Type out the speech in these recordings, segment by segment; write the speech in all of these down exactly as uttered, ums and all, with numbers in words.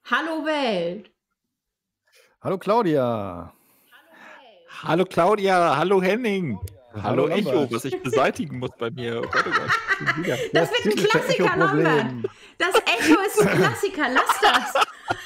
Hallo Welt. Hallo Claudia. Hallo Claudia, hallo Henning. Hallo Hallo Echo, Lambert. was ich beseitigen muss bei mir. Oh Gott, oh Gott, schon wieder. Das Das wird ein typische Klassiker, Lambert. Echo-Problem. Das Echo ist ein Klassiker. Lass das.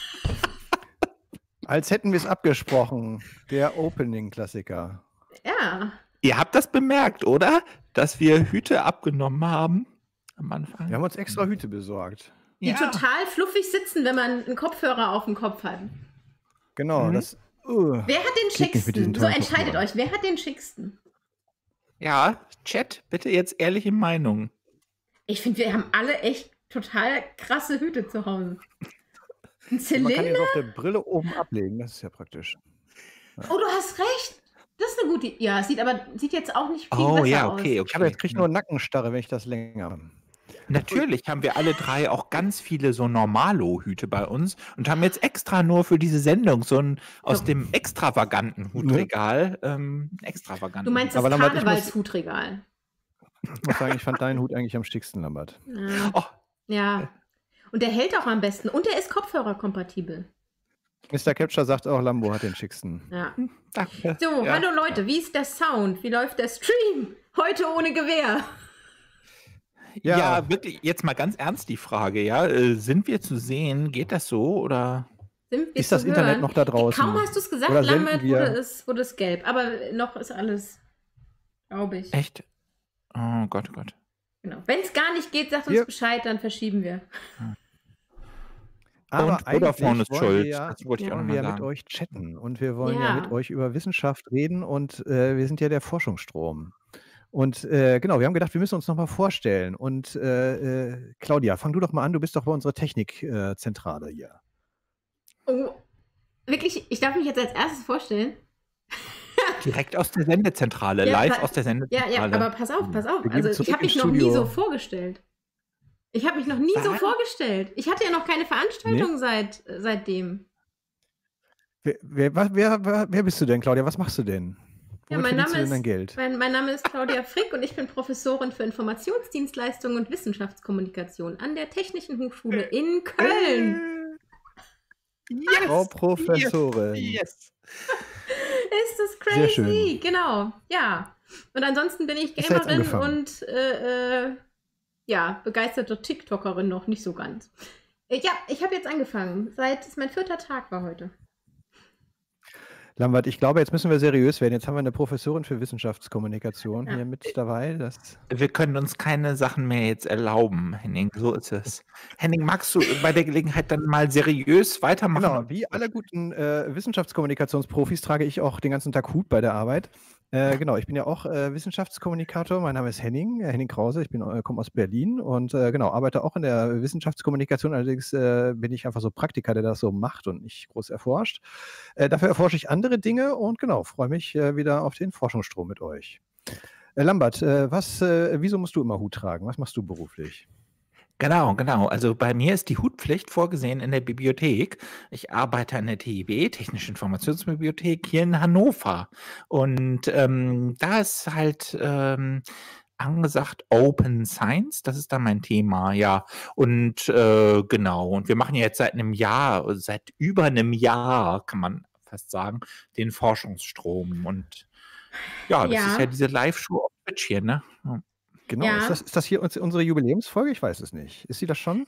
Als hätten wir es abgesprochen. Der Opening-Klassiker. Ja. Ihr habt das bemerkt, oder? Dass wir Hüte abgenommen haben am Anfang. Wir haben uns extra Hüte besorgt. Die Ja. total fluffig sitzen, wenn man einen Kopfhörer auf dem Kopf hat. Genau, Mhm. das. Uh, Wer hat den Geht nicht mit diesen schicksten? So tollen entscheidet Kopfhörern. euch. Wer hat den schicksten? Ja, Chat, bitte jetzt ehrliche Meinung. Ich finde, wir haben alle echt total krasse Hüte zu Hause. Ein man kann Zylinder? jetzt auf der Brille oben ablegen, das ist ja praktisch. Oh, du hast recht. Das ist eine gute Idee. Ja, es sieht aber sieht jetzt auch nicht viel Oh besser ja, aus. okay, Ich habe okay. jetzt krieg nur Nackenstarre, wenn ich das länger habe. Natürlich haben wir alle drei auch ganz viele so Normalo-Hüte bei uns und haben jetzt extra nur für diese Sendung so ein aus Ja. dem extravaganten Hutregal ähm, extravaganten. Du meinst das Aber Lambert, ich muss- Karnevalshutregal. Ich muss sagen, ich fand deinen Hut eigentlich am schicksten, Lambert. Ja. Oh, ja. Und der hält auch am besten. Und der ist kopfhörerkompatibel. Mister Capture sagt auch, Lambo hat den schicksten. Ja. danke. So, Ja. hallo Leute, wie ist der Sound? Wie läuft der Stream? Heute ohne Gewehr. Ja. Ja. wirklich, jetzt mal ganz ernst die Frage, ja, äh, sind wir zu sehen? Geht das so oder? Sind wir Ist zu das Internet hören? noch da draußen? Kaum hast du es gesagt, Oder senden Lambert, wir- wurde es, wurde es gelb. Aber noch ist alles, glaube ich. Echt? Oh Gott, oh Gott. Genau. Wenn es gar nicht geht, sagt uns Wir- Bescheid, dann verschieben wir. Aber Und Vodafone eigentlich ist wollen schuld. wir ja, Das wollte ich auch wollen noch wir mal ja mit sagen. euch chatten und wir wollen ja. Ja. mit euch über Wissenschaft reden und äh, wir sind ja der Forschungsstrom. Und äh, genau, wir haben gedacht, wir müssen uns nochmal vorstellen. Und äh, äh, Claudia, fang du doch mal an, du bist doch bei unserer Technikzentrale hier. Oh, wirklich, ich darf mich jetzt als erstes vorstellen. Direkt aus der Sendezentrale, Ja, live pa- aus der Ja, Sendezentrale. ja, aber pass auf, pass auf. Wir gehen Also ich zurück habe mich ins noch nie Studio. so vorgestellt. Ich habe mich noch nie so Was? vorgestellt. Ich hatte ja noch keine Veranstaltung seit, seitdem. Wer, wer, was- wer, wer, wer bist du denn, Claudia? Was machst du denn? Ja, Womit mein verdienst Name, du denn ist, dein Geld? mein, mein Name ist Claudia Frick und ich bin Professorin für Informationsdienstleistungen und Wissenschaftskommunikation an der Technischen Hochschule in Köln. Yes, Frau Professorin. Yes. Ist das Sehr crazy? schön. Genau, ja. Und ansonsten bin ich Ist ja jetzt Gamerin angefangen. und äh, äh, ja, begeisterte TikTokerin noch nicht so ganz. Äh, ja, ich habe jetzt angefangen. Seit es mein vierter Tag war heute. Lambert, ich glaube, jetzt müssen wir seriös werden. Jetzt haben wir eine Professorin für Wissenschaftskommunikation Ja. hier mit dabei. Das Wir können uns keine Sachen mehr jetzt erlauben, Henning. So ist es. Henning, magst du bei der Gelegenheit dann mal seriös weitermachen? Genau, wie alle guten äh, Wissenschaftskommunikationsprofis trage ich auch den ganzen Tag Hut bei der Arbeit. Äh, genau, ich bin ja auch äh, Wissenschaftskommunikator. Mein Name ist Henning, äh, Henning Krause. Ich bin, äh, komme aus Berlin und äh, genau, arbeite auch in der Wissenschaftskommunikation. Allerdings äh, bin ich einfach so Praktiker, der das so macht und nicht groß erforscht. Äh, dafür erforsche ich andere Dinge und genau, freue mich äh, wieder auf den Forschungsstrom mit euch. Äh, Lambert, äh, was, äh, wieso musst du immer Hut tragen? Was machst du beruflich? Genau, genau. Also bei mir ist die Hutpflicht vorgesehen in der Bibliothek. Ich arbeite an der T I B, Technische Informationsbibliothek, hier in Hannover. Und ähm, da ist halt ähm, angesagt Open Science, das ist dann mein Thema, ja. Und äh, genau, und wir machen jetzt seit einem Jahr, seit über einem Jahr, kann man fast sagen, den Forschungsstrom. Und ja, das Ja. ist ja diese Live-Show auf Twitch hier, ne? Ja. Genau, Ja. ist, das, ist das hier uns, unsere Jubiläumsfolge? Ich weiß es nicht. Ist sie das schon?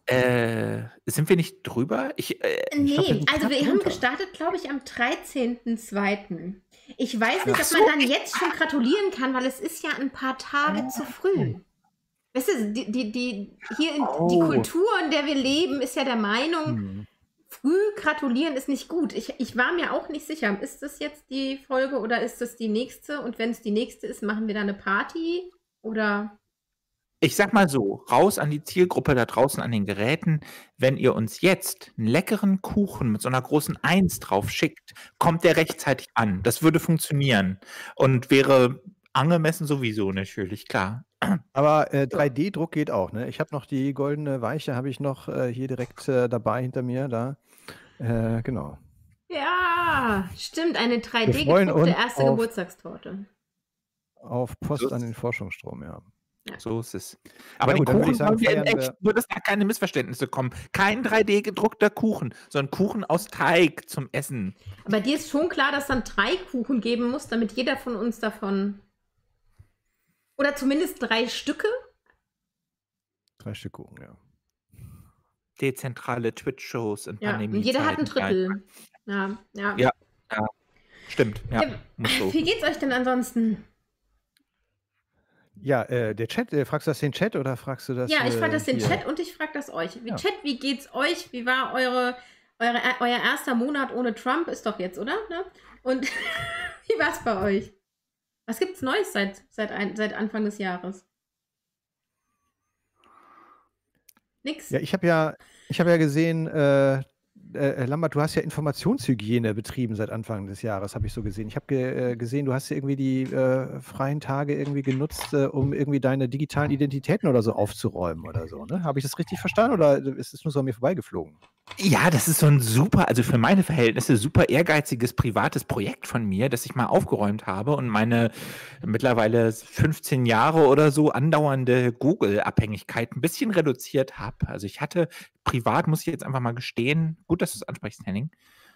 Äh, sind wir nicht drüber? Ich, äh, Nee, glaub, wir sind also knapp wir haben drunter. gestartet, glaube ich, am dreizehnten zweiten Ich weiß nicht, Ach ob so. man dann jetzt schon gratulieren kann, weil es ist ja ein paar Tage zu früh. Weißt du, die, die, die, hier in, die Oh. Kultur, in der wir leben, ist ja der Meinung, Hm. früh gratulieren ist nicht gut. Ich, ich war mir auch nicht sicher, ist das jetzt die Folge oder ist das die nächste? Und wenn es die nächste ist, machen wir da eine Party? Oder Ich sag mal so, raus an die Zielgruppe da draußen an den Geräten. Wenn ihr uns jetzt einen leckeren Kuchen mit so einer großen Eins drauf schickt, kommt der rechtzeitig an. Das würde funktionieren und wäre angemessen sowieso natürlich, klar. Aber äh, drei D Druck geht auch, ne? Ich habe noch die goldene Weiche, habe ich noch äh, hier direkt äh, dabei hinter mir, da. Äh, genau. ja, stimmt, eine drei Wir D freuen gedruckte uns erste auf- Geburtstagstorte. Auf Post So an ist- den Forschungsstrom, ja. Ja. So ist es. Aber Ja den gut, dann würde Kuchen ich sagen, wollen wir in feiern wir- echt, nur dass da keine Missverständnisse kommen. Kein drei D gedruckter Kuchen, sondern Kuchen aus Teig zum Essen. Aber dir ist schon klar, dass dann drei Kuchen geben muss, damit jeder von uns davon. Oder zumindest drei Stücke. Drei Stück Kuchen, ja. Dezentrale Twitch-Shows in Ja, und jeder hat ein Pandemiezeiten. Drittel. Ja, ja. Ja, ja. Stimmt, ja. Ja, Muss so. Wie geht's euch denn ansonsten? Ja, äh, der Chat, äh, fragst du das den Chat oder fragst du das? Ja, ich äh, frage das den hier? Chat und ich frage das euch. Wie Ja. Chat, wie geht's euch? Wie war eure, eure, euer erster Monat ohne Trump? Ist doch jetzt, oder? Ne? Und wie war's bei euch? Was gibt's Neues seit, seit, ein, seit Anfang des Jahres? Nix? Ja, ich habe ja, ich habe ja gesehen, äh, äh, Lambert, du hast ja Informationshygiene betrieben seit Anfang des Jahres, habe ich so gesehen. Ich habe ge äh, gesehen, du hast ja irgendwie die äh, freien Tage irgendwie genutzt, äh, um irgendwie deine digitalen Identitäten oder so aufzuräumen oder so. Ne? Habe ich das richtig verstanden oder ist es nur so an mir vorbeigeflogen? Ja, das ist so ein super, also für meine Verhältnisse super ehrgeiziges privates Projekt von mir, das ich mal aufgeräumt habe und meine mittlerweile fünfzehn Jahre oder so andauernde Google-Abhängigkeit ein bisschen reduziert habe. Also ich hatte privat, muss ich jetzt einfach mal gestehen, gut, dass du es ansprichst, Henning,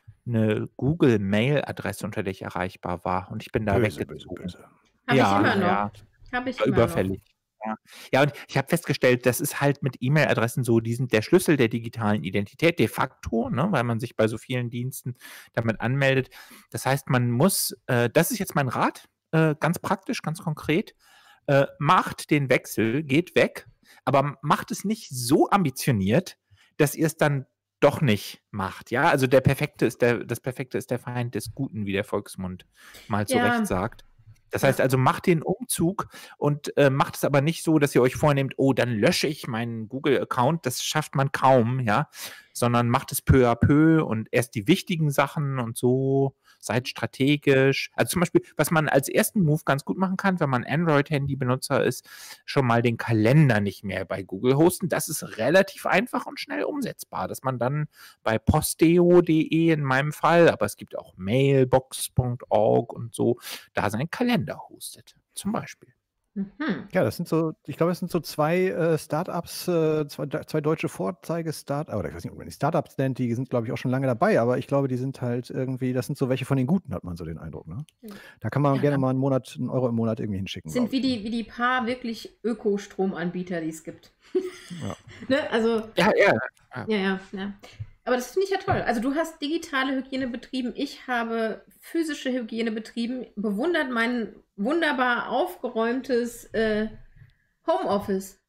eine Google-Mail-Adresse, unter der ich erreichbar war und ich bin da weggezogen. Habe Ja, ich immer noch. ja. Habe ich War immer überfällig. Ja. ja, und ich habe festgestellt, das ist halt mit E-Mail-Adressen so, die sind der Schlüssel der digitalen Identität de facto, ne, weil man sich bei so vielen Diensten damit anmeldet. Das heißt, man muss, äh, das ist jetzt mein Rat, äh, ganz praktisch, ganz konkret, äh, macht den Wechsel, geht weg, aber macht es nicht so ambitioniert, dass ihr es dann doch nicht macht. Ja, also der Perfekte ist der, das Perfekte ist der Feind des Guten, wie der Volksmund mal zu Ja. Recht sagt. Das heißt also, macht den Umzug und äh, macht es aber nicht so, dass ihr euch vornehmt, oh, dann lösche ich meinen Google-Account, das schafft man kaum, ja, sondern macht es peu à peu und erst die wichtigen Sachen und so, seid strategisch. Also zum Beispiel, was man als ersten Move ganz gut machen kann, wenn man Android-Handy-Benutzer ist, schon mal den Kalender nicht mehr bei Google hosten. Das ist relativ einfach und schnell umsetzbar, dass man dann bei posteo punkt de in meinem Fall, aber es gibt auch mailbox punkt org und so, da seinen Kalender hostet, zum Beispiel. Mhm. Ja, das sind so, ich glaube, es sind so zwei äh, Startups, äh, zwei, zwei deutsche Vorzeige-Startups, oder ich weiß nicht, ob man die Startups nennt, die sind, glaube ich, auch schon lange dabei, aber ich glaube, die sind halt irgendwie, das sind so welche von den Guten, hat man so den Eindruck. Ne? Da kann man Ja. gerne mal einen Monat, einen Euro im Monat irgendwie hinschicken. Sind glaub wie ich. die, wie die paar wirklich Ökostromanbieter, die es gibt. Ja. Ne? Also, Ja, ja. ja, ja, ja. Aber das finde ich ja toll. Also du hast digitale Hygiene betrieben, ich habe physische Hygiene betrieben, bewundert mein wunderbar aufgeräumtes äh, Homeoffice.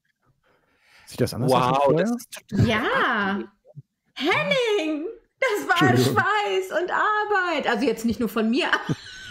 Sieht das anders aus als Wow, vorher? das ist total Ja, Henning, das war Entschuldigung. Schweiß und Arbeit. Also jetzt nicht nur von mir.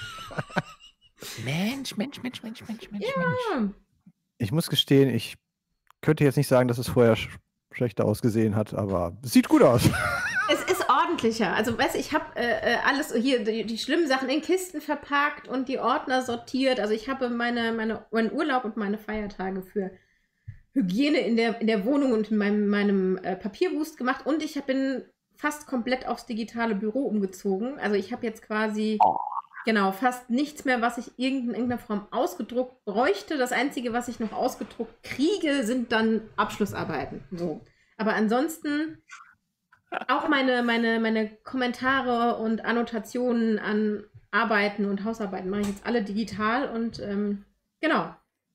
Mensch, Mensch, Mensch, Mensch, Mensch, Mensch, Mensch. Ja. Ich muss gestehen, ich könnte jetzt nicht sagen, dass es vorher sch schlechter ausgesehen hat, aber es sieht gut aus. Es ist ordentlicher. Also, weißt du, ich habe äh, äh, alles hier, die, die schlimmen Sachen in Kisten verpackt und die Ordner sortiert. Also, ich habe meine, meine, meinen Urlaub und meine Feiertage für Hygiene in der, in der Wohnung und in meinem, meinem äh, Papierwust gemacht. Und ich bin fast komplett aufs digitale Büro umgezogen. Also, ich habe jetzt quasi, Oh. genau, fast nichts mehr, was ich in irgendeiner Form ausgedruckt bräuchte. Das Einzige, was ich noch ausgedruckt kriege, sind dann Abschlussarbeiten. So. Aber ansonsten auch meine, meine, meine Kommentare und Annotationen an Arbeiten und Hausarbeiten mache ich jetzt alle digital und ähm, genau.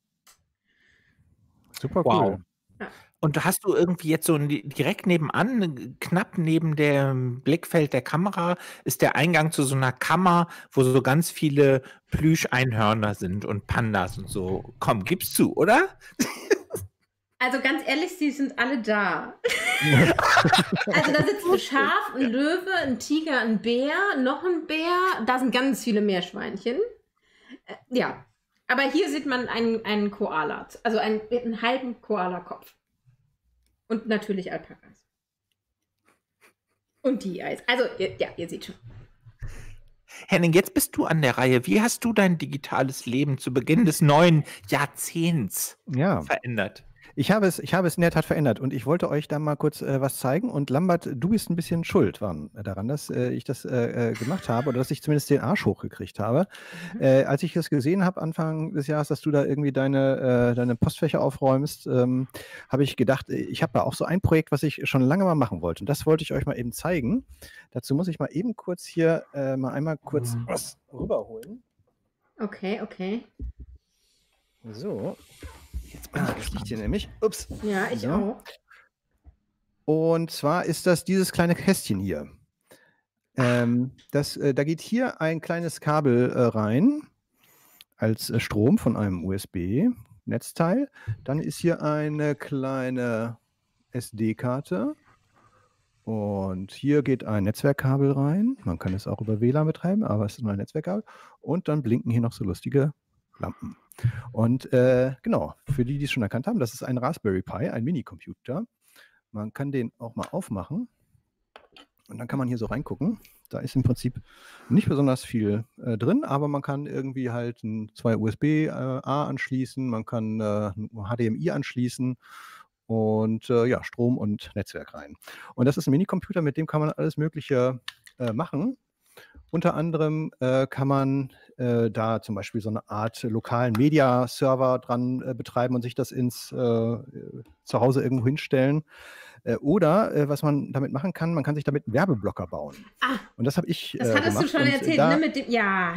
Super Wow. cool. Und hast du irgendwie jetzt so n- direkt nebenan, knapp neben dem Blickfeld der Kamera, ist der Eingang zu so einer Kammer, wo so ganz viele Plüscheinhörner sind und Pandas und so. Komm, gib's zu, oder? Also ganz ehrlich, sie sind alle da. Also da sitzt ein Schaf, ein Löwe, ein Tiger, ein Bär, noch ein Bär. Da sind ganz viele Meerschweinchen. Äh, ja, aber hier sieht man einen, einen Koala, also einen, einen halben Koala-Kopf. Und natürlich Alpakas. Und die Eis. Also, ihr- ja, ihr seht schon. Henning, jetzt bist du an der Reihe. Wie hast du dein digitales Leben zu Beginn des neuen Jahrzehnts Ja. verändert? Ich habe es, ich habe es in der Tat verändert und ich wollte euch da mal kurz äh, was zeigen. Und Lambert, du bist ein bisschen schuld waren, daran, dass äh, ich das äh, äh, gemacht habe oder dass ich zumindest den Arsch hochgekriegt habe. Mhm. Äh, als ich das gesehen habe Anfang des Jahres, dass du da irgendwie deine, äh, deine Postfächer aufräumst, ähm, habe ich gedacht, äh, ich habe da auch so ein Projekt, was ich schon lange mal machen wollte. Und das wollte ich euch mal eben zeigen. Dazu muss ich mal eben kurz hier äh, mal einmal kurz was rüberholen. Okay, okay. So. Ah, das liegt hier nämlich. Ups. Ja, ich so. auch. Und zwar ist das dieses kleine Kästchen hier. Ähm, das, äh, da geht hier ein kleines Kabel äh, rein als äh, Strom von einem U S B-Netzteil. Dann ist hier eine kleine S D-Karte. Und hier geht ein Netzwerkkabel rein. Man kann es auch über W L A N betreiben, aber es ist nur ein Netzwerkkabel. Und dann blinken hier noch so lustige Lampen. Und äh, genau, für die, die es schon erkannt haben, das ist ein Raspberry Pi, ein Minicomputer. Man kann den auch mal aufmachen und dann kann man hier so reingucken. Da ist im Prinzip nicht besonders viel äh, drin, aber man kann irgendwie halt ein, zwei U S B-A äh, anschließen, man kann äh, ein H D M I anschließen und äh, ja, Strom und Netzwerk rein. Und das ist ein Minicomputer, mit dem kann man alles Mögliche äh, machen. Unter anderem äh, kann man äh, da zum Beispiel so eine Art lokalen Media-Server dran äh, betreiben und sich das ins äh, zu Hause irgendwo hinstellen. Äh, oder äh, was man damit machen kann, man kann sich damit einen Werbeblocker bauen. Ah, und das habe ich das äh, hattest gemacht. du schon und erzählt, da, ne? Mit dem, ja.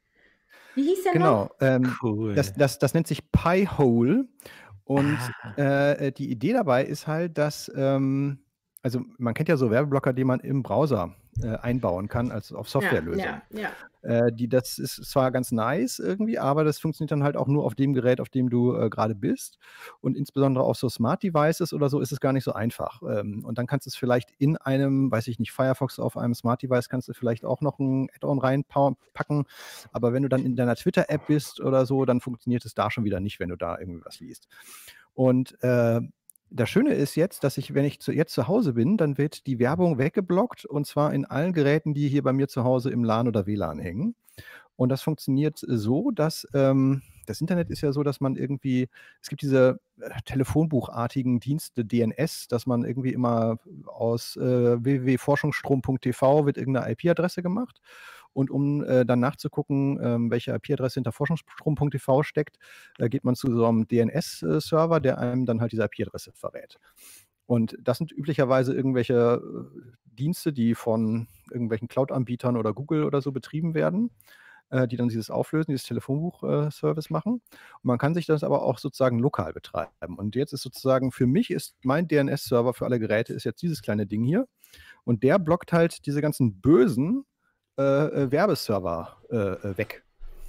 Wie hieß der genau, noch? ähm, Cool. das, das, das nennt sich Pi-Hole. Und Ah. äh, die Idee dabei ist halt, dass, ähm, also man kennt ja so Werbeblocker, die man im Browser äh, einbauen kann, als auf Softwarelösung. Ja, ja, ja. Äh, die, das ist zwar ganz nice irgendwie, aber das funktioniert dann halt auch nur auf dem Gerät, auf dem du äh, gerade bist. Und insbesondere auf so Smart Devices oder so ist es gar nicht so einfach. Ähm, und dann kannst du es vielleicht in einem, weiß ich nicht, Firefox auf einem Smart Device kannst du vielleicht auch noch ein Add-on reinpacken. Aber wenn du dann in deiner Twitter-App bist oder so, dann funktioniert es da schon wieder nicht, wenn du da irgendwie was liest. Und äh, das Schöne ist jetzt, dass ich, wenn ich zu, jetzt zu Hause bin, dann wird die Werbung weggeblockt und zwar in allen Geräten, die hier bei mir zu Hause im LAN oder W L A N hängen. Und das funktioniert so, dass ähm, das Internet ist ja so, dass man irgendwie, es gibt diese äh, telefonbuchartigen Dienste D N S, dass man irgendwie immer aus äh, w w w punkt forschungsstrom punkt t v wird irgendeine I P-Adresse gemacht. Und um äh, dann nachzugucken, ähm, welche I P-Adresse hinter forschungsstrom punkt t v steckt, äh, geht man zu so einem D N S-Server, der einem dann halt diese I P-Adresse verrät. Und das sind üblicherweise irgendwelche äh, Dienste, die von irgendwelchen Cloud-Anbietern oder Google oder so betrieben werden, äh, die dann dieses Auflösen, dieses Telefonbuch-Service machen. Und man kann sich das aber auch sozusagen lokal betreiben. Und jetzt ist sozusagen, für mich ist mein D N S-Server für alle Geräte ist jetzt dieses kleine Ding hier. Und der blockt halt diese ganzen bösen Äh, Werbeserver äh, weg.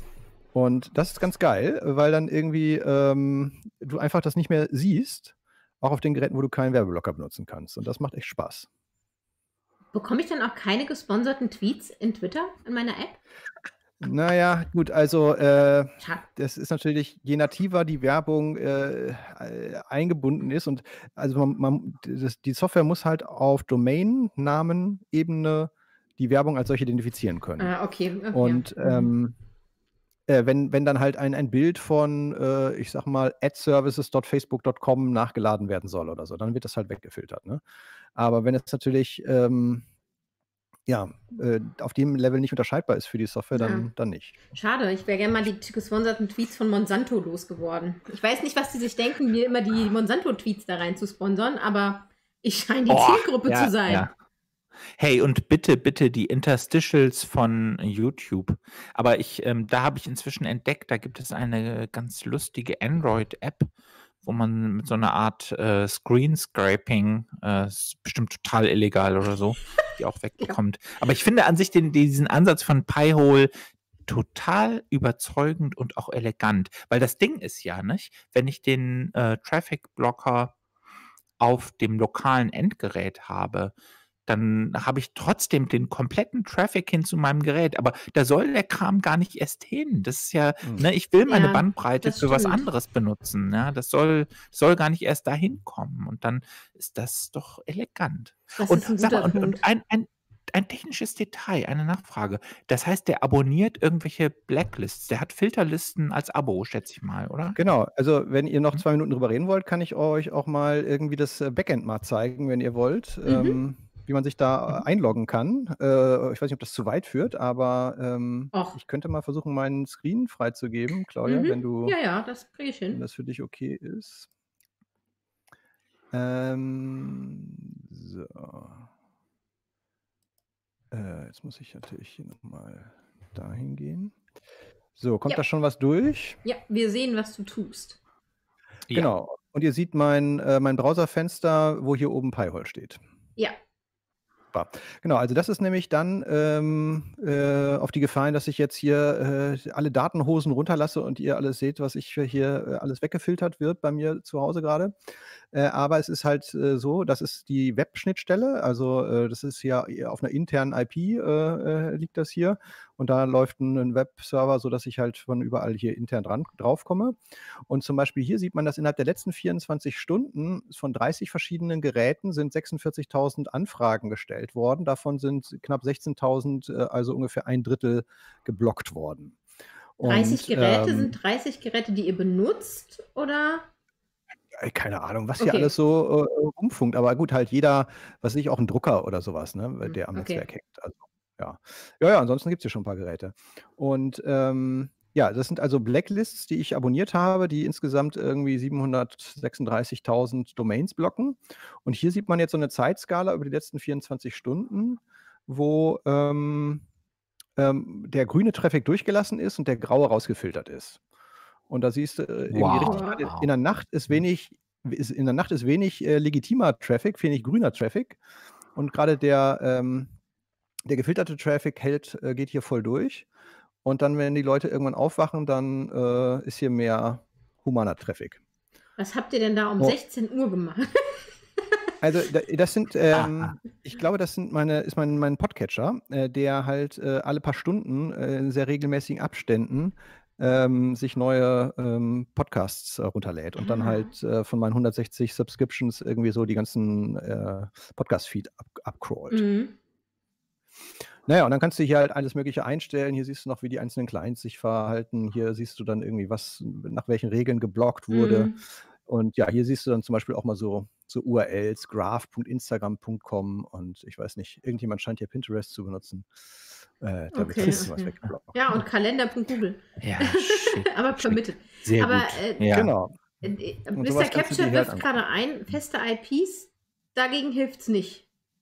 Und das ist ganz geil, weil dann irgendwie ähm, du einfach das nicht mehr siehst, auch auf den Geräten, wo du keinen Werbeblocker benutzen kannst. Und das macht echt Spaß. Bekomme ich dann auch keine gesponserten Tweets in Twitter in meiner App? Naja, gut, also äh, Schade. das ist natürlich, je nativer die Werbung äh, äh, eingebunden ist und also man, man, das, die Software muss halt auf Domain-Namen-Ebene die Werbung als solche identifizieren können. Ah, okay. okay. Und ähm, äh, wenn, wenn dann halt ein, ein Bild von, äh, ich sag mal, adservices punkt facebook punkt com nachgeladen werden soll oder so, dann wird das halt weggefiltert. Ne? Aber wenn es natürlich ähm, ja, äh, auf dem Level nicht unterscheidbar ist für die Software, dann, Ja. dann nicht. Schade, ich wäre gerne mal die gesponserten Tweets von Monsanto losgeworden. Ich weiß nicht, was die sich denken, mir immer die Monsanto-Tweets da rein zu sponsern, aber ich scheine die Oh, Zielgruppe ja, zu sein. ja. Hey, und bitte, bitte die Interstitials von YouTube. Aber ich, ähm, da habe ich inzwischen entdeckt, da gibt es eine ganz lustige Android-App, wo man mit so einer Art äh, Screen-Scraping, äh, ist bestimmt total illegal oder so, die auch wegbekommt. Aber ich finde an sich den, diesen Ansatz von Pi-Hole total überzeugend und auch elegant. Weil das Ding ist ja, nicht, wenn ich den äh, Traffic-Blocker auf dem lokalen Endgerät habe, dann habe ich trotzdem den kompletten Traffic hin zu meinem Gerät. Aber da soll der Kram gar nicht erst hin. Das ist ja, Mhm. ne, ich will meine Ja, Bandbreite das für was stimmt. anderes benutzen. Ja, das soll, soll gar nicht erst dahin kommen. Und dann ist das doch elegant. Das Und ist ein sag guter mal, und, Punkt. und ein, ein, ein technisches Detail, eine Nachfrage. Das heißt, der abonniert irgendwelche Blacklists. Der hat Filterlisten als Abo, schätze ich mal, oder? Genau, also wenn ihr noch Mhm. zwei Minuten drüber reden wollt, kann ich euch auch mal irgendwie das äh, Backend mal zeigen, wenn ihr wollt, Mhm. ähm, wie man sich da Mhm. äh, einloggen kann. Äh, ich weiß nicht, ob das zu weit führt, aber ähm, Och. ich könnte mal versuchen, meinen Screen freizugeben, Claudia, wenn Mhm. du, Ja, ja, das kriege ich wenn hin. das für dich okay ist. Ähm, so. Äh, jetzt muss ich natürlich hier nochmal dahin gehen. So, kommt Ja. da schon was durch? Ja, wir sehen, was du tust. Ja. Genau. Und ihr seht mein, äh, mein Browserfenster, wo hier oben Pi-hole steht. Ja. Super. Genau, also das ist nämlich dann ähm, äh, auf die Gefahr hin, dass ich jetzt hier äh, alle Datenhosen runterlasse und ihr alles seht, was ich hier äh, alles weggefiltert wird bei mir zu Hause gerade. Äh, aber es ist halt äh, so, das ist die Web-Schnittstelle, also äh, das ist ja eher auf einer internen I P äh, äh, liegt das hier und da läuft ein, ein Webserver, sodass ich halt von überall hier intern dran, drauf komme. Und zum Beispiel hier sieht man, dass innerhalb der letzten vierundzwanzig Stunden von dreißig verschiedenen Geräten sind sechsundvierzigtausend Anfragen gestellt worden. Davon sind knapp sechzehntausend, äh, also ungefähr ein Drittel geblockt worden. dreißig Und Geräte ähm, sind dreißig Geräte, die ihr benutzt, oder? Ey, keine Ahnung, was hier Okay. alles so äh, rumfunkt. Aber gut, halt jeder, was weiß ich, auch ein Drucker oder sowas, ne, Hm, der am okay. Netzwerk hängt. Also, ja. Ja, ja, ansonsten gibt es hier schon ein paar Geräte. Und ähm, ja, das sind also Blacklists, die ich abonniert habe, die insgesamt irgendwie siebenhundertsechsunddreißigtausend Domains blocken. Und hier sieht man jetzt so eine Zeitskala über die letzten vierundzwanzig Stunden, wo ähm, ähm, der grüne Traffic durchgelassen ist und der graue rausgefiltert ist. Und da siehst du äh, irgendwie richtig, Wow. gerade in der Nacht ist wenig, ist, in der Nacht ist wenig äh, legitimer Traffic, wenig grüner Traffic. Und gerade der, ähm, der gefilterte Traffic hält, äh, geht hier voll durch. Und dann, wenn die Leute irgendwann aufwachen, dann äh, ist hier mehr humaner Traffic. Was habt ihr denn da um Oh. sechzehn Uhr gemacht? Also da, das sind, ähm, Ah. ich glaube, das sind meine, ist mein, mein Podcatcher, äh, der halt äh, alle paar Stunden äh, in sehr regelmäßigen Abständen ähm, sich neue ähm, Podcasts äh, runterlädt und dann Ah. halt äh, von meinen hundertsechzig Subscriptions irgendwie so die ganzen äh, Podcast-Feed ab, abcrawlt. Mhm. Naja, und dann kannst du hier halt alles Mögliche einstellen. Hier siehst du noch, wie die einzelnen Clients sich verhalten. Hier siehst du dann irgendwie, was nach welchen Regeln geblockt wurde. Mhm. Und ja, hier siehst du dann zum Beispiel auch mal so, so U R Ls, graph punkt instagram punkt com und ich weiß nicht, irgendjemand scheint hier Pinterest zu benutzen. Äh, da wird Okay, ein bisschen was okay. weggeblockt. Ja, und Kalender punkt google. Ja, schick, Aber schick. permitted. Sehr Aber gut. äh, Ja. Genau. äh, äh, Und Mister sowas kannst du Capture dir halt wirft angucken. gerade ein, feste I Ps, dagegen hilft's nicht.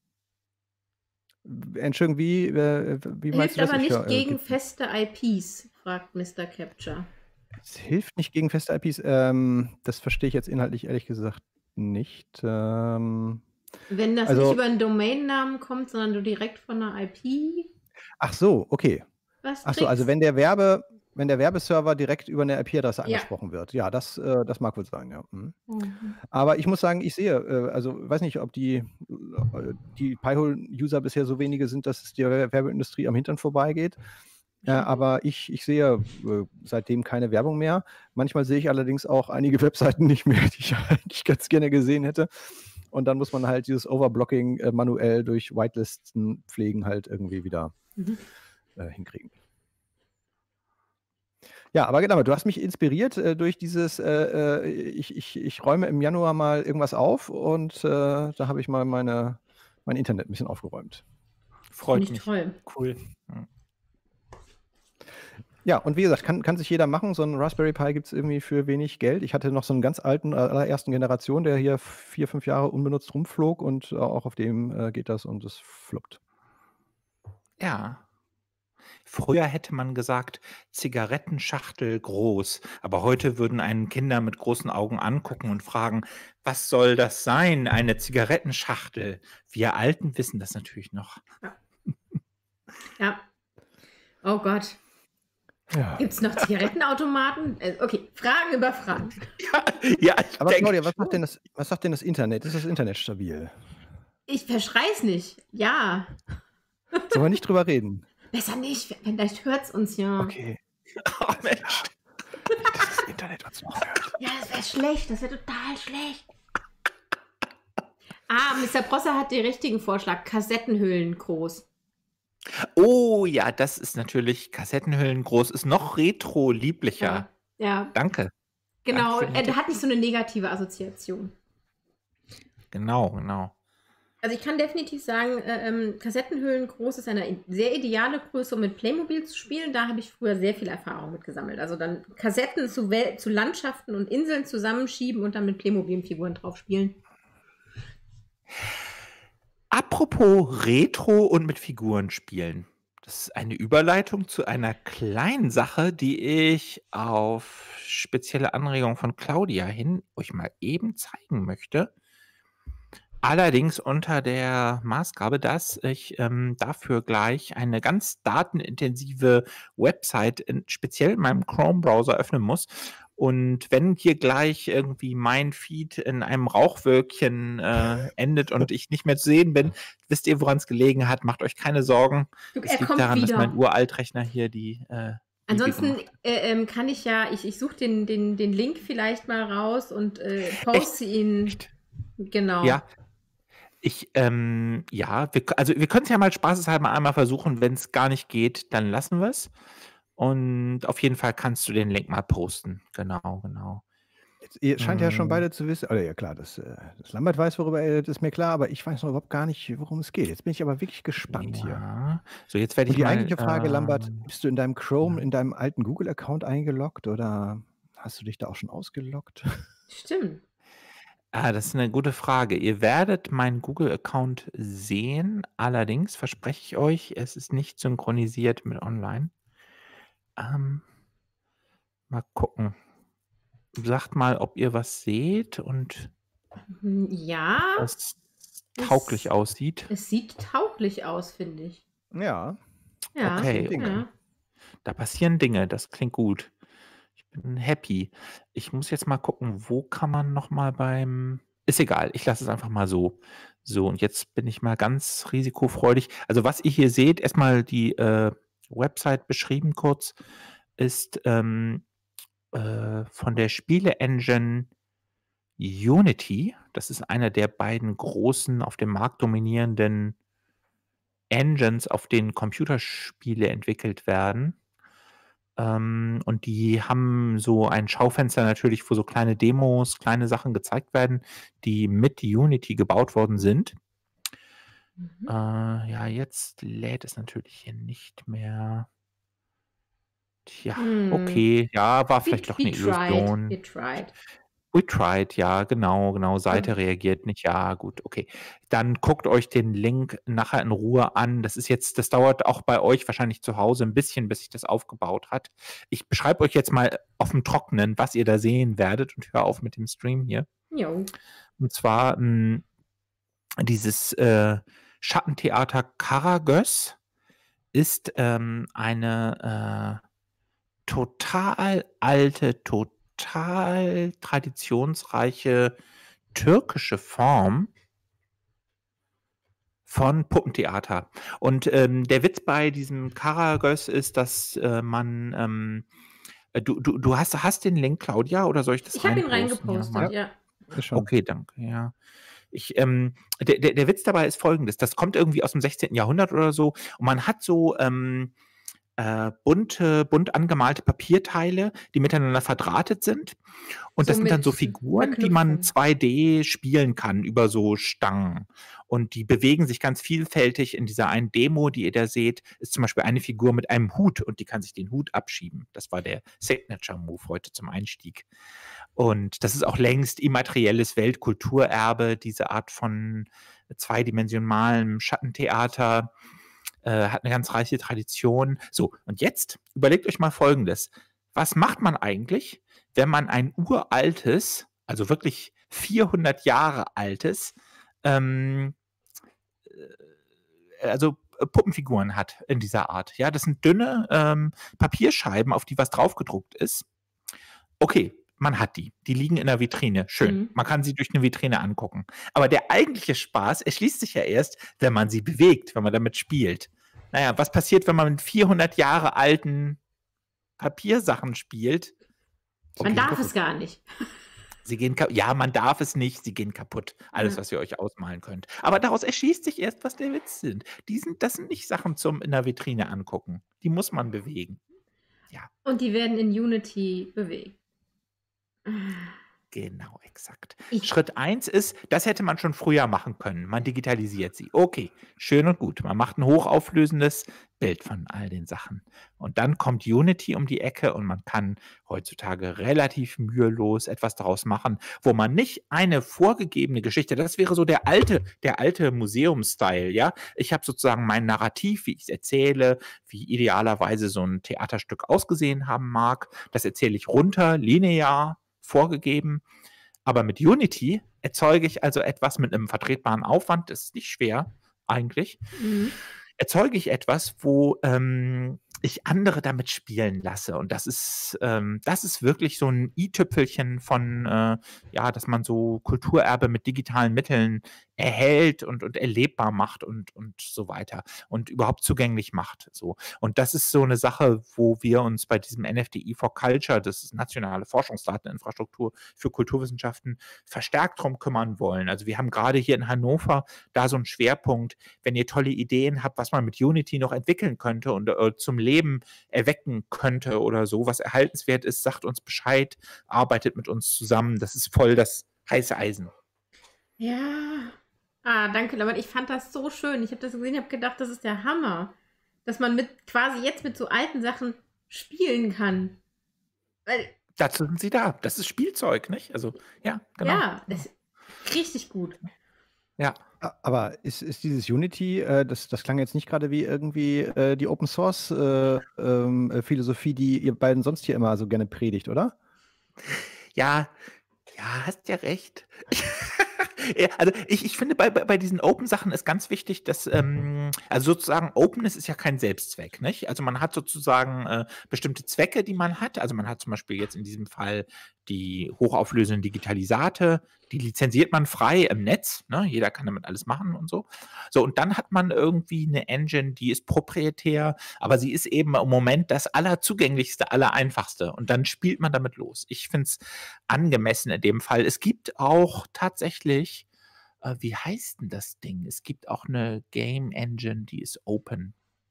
Entschuldigung, wie, äh, wie meinst Hilft du das? aber Ich nicht hör, äh, gegen gibt- feste I Ps, fragt Mister Capture. Es hilft nicht gegen feste I Ps. Ähm, das verstehe ich jetzt inhaltlich ehrlich gesagt nicht. Ähm, Wenn das Also- nicht über einen Domainnamen kommt, sondern du direkt von einer I P ach so, okay. was Ach so, also kriegst. wenn der Werbe, wenn der Werbeserver direkt über eine I P-Adresse Ja. angesprochen wird. Ja, das, äh, das mag wohl sein, ja. Mhm. Mhm. Aber ich muss sagen, ich sehe, äh, also weiß nicht, ob die, äh, die Pi-hole-User bisher so wenige sind, dass es der Werbeindustrie am Hintern vorbeigeht. Äh, aber ich, ich sehe äh, seitdem keine Werbung mehr. Manchmal sehe ich allerdings auch einige Webseiten nicht mehr, die ich eigentlich ganz gerne gesehen hätte. Und dann muss man halt dieses Overblocking äh, manuell durch Whitelisten pflegen halt irgendwie wieder Mhm. äh, hinkriegen. Ja, aber genau, du hast mich inspiriert äh, durch dieses, äh, äh, ich, ich, ich räume im Januar mal irgendwas auf und äh, da habe ich mal meine, mein Internet ein bisschen aufgeräumt. Freut Finde ich mich. toll. Cool. Ja. Ja, und wie gesagt, kann, kann sich jeder machen. So ein Raspberry Pi gibt es irgendwie für wenig Geld. Ich hatte noch so einen ganz alten, äh, allerersten Generation, der hier vier, fünf Jahre unbenutzt rumflog und äh, auch auf dem äh, geht das und es fluppt. Ja. Früher hätte man gesagt, Zigarettenschachtel groß, aber heute würden einen Kinder mit großen Augen angucken und fragen, was soll das sein, eine Zigarettenschachtel? Wir Alten wissen das natürlich noch. Ja. Oh Gott. Ja. Gibt es noch Zigarettenautomaten? Äh, Okay, Fragen über Fragen. Ja, ja ich Aber denke Claudia, was schon. sagt denn das, was sagt denn das Internet? Ist das Internet stabil? Ich verschrei's nicht. Ja. Sollen wir nicht drüber reden? Besser nicht. Vielleicht hört's uns ja. Okay. Oh, Mensch. Nicht, dass das Internet uns noch hört. Ja, das wäre schlecht. Das wäre total schlecht. Ah, Mister Prosser hat den richtigen Vorschlag. Kassettenhüllen groß. Oh ja, das ist natürlich Kassettenhüllen groß, ist noch retro-lieblicher. Ja, ja. Danke. Genau, Danke für den er Tipp. hat nicht so eine negative Assoziation. Genau, genau. Also ich kann definitiv sagen, äh, ähm, Kassettenhüllen groß ist eine sehr ideale Größe, um mit Playmobil zu spielen. Da habe ich früher sehr viel Erfahrung mit gesammelt. Also dann Kassetten zu, Wel zu Landschaften und Inseln zusammenschieben und dann mit Playmobil-Figuren drauf spielen. Apropos Retro und mit Figuren spielen. Das ist eine Überleitung zu einer kleinen Sache, die ich auf spezielle Anregung von Claudia hin euch mal eben zeigen möchte. Allerdings unter der Maßgabe, dass ich ähm, dafür gleich eine ganz datenintensive Website in, speziell in meinem Chrome-Browser öffnen muss. Und wenn hier gleich irgendwie mein Feed in einem Rauchwölkchen äh, endet und ich nicht mehr zu sehen bin, wisst ihr, woran es gelegen hat. Macht euch keine Sorgen. Du, Es er liegt kommt daran, dass wieder. mein Uraltrechner hier die äh, Ansonsten gemacht hat. äh, ähm, kann ich ja, ich, ich suche den, den, den Link vielleicht mal raus und äh, poste ihn. Echt? Genau. Ja. Ich, ähm, ja, wir, also wir können es ja mal spaßeshalber einmal versuchen. Wenn es gar nicht geht, dann lassen wir es. Und auf jeden Fall kannst du den Link mal posten. Genau, genau. Jetzt, ihr scheint ja schon Mm. beide zu wissen, oder ja klar, das, äh, das Lambert weiß, worüber er, das ist mir klar, aber ich weiß noch überhaupt gar nicht, worum es geht. Jetzt bin ich aber wirklich gespannt hier. Ja. So, jetzt werde Und ich die mal. eigentliche Frage, Lambert, ähm, bist du in deinem Chrome, ja. in deinem alten Google-Account eingeloggt oder hast du dich da auch schon ausgeloggt? Stimmt. Ah, das ist eine gute Frage. Ihr werdet meinen Google-Account sehen. Allerdings verspreche ich euch, es ist nicht synchronisiert mit online. Ähm, mal gucken. Sagt mal, ob ihr was seht und Hm, Ja, das tauglich es, aussieht. es sieht tauglich aus, finde ich. Ja, Ja, Okay, Dinge. ja. da passieren Dinge. Das klingt gut. Ich bin happy. Ich muss jetzt mal gucken, wo kann man noch mal beim. Ist egal, ich lasse es einfach mal so. So, und jetzt bin ich mal ganz risikofreudig. Also, was ihr hier seht, erstmal die äh, Website beschrieben kurz, ist ähm, äh, von der Spiele-Engine Unity. Das ist einer der beiden großen, auf dem Markt dominierenden Engines, auf denen Computerspiele entwickelt werden. Ähm, und die haben so ein Schaufenster natürlich, wo so kleine Demos, kleine Sachen gezeigt werden, die mit Unity gebaut worden sind. Mhm. Äh, ja, jetzt lädt es natürlich hier nicht mehr. Tja, Hm. okay, ja, war We, vielleicht doch we eine tried, Illusion. we tried. We tried, ja, genau, genau. Seite Ähm, reagiert nicht. Ja, gut, okay. Dann guckt euch den Link nachher in Ruhe an. Das ist jetzt, das dauert auch bei euch wahrscheinlich zu Hause ein bisschen, bis sich das aufgebaut hat. Ich beschreibe euch jetzt mal auf dem Trockenen, was ihr da sehen werdet und hör auf mit dem Stream hier. Jo. Und zwar mh, dieses äh, Schattentheater Karagöz ist ähm, eine äh, total alte, total traditionsreiche türkische Form von Puppentheater. Und ähm, der Witz bei diesem Karagöz ist, dass äh, man ähm, äh, du, du, du hast, hast den Link, Claudia, oder soll ich das Ich habe ihn reinposten hier reingepostet, nochmal? ja. ist schon. Okay, danke, ja. Ich, ähm, der, der, der Witz dabei ist folgendes: Das kommt irgendwie aus dem sechzehnten Jahrhundert oder so, und man hat so ähm, äh, bunte, bunt angemalte Papierteile, die miteinander verdrahtet sind. Und So das sind dann so mit Figuren, die man Verknüpfung. zwei D spielen kann über so Stangen. Und die bewegen sich ganz vielfältig. In dieser einen Demo, die ihr da seht, ist zum Beispiel eine Figur mit einem Hut und die kann sich den Hut abschieben. Das war der Signature-Move heute zum Einstieg. Und das ist auch längst immaterielles Weltkulturerbe, diese Art von zweidimensionalem Schattentheater. Äh, hat eine ganz reiche Tradition. So, und jetzt überlegt euch mal Folgendes. Was macht man eigentlich, wenn man ein uraltes, also wirklich vierhundert Jahre altes, ähm, äh, also äh, Puppenfiguren hat in dieser Art? Ja, das sind dünne ähm, Papierscheiben, auf die was draufgedruckt ist. Okay, man hat die. Die liegen in der Vitrine. Schön. Mhm. Man kann sie durch eine Vitrine angucken. Aber der eigentliche Spaß erschließt sich ja erst, wenn man sie bewegt, wenn man damit spielt. Naja, was passiert, wenn man mit vierhundert Jahre alten Papiersachen spielt? Man Okay, darf doch, es gar nicht. Sie gehen ka ja, man darf es nicht, sie gehen kaputt. Alles, Ja. was ihr euch ausmalen könnt. Aber daraus erschließt sich erst, was der Witz sind. Die sind das sind nicht Sachen zum in der Vitrine angucken. Die muss man bewegen. Ja, Und die werden in Unity bewegt. genau, exakt. Ich, Schritt eins ist, das hätte man schon früher machen können. Man digitalisiert sie. Okay, schön und gut. Man macht ein hochauflösendes Bild von all den Sachen. Und dann kommt Unity um die Ecke und man kann heutzutage relativ mühelos etwas daraus machen, wo man nicht eine vorgegebene Geschichte, das wäre so der alte, der alte Museumsstyle, ja. Ich habe sozusagen mein Narrativ, wie ich es erzähle, wie idealerweise so ein Theaterstück ausgesehen haben mag. Das erzähle ich runter, linear, vorgegeben. Aber mit Unity erzeuge ich also etwas mit einem vertretbaren Aufwand, das ist nicht schwer eigentlich, mhm. erzeuge ich etwas, wo ähm, ich andere damit spielen lasse. Und das ist, ähm, das ist wirklich so ein i-Tüpfelchen von, äh, ja, dass man so Kulturerbe mit digitalen Mitteln erhält und, und erlebbar macht und, und so weiter und überhaupt zugänglich macht. So. Und das ist so eine Sache, wo wir uns bei diesem N F D I for Culture, das ist nationale Forschungsdateninfrastruktur für Kulturwissenschaften, verstärkt drum kümmern wollen. Also wir haben gerade hier in Hannover da so einen Schwerpunkt, wenn ihr tolle Ideen habt, was man mit Unity noch entwickeln könnte und äh, zum Leben erwecken könnte oder so, was erhaltenswert ist, sagt uns Bescheid, arbeitet mit uns zusammen. Das ist voll das heiße Eisen. Ja. Ah, danke, Laban. Ich fand das so schön. Ich habe das gesehen, habe gedacht, das ist der Hammer. Dass man mit quasi jetzt mit so alten Sachen spielen kann. Weil, Dazu sind sie da. Das ist Spielzeug, nicht? Also, ja, genau. ja, das ist richtig gut. Ja. A- Aber ist, ist dieses Unity, äh, das, das klang jetzt nicht gerade wie irgendwie äh, die Open Source äh, ähm, äh, Philosophie, die ihr beiden sonst hier immer so gerne predigt, oder? Ja, ja, hast ja recht. Ja, also ich, ich finde, bei, bei, bei diesen Open-Sachen ist ganz wichtig, dass, ähm, also sozusagen Openness ist ja kein Selbstzweck, nicht? Also man hat sozusagen äh, bestimmte Zwecke, die man hat. Also man hat zum Beispiel jetzt in diesem Fall die hochauflösenden Digitalisate, die lizenziert man frei im Netz, ne? Jeder kann damit alles machen und so. So, und dann hat man irgendwie eine Engine, die ist proprietär, aber sie ist eben im Moment das allerzugänglichste, allereinfachste. Und dann spielt man damit los. Ich finde es angemessen in dem Fall. Es gibt auch tatsächlich, äh, wie heißt denn das Ding? Es gibt auch eine Game Engine, die ist open.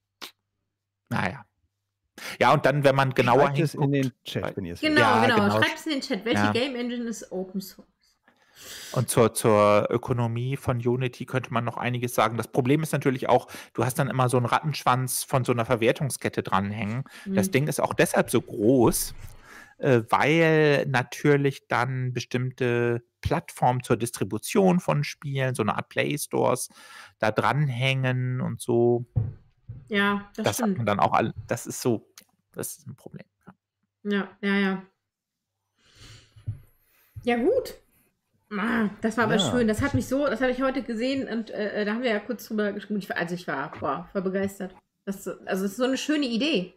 Naja. Ja, und dann, wenn man genauer Schreibt es in den hinguckt, Chat, bei- wenn ihr es Genau, wisst. Ja, genau. genau. Schreibt es in den Chat. Welche Ja. Game Engine ist Open Source? Und zur, zur Ökonomie von Unity könnte man noch einiges sagen. Das Problem ist natürlich auch, du hast dann immer so einen Rattenschwanz von so einer Verwertungskette dranhängen. Das Hm. Ding ist auch deshalb so groß, äh, weil natürlich dann bestimmte Plattformen zur Distribution von Spielen, so eine Art Play Stores, da dranhängen und so. Ja, das, Das hat stimmt. man dann auch all, das ist so, das ist ein Problem. Ja. Ja, ja, ja. Ja, gut. Ah, das war aber Ja. schön. Das hat mich so, das habe ich heute gesehen und äh, da haben wir ja kurz drüber geschrieben. Ich war- Also ich war, boah, voll begeistert. Das, also das ist so eine schöne Idee.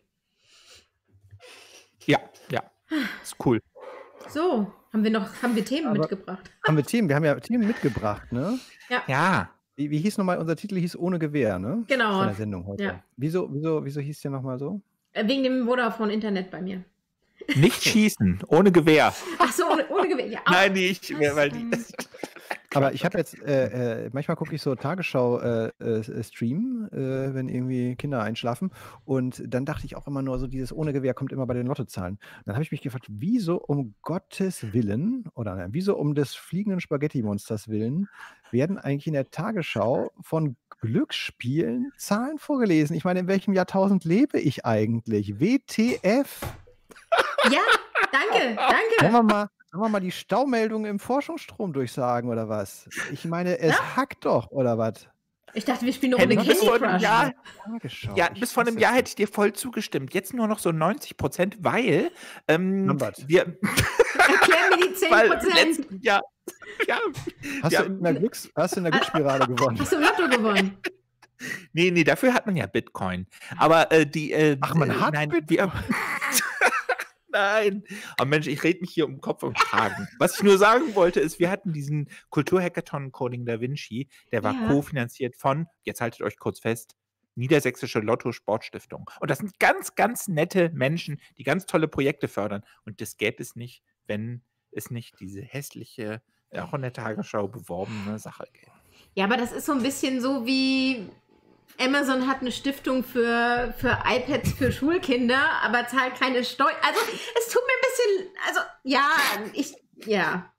Ja, ja, ist cool. So, haben wir noch, haben wir Themen Aber- mitgebracht? Haben wir Themen? Wir haben ja Themen mitgebracht, ne? Ja, Wie, wie hieß nochmal, unser Titel hieß Ohne Gewehr, ne? Genau. Von der Sendung heute. Ja. Wieso, wieso, wieso hieß der nochmal so? Äh, Wegen dem Vodafone Internet bei mir. nicht schießen, ohne Gewehr. Ach so, ohne, ohne Gewehr. Ja, auch. Nein, nicht, Was, weil die. ähm, Aber ich habe jetzt, äh, äh, manchmal gucke ich so Tagesschau-Stream, äh, äh, wenn irgendwie Kinder einschlafen. Und dann dachte ich auch immer nur so, dieses ohne Gewehr kommt immer bei den Lottozahlen. Dann habe ich mich gefragt, wieso um Gottes Willen, oder nein, wieso um des fliegenden Spaghetti-Monsters willen, werden eigentlich in der Tagesschau von Glücksspielen Zahlen vorgelesen? Ich meine, in welchem Jahrtausend lebe ich eigentlich? W T F? Ja, danke, Sollen danke. wir mal, sollen wir mal die Staumeldung im Forschungsstrom durchsagen oder was? Ich meine, es Ja. hackt doch, oder was? Ich dachte, wir spielen eine Runde Henning, bis Candy vor einem Crush. Jahr, Tagesschau. ja, ich bis vor weiß einem es Jahr nicht. hätte ich dir voll zugestimmt. Jetzt nur noch so neunzig Prozent, weil ähm, Lambert. wir, Erklär mir die zehn weil im Prozent. letzten Jahr, ja, Hast, ja, du in der Glücks, hast du in der Glücksspirale gewonnen? Hast du im Lotto gewonnen? nee, nee, dafür hat man ja Bitcoin. Aber äh, die, äh, Ach, man äh, hat nein, Bitcoin? wir, nein, oh Mensch, ich rede mich hier um Kopf und Kragen. Was ich nur sagen wollte, ist, wir hatten diesen Kulturhackathon Coding Da Vinci, der war Ja. kofinanziert von, jetzt haltet euch kurz fest, Niedersächsische Lotto Sportstiftung. Und das sind ganz, ganz nette Menschen, die ganz tolle Projekte fördern. Und das gäbe es nicht, wenn es nicht diese hässliche, auch in der Tagesschau beworbene Sache gibt. Ja, aber das ist so ein bisschen so wie Amazon hat eine Stiftung für, für iPads für Schulkinder, aber zahlt keine Steuern. Also es tut mir ein bisschen, also ja, ich, ja.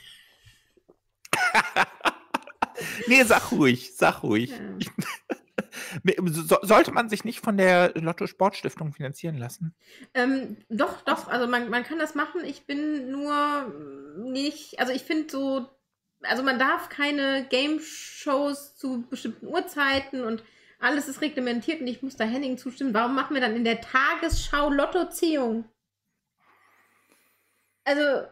Nee, sag ruhig, sag ruhig. Ja. So, sollte man sich nicht von der Lotto-Sport-Stiftung finanzieren lassen? Ähm, doch, doch, also man, man kann das machen. Ich bin nur nicht, also ich finde so, also man darf keine Game-Shows zu bestimmten Uhrzeiten und alles ist reglementiert und ich muss da Henning zustimmen. Warum machen wir dann in der Tagesschau Lottoziehung? Also.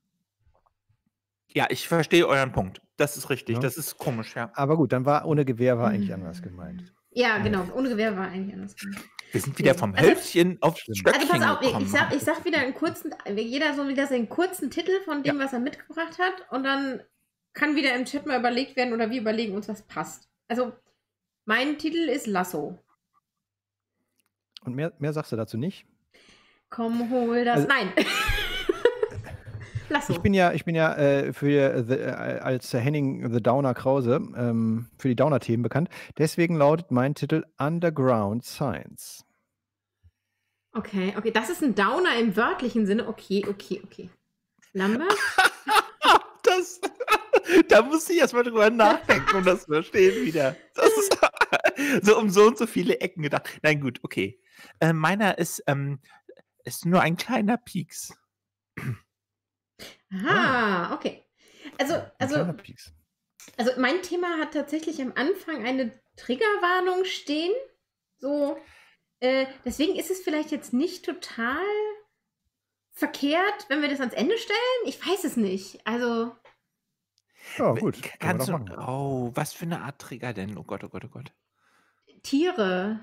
Ja, ich verstehe euren Punkt. Das ist richtig, Ja. das ist komisch, ja. Aber gut, dann war ohne Gewehr war eigentlich anders gemeint. Ja, genau, ohne Gewehr war eigentlich anders gemeint. Wir sind wieder vom Also- Hölzchen aufs Stöckchen Also pass auf, ich, gekommen. ich, sag, ich sag wieder einen kurzen, jeder so wieder seinen kurzen Titel von dem, was er mitgebracht hat und dann kann wieder im Chat mal überlegt werden oder wir überlegen uns, was passt. Also, mein Titel ist Lasso. Und mehr, mehr sagst du dazu nicht? Komm, hol das. Also- Nein. Lasso. Ich bin ja, ich bin ja äh, für the, äh, als Henning the Downer Krause ähm, für die Downer-Themen bekannt. Deswegen lautet mein Titel Underground Science. Okay, okay, das ist ein Downer im wörtlichen Sinne. Okay, okay, okay. Lambert? Das, da muss ich erstmal drüber nachdenken, um das zu verstehen wieder. Das ist so um so und so viele Ecken gedacht. Nein, gut, okay. Äh, meiner ist, ähm, ist nur ein kleiner Pieks. Aha, okay. Also, Ein also, kleiner Pieks. also mein Thema hat tatsächlich am Anfang eine Triggerwarnung stehen. So, äh, deswegen ist es vielleicht jetzt nicht total verkehrt, wenn wir das ans Ende stellen. Ich weiß es nicht. Also, Ja, gut. können wir Kannst doch du, machen. oh, was für eine Art Trigger denn? Oh Gott, oh Gott, oh Gott. Tiere.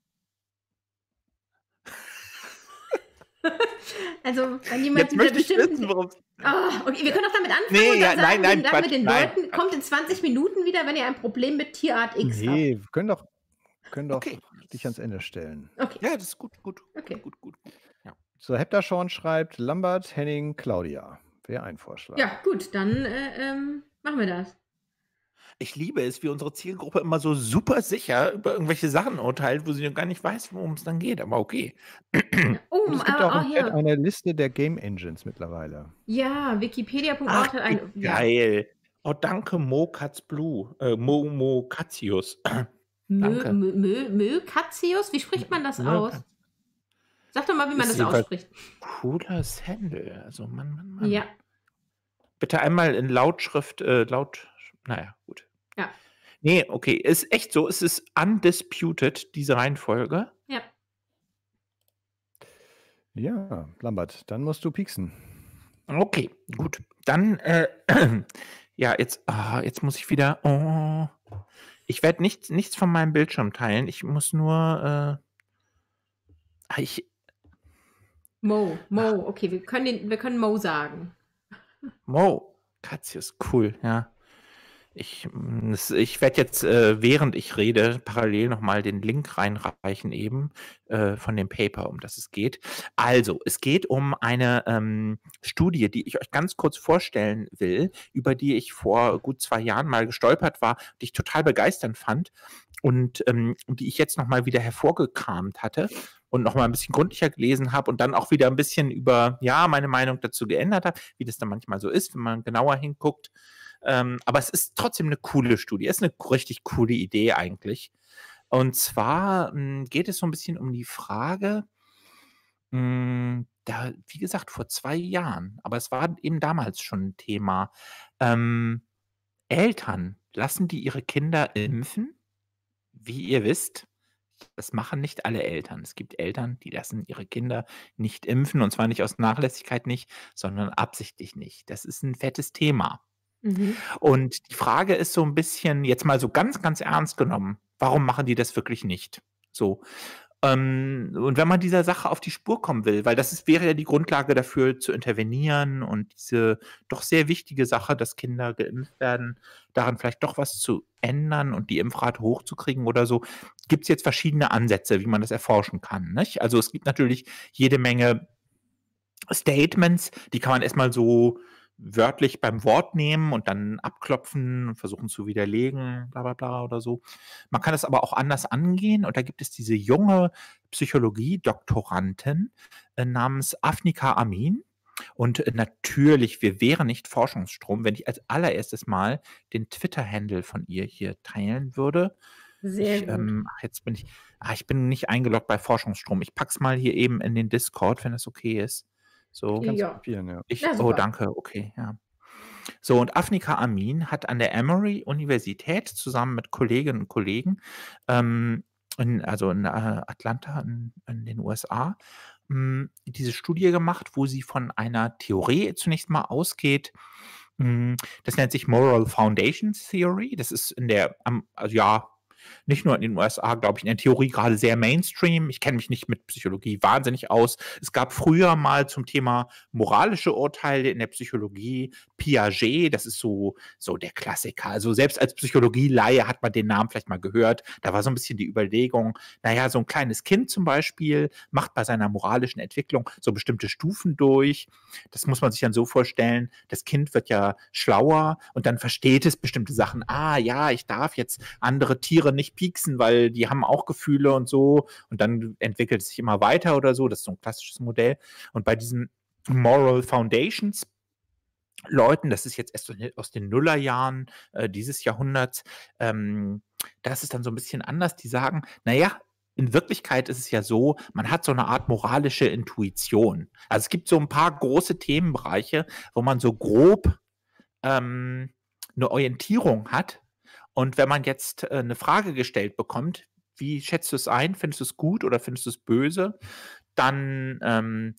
Also, wenn jemand Jetzt möchte ich bestimmten- wissen, worum es... Oh, okay, wir können doch damit anfangen Nee, und dann ja, sagen, nein, nein, wir sagen Quatsch, mit den nein, Leuten, kommt in zwanzig Minuten wieder, wenn ihr ein Problem mit Tierart X Nee, wir können doch, können doch Okay. dich ans Ende stellen. habt. Okay, Ja, das ist gut, gut, Okay. gut, gut, gut. Ja. So, Heptaschauen schreibt Lambert, Henning, Claudia. Wäre ein Vorschlag. ja, gut, dann äh, ähm, machen wir das. Ich liebe es, wie unsere Zielgruppe immer so super sicher über irgendwelche Sachen urteilt, wo sie noch gar nicht weiß, worum es dann geht. Aber okay. Oh, Und es gibt aber auch auch im Chat hier. eine Liste der Game Engines mittlerweile. Ja, wikipedia punkt Ach, org hat ein. wie Ja. geil. Oh, danke, Mo Katz Blue. Äh, Mo, Mo Katzius. Mö, Danke. Mö, Mö, Mö Katzius? Wie spricht man das Mö aus? Katz- Sag doch mal, wie man Ist das jedenfalls- ausspricht. Cooles Handle. Also, Mann, Mann, Mann. Ja. Bitte einmal in Lautschrift, äh, laut, naja, gut. Ja. Nee, okay, ist echt so, es ist undisputed, diese Reihenfolge. Ja. Ja, Lambert, dann musst du pieksen. Okay, gut. Dann, äh, ja, jetzt, ah, jetzt muss ich wieder, oh, ich werde nichts, nichts von meinem Bildschirm teilen, ich muss nur, äh, ich, Mo, Mo, okay, wir können, den, wir können Mo sagen. Mo, Katzius, cool, ja. Ich, mm, es- ich werde jetzt, äh, während ich rede, parallel nochmal den Link reinreichen eben äh, von dem Paper, um das es geht. Also, es geht um eine ähm, Studie, die ich euch ganz kurz vorstellen will, über die ich vor gut zwei Jahren mal gestolpert war, die ich total begeisternd fand und ähm, die ich jetzt nochmal wieder hervorgekramt hatte und nochmal ein bisschen gründlicher gelesen habe und dann auch wieder ein bisschen über, ja, meine Meinung dazu geändert habe, wie das dann manchmal so ist, wenn man genauer hinguckt. Ähm, aber es ist trotzdem eine coole Studie. Es ist eine richtig coole Idee eigentlich. Und zwar mh, geht es so ein bisschen um die Frage, mh, da, wie gesagt, vor zwei Jahren, aber es war eben damals schon ein Thema. Ähm, Eltern, lassen die ihre Kinder impfen? Wie ihr wisst, das machen nicht alle Eltern. Es gibt Eltern, die lassen ihre Kinder nicht impfen, und zwar nicht aus Nachlässigkeit nicht, sondern absichtlich nicht. Das ist ein fettes Thema. Mhm. Und die Frage ist so ein bisschen, jetzt mal so ganz, ganz ernst genommen, warum machen die das wirklich nicht? So. Ähm, und wenn man dieser Sache auf die Spur kommen will, weil das ist, wäre ja die Grundlage dafür zu intervenieren und diese doch sehr wichtige Sache, dass Kinder geimpft werden, daran vielleicht doch was zu ändern und die Impfrate hochzukriegen oder so, gibt es jetzt verschiedene Ansätze, wie man das erforschen kann. Nicht? Also es gibt natürlich jede Menge Statements, die kann man erstmal so wörtlich beim Wort nehmen und dann abklopfen und versuchen zu widerlegen, bla bla bla oder so. Man kann es aber auch anders angehen und da gibt es diese junge Psychologie-Doktorandin äh, namens Afnika Amin. Und äh, natürlich, wir wären nicht Forschungsstrom, wenn ich als allererstes mal den Twitter-Handle von ihr hier teilen würde. Sehr Ich, gut. ähm, ach, jetzt bin ich, ah, ich bin nicht eingeloggt bei Forschungsstrom. Ich pack's mal hier eben in den Discord, wenn das okay ist. So. Kannst du Ja. kopieren, ja. Ich, Ja, oh, super. danke, okay, ja. So, und Afnika Amin hat an der Emory-Universität zusammen mit Kolleginnen und Kollegen, ähm, in, also in äh, Atlanta in, in den U S A, mh, diese Studie gemacht, wo sie von einer Theorie zunächst mal ausgeht. Mh, Das nennt sich Moral Foundations Theory. Das ist in der, am- also ja, nicht nur in den U S A, glaube ich, in der Theorie gerade sehr Mainstream. Ich kenne mich nicht mit Psychologie wahnsinnig aus. Es gab früher mal zum Thema moralische Urteile in der Psychologie Piaget, das ist so, so der Klassiker. Also selbst als Psychologie-Laie hat man den Namen vielleicht mal gehört. Da war so ein bisschen die Überlegung, naja, so ein kleines Kind zum Beispiel macht bei seiner moralischen Entwicklung so bestimmte Stufen durch. Das muss man sich dann so vorstellen, das Kind wird ja schlauer und dann versteht es bestimmte Sachen. Ah ja, ich darf jetzt andere Tiere nicht pieksen, weil die haben auch Gefühle und so. Und dann entwickelt es sich immer weiter oder so. Das ist so ein klassisches Modell. Und bei diesen Moral Foundations Leuten, das ist jetzt erst aus den Nullerjahren äh, dieses Jahrhunderts, ähm, das ist dann so ein bisschen anders. Die sagen, naja, in Wirklichkeit ist es ja so, man hat so eine Art moralische Intuition. Also es gibt so ein paar große Themenbereiche, wo man so grob ähm, eine Orientierung hat. Und wenn man jetzt äh, eine Frage gestellt bekommt, wie schätzt du es ein? Findest du es gut oder findest du es böse? Dann ähm,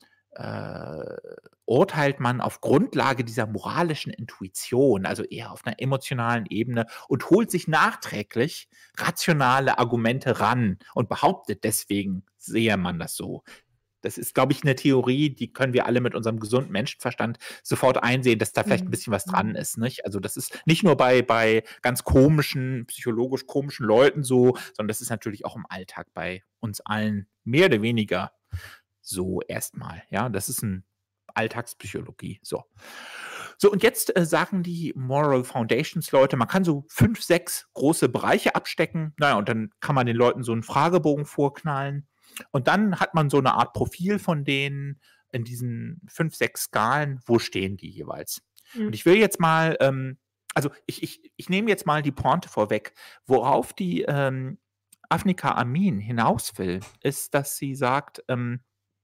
äh, urteilt man auf Grundlage dieser moralischen Intuition, also eher auf einer emotionalen Ebene und holt sich nachträglich rationale Argumente ran und behauptet deswegen, sehe man das so. Das ist, glaube ich, eine Theorie, die können wir alle mit unserem gesunden Menschenverstand sofort einsehen, dass da vielleicht ein bisschen was dran ist. Nicht? Also das ist nicht nur bei, bei ganz komischen, psychologisch komischen Leuten so, sondern das ist natürlich auch im Alltag bei uns allen mehr oder weniger so erstmal. Ja, das ist eine Alltagspsychologie. So. So, und jetzt äh, sagen die Moral Foundations Leute, man kann so fünf, sechs große Bereiche abstecken. Naja, und dann kann man den Leuten so einen Fragebogen vorknallen. Und dann hat man so eine Art Profil von denen in diesen fünf, sechs Skalen, wo stehen die jeweils. Mhm. Und ich will jetzt mal, ähm, also ich, ich, ich nehme jetzt mal die Pointe vorweg. Worauf die ähm, Afnika Amin hinaus will, ist, dass sie sagt, ähm,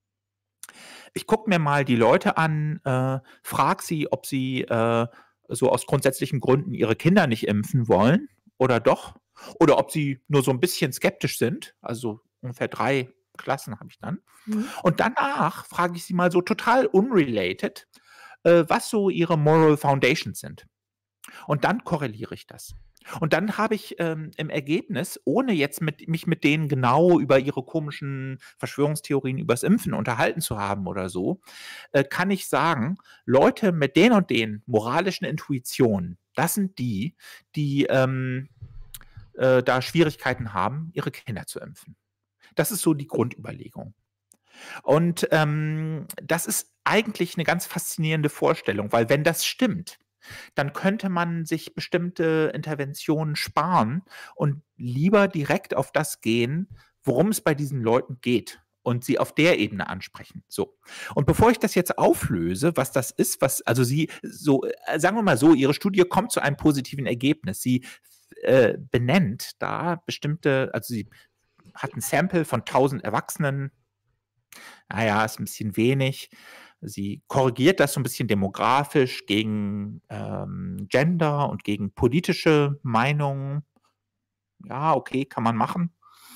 ich gucke mir mal die Leute an, äh, frage sie, ob sie äh, so aus grundsätzlichen Gründen ihre Kinder nicht impfen wollen oder doch. Oder ob sie nur so ein bisschen skeptisch sind, also ungefähr drei Klassen habe ich dann. Mhm. Und danach frage ich sie mal so total unrelated, äh, was so ihre Moral Foundations sind. Und dann korreliere ich das. Und dann habe ich ähm, im Ergebnis, ohne jetzt mit, mich mit denen genau über ihre komischen Verschwörungstheorien übers Impfen unterhalten zu haben oder so, äh, kann ich sagen, Leute mit den und den moralischen Intuitionen, das sind die, die ähm, äh, da Schwierigkeiten haben, ihre Kinder zu impfen. Das ist so die Grundüberlegung. Und ähm, das ist eigentlich eine ganz faszinierende Vorstellung, weil wenn das stimmt, dann könnte man sich bestimmte Interventionen sparen und lieber direkt auf das gehen, worum es bei diesen Leuten geht und sie auf der Ebene ansprechen. So. Und bevor ich das jetzt auflöse, was das ist, was, also sie, so, äh, sagen wir mal so, ihre Studie kommt zu einem positiven Ergebnis. Sie äh, benennt da bestimmte, also sie hat ein Sample von tausend Erwachsenen. Naja, ist ein bisschen wenig. Sie korrigiert das so ein bisschen demografisch gegen ähm, Gender und gegen politische Meinungen. Ja, okay, kann man machen.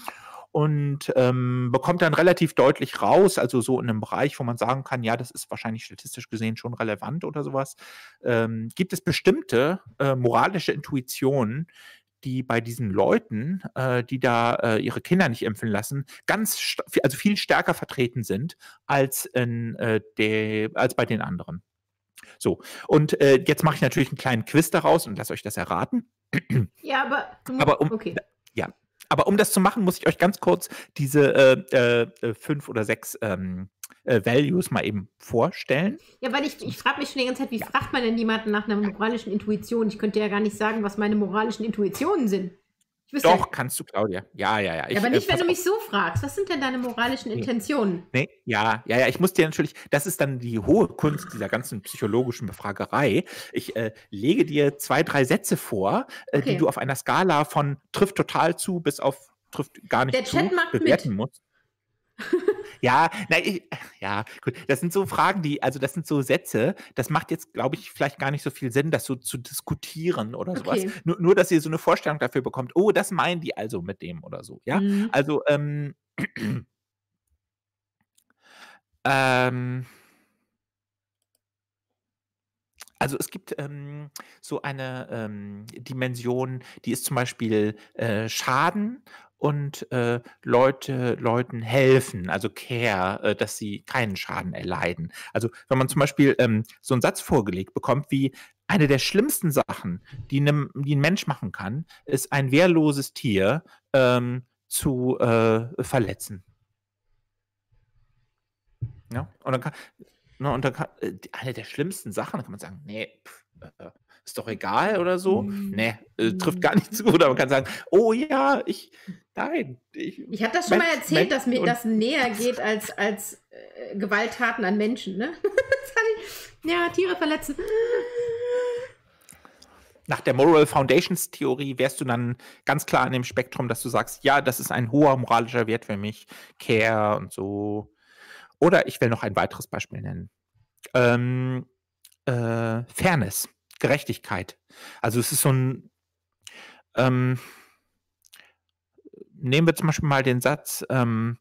Und ähm, bekommt dann relativ deutlich raus, also so in einem Bereich, wo man sagen kann, ja, das ist wahrscheinlich statistisch gesehen schon relevant oder sowas, ähm, gibt es bestimmte äh, moralische Intuitionen, die bei diesen Leuten, äh, die da äh, ihre Kinder nicht impfen lassen, ganz, st- also viel stärker vertreten sind als, in, äh, de, als bei den anderen. So, und äh, jetzt mache ich natürlich einen kleinen Quiz daraus und lasse euch das erraten. Ja, aber. Du musst, Aber um, okay. ja, aber um das zu machen, muss ich euch ganz kurz diese äh, äh, fünf oder sechs ähm, äh, Values mal eben vorstellen. Ja, weil ich, ich frage mich schon die ganze Zeit, wie fragt man denn jemanden nach einer moralischen Intuition? Ich könnte ja gar nicht sagen, was meine moralischen Intuitionen sind. Ich wüsste Doch, ja, kannst du, Claudia. Ja, ja, ja. ja, Ich, aber äh, nicht, wenn pass du auf. mich so fragst. Was sind denn deine moralischen Nee. Intentionen? Nee, ja, ja, ja, ich muss dir natürlich, das ist dann die hohe Kunst dieser ganzen psychologischen Befragerei. Ich äh, lege dir zwei, drei Sätze vor, äh, die Okay. du auf einer Skala von trifft total zu bis auf trifft gar nicht Der zu Chat macht bewerten mit. musst. Ja, na, ich, ja, gut. Das sind so Fragen, die, also das sind so Sätze, das macht jetzt, glaube ich, vielleicht gar nicht so viel Sinn, das so zu diskutieren oder sowas. Okay. Nur, nur, dass ihr so eine Vorstellung dafür bekommt, oh, das meinen die also mit dem oder so, ja? Mhm. Also, ähm, ähm, also es gibt ähm, so eine ähm, Dimension, die ist zum Beispiel äh, Schaden und äh, Leute, Leuten helfen, also Care, äh, dass sie keinen Schaden erleiden. Also wenn man zum Beispiel ähm, so einen Satz vorgelegt bekommt wie eine der schlimmsten Sachen, die, nem, die ein Mensch machen kann, ist ein wehrloses Tier ähm, zu äh, verletzen. Ja? Und dann kann, ne, und dann kann, äh, die- eine der schlimmsten Sachen, da kann man sagen, nee, pff, äh, ist doch egal oder so. Nee, äh, trifft gar nicht zu. Oder man kann sagen, oh ja, ich, nein, ich, Ich habe das schon mal Mensch- erzählt, dass mir Menschen das näher geht als, als äh, Gewalttaten an Menschen. Ne? Das fand ich- ja, Tiere verletzen. Nach der Moral Foundations Theorie wärst du dann ganz klar an dem Spektrum, dass du sagst, ja, das ist ein hoher moralischer Wert für mich, Care und so. Oder ich will noch ein weiteres Beispiel nennen. Ähm, äh, Fairness, Gerechtigkeit. Also es ist so ein, ähm, nehmen wir zum Beispiel mal den Satz, ähm,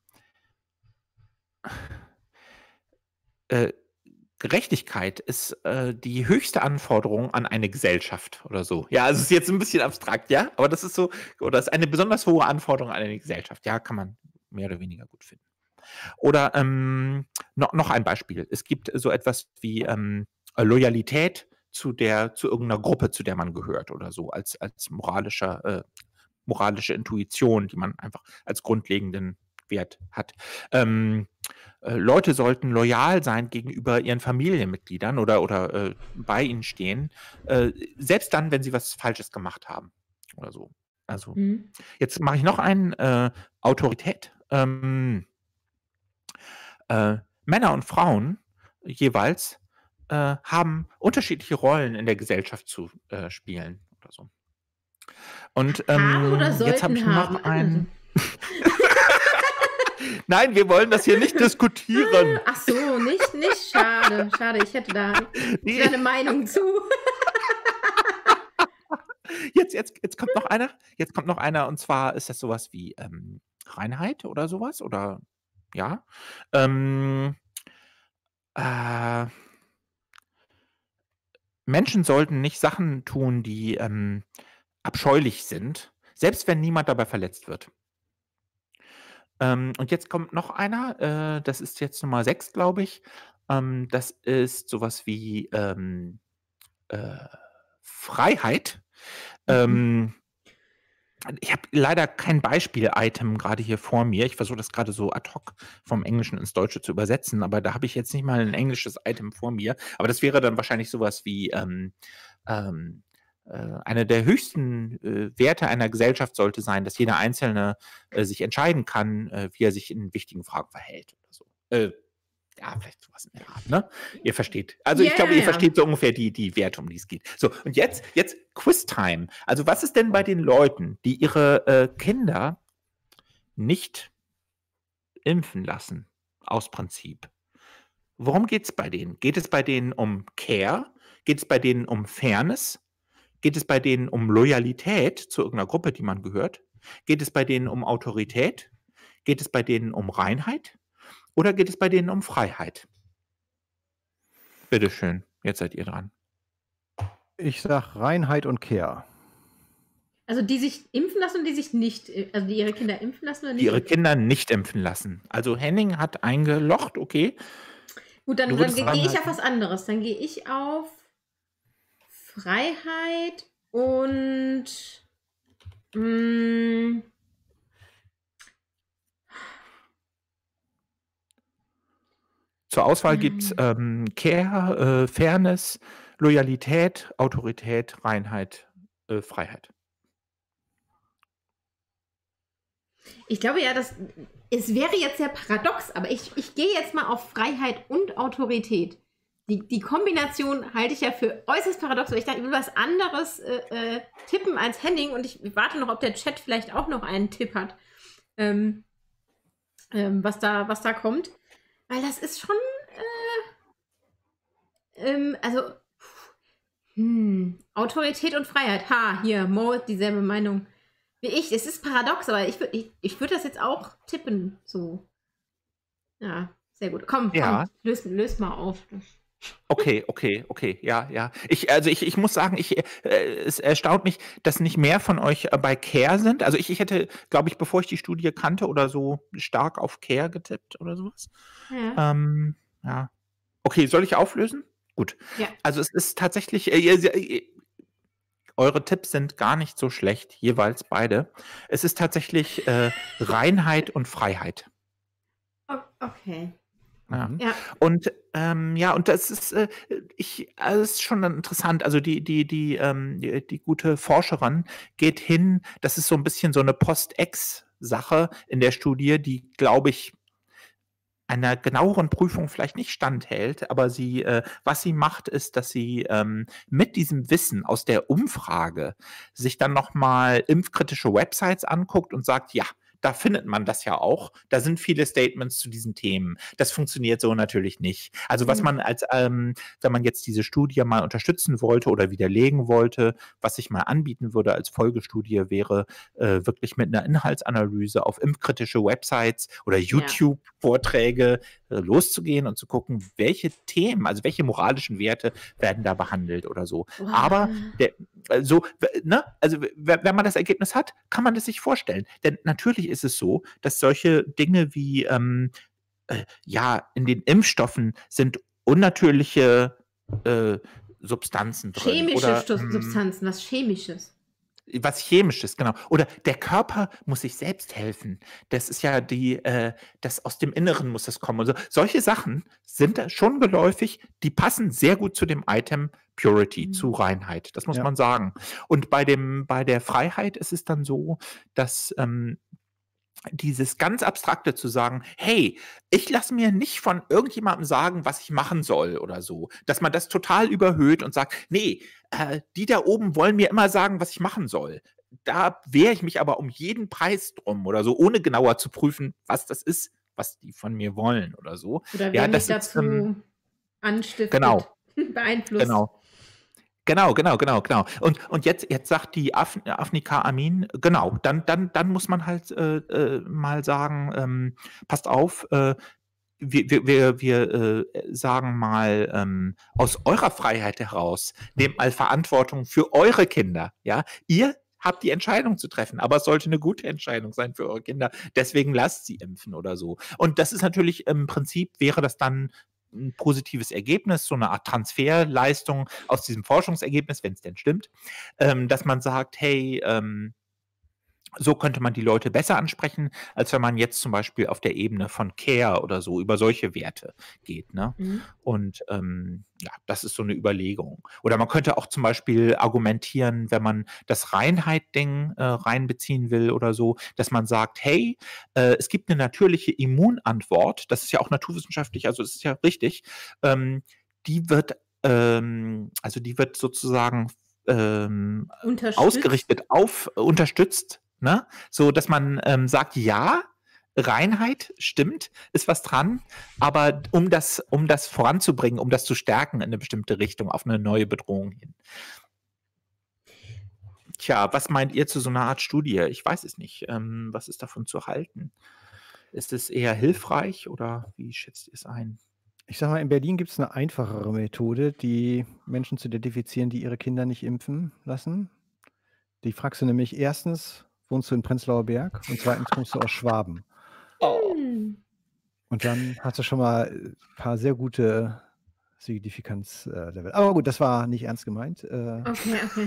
äh, Gerechtigkeit ist äh, die höchste Anforderung an eine Gesellschaft oder so. Ja, also es ist jetzt ein bisschen abstrakt, ja, aber das ist so, oder ist eine besonders hohe Anforderung an eine Gesellschaft. Ja, kann man mehr oder weniger gut finden. Oder ähm, noch, noch ein Beispiel. Es gibt so etwas wie ähm, Loyalität zu der, zu irgendeiner Gruppe, zu der man gehört oder so, als, als moralischer, äh, moralische Intuition, die man einfach als grundlegenden Wert hat. Ähm, äh, Leute sollten loyal sein gegenüber ihren Familienmitgliedern oder, oder äh, bei ihnen stehen, äh, selbst dann, wenn sie was Falsches gemacht haben oder so. Also, Mhm. jetzt mache ich noch einen, äh, Autorität. Ähm, äh, Männer und Frauen jeweils äh, haben unterschiedliche Rollen in der Gesellschaft zu äh, spielen oder so. Und Haben oder ähm, jetzt habe sollten ich haben? noch einen. Nein, wir wollen das hier nicht diskutieren. Ach so, nicht, nicht. Schade, schade. Ich hätte da, ich hätte da eine Meinung zu. Jetzt, jetzt, jetzt kommt noch einer. Jetzt kommt noch einer, und zwar ist das sowas wie ähm, Reinheit oder sowas. Oder ja. Ähm, äh, Menschen sollten nicht Sachen tun, die ähm, abscheulich sind, selbst wenn niemand dabei verletzt wird. Ähm, und jetzt kommt noch einer, äh, das ist jetzt Nummer sechs, glaube ich. Ähm, das ist sowas wie ähm, äh, Freiheit. Mhm. Ähm, ich habe leider kein Beispiel-Item gerade hier vor mir. Ich versuche das gerade so ad hoc vom Englischen ins Deutsche zu übersetzen, aber da habe ich jetzt nicht mal ein englisches Item vor mir. Aber das wäre dann wahrscheinlich sowas wie ähm, ähm, äh, eine der höchsten äh, Werte einer Gesellschaft sollte sein, dass jeder Einzelne äh, sich entscheiden kann, äh, wie er sich in wichtigen Fragen verhält oder so. Äh, ja, vielleicht sowas in der Art, ne? Ihr versteht. Also Ja, ich glaube, ja, ihr ja. versteht so ungefähr die, die Werte, um die es geht. So, und jetzt, jetzt Quiz-Time. Also was ist denn bei den Leuten, die ihre äh, Kinder nicht impfen lassen, aus Prinzip? Worum geht es bei denen? Geht es bei denen um Care? Geht es bei denen um Fairness? Geht es bei denen um Loyalität zu irgendeiner Gruppe, die man gehört? Geht es bei denen um Autorität? Geht es bei denen um Reinheit? Oder geht es bei denen um Freiheit? Bitteschön, jetzt seid ihr dran. Ich sag Reinheit und Care. Also die sich impfen lassen und die sich nicht, also die ihre Kinder impfen lassen oder Die nicht? ihre impfen? Kinder nicht impfen lassen. Also Henning hat eingelocht, okay. Gut, dann, Du dann würdest gehe ich Reinheit- auf was anderes. Dann gehe ich auf Freiheit und mh, Zur Auswahl gibt es Mhm. ähm, Care, äh, Fairness, Loyalität, Autorität, Reinheit, äh, Freiheit. Ich glaube ja, dass es wäre jetzt sehr paradox, aber ich, ich gehe jetzt mal auf Freiheit und Autorität. Die, die Kombination halte ich ja für äußerst paradox, weil ich dachte, ich will was anderes äh, äh, tippen als Henning und ich warte noch, ob der Chat vielleicht auch noch einen Tipp hat, ähm, ähm, was, da, was da kommt. Weil das ist schon, äh, ähm, also, hm, Autorität und Freiheit. Ha, hier, Mo hat dieselbe Meinung wie ich. Es ist paradox, aber ich, würd- ich, ich würde das jetzt auch tippen, so. Ja, sehr gut. Komm, komm, Ja. löst, löst mal auf. Okay, okay, okay, ja, ja. Ich, also ich, ich muss sagen, ich, äh, es erstaunt mich, dass nicht mehr von euch äh, bei Care sind. Also ich, ich hätte, glaube ich, bevor ich die Studie kannte oder so, stark auf Care getippt oder sowas. Ja. Ähm, ja. Okay, soll ich auflösen? Gut. Ja. Also es ist tatsächlich, äh, ihr, ihr, eure Tipps sind gar nicht so schlecht, jeweils beide. Es ist tatsächlich äh, Reinheit und Freiheit. O- Okay. Ja. Mhm. Ja. Und ähm, ja, und das ist, äh, ich, also es ist schon dann interessant. Also die, die, die, ähm, die, die gute Forscherin geht hin, das ist so ein bisschen so eine Post-Ex-Sache in der Studie, die, glaube ich, einer genaueren Prüfung vielleicht nicht standhält, aber sie, äh, was sie macht, ist, dass sie ähm, mit diesem Wissen aus der Umfrage sich dann nochmal impfkritische Websites anguckt und sagt, ja, da findet man das ja auch. Da sind viele Statements zu diesen Themen. Das funktioniert so natürlich nicht. Also was Mhm. man als, ähm, wenn man jetzt diese Studie mal unterstützen wollte oder widerlegen wollte, was ich mal anbieten würde als Folgestudie, wäre äh, wirklich mit einer Inhaltsanalyse auf impfkritische Websites oder YouTube-Vorträge äh, loszugehen und zu gucken, welche Themen, also welche moralischen Werte werden da behandelt oder so. Wow. Aber der, äh, so, w- ne, also w- wenn man das Ergebnis hat, kann man das sich vorstellen. Denn natürlich ist es so, dass solche Dinge wie, ähm, äh, ja, in den Impfstoffen sind unnatürliche äh, Substanzen drin. Chemische Oder, Stu- ähm, Substanzen, was Chemisches. was Chemisches, genau. Oder der Körper muss sich selbst helfen. Das ist ja die, äh, das aus dem Inneren muss das kommen. Also solche Sachen sind da schon geläufig, die passen sehr gut zu dem Item Purity, Mhm. zu Reinheit. Das muss Ja. man sagen. Und bei dem, bei der Freiheit ist es dann so, dass ähm, dieses ganz Abstrakte zu sagen, hey, ich lasse mir nicht von irgendjemandem sagen, was ich machen soll oder so, dass man das total überhöht und sagt, nee, äh, die da oben wollen mir immer sagen, was ich machen soll. Da wehre ich mich aber um jeden Preis drum oder so, ohne genauer zu prüfen, was das ist, was die von mir wollen oder so. Oder Ja, wer mich das ist, ähm, dazu anstiftet, genau, beeinflusst. genau. Genau, genau, genau, genau. Und, und jetzt, jetzt sagt die Af Afnika Amin, genau, dann, dann, dann muss man halt äh, äh, mal sagen, ähm, passt auf, äh, wir, wir, wir, wir äh, sagen mal ähm, aus eurer Freiheit heraus, nehmt mal Verantwortung für eure Kinder. Ja, ihr habt die Entscheidung zu treffen, aber es sollte eine gute Entscheidung sein für eure Kinder. Deswegen lasst sie impfen oder so. Und das ist natürlich im Prinzip, wäre das dann ein positives Ergebnis, so eine Art Transferleistung aus diesem Forschungsergebnis, wenn es denn stimmt, ähm, dass man sagt, hey, ähm, so könnte man die Leute besser ansprechen, als wenn man jetzt zum Beispiel auf der Ebene von Care oder so über solche Werte geht. Ne? Mhm. Und ähm, ja, das ist so eine Überlegung. Oder man könnte auch zum Beispiel argumentieren, wenn man das Reinheit-Ding äh, reinbeziehen will oder so, dass man sagt, hey, äh, es gibt eine natürliche Immunantwort, das ist ja auch naturwissenschaftlich, also es ist ja richtig, ähm, die wird, ähm, also die wird sozusagen ähm, Unterstützt. ausgerichtet auf, äh, unterstützt, ne? So, dass man ähm, sagt, ja, Reinheit stimmt, ist was dran, aber um das, um das voranzubringen, um das zu stärken in eine bestimmte Richtung, auf eine neue Bedrohung hin. Tja, was meint ihr zu so einer Art Studie? Ich weiß es nicht. Ähm, was ist davon zu halten? Ist es eher hilfreich oder wie schätzt ihr es ein? Ich sag mal, in Berlin gibt es eine einfachere Methode, die Menschen zu identifizieren, die ihre Kinder nicht impfen lassen. Die fragst du nämlich erstens, wohnst du in Prenzlauer Berg und zweitens kommst du aus Schwaben. Oh. Hm. Und dann hast du schon mal ein paar sehr gute Signifikanzlevel. Aber gut, das war nicht ernst gemeint. Äh, Okay, okay.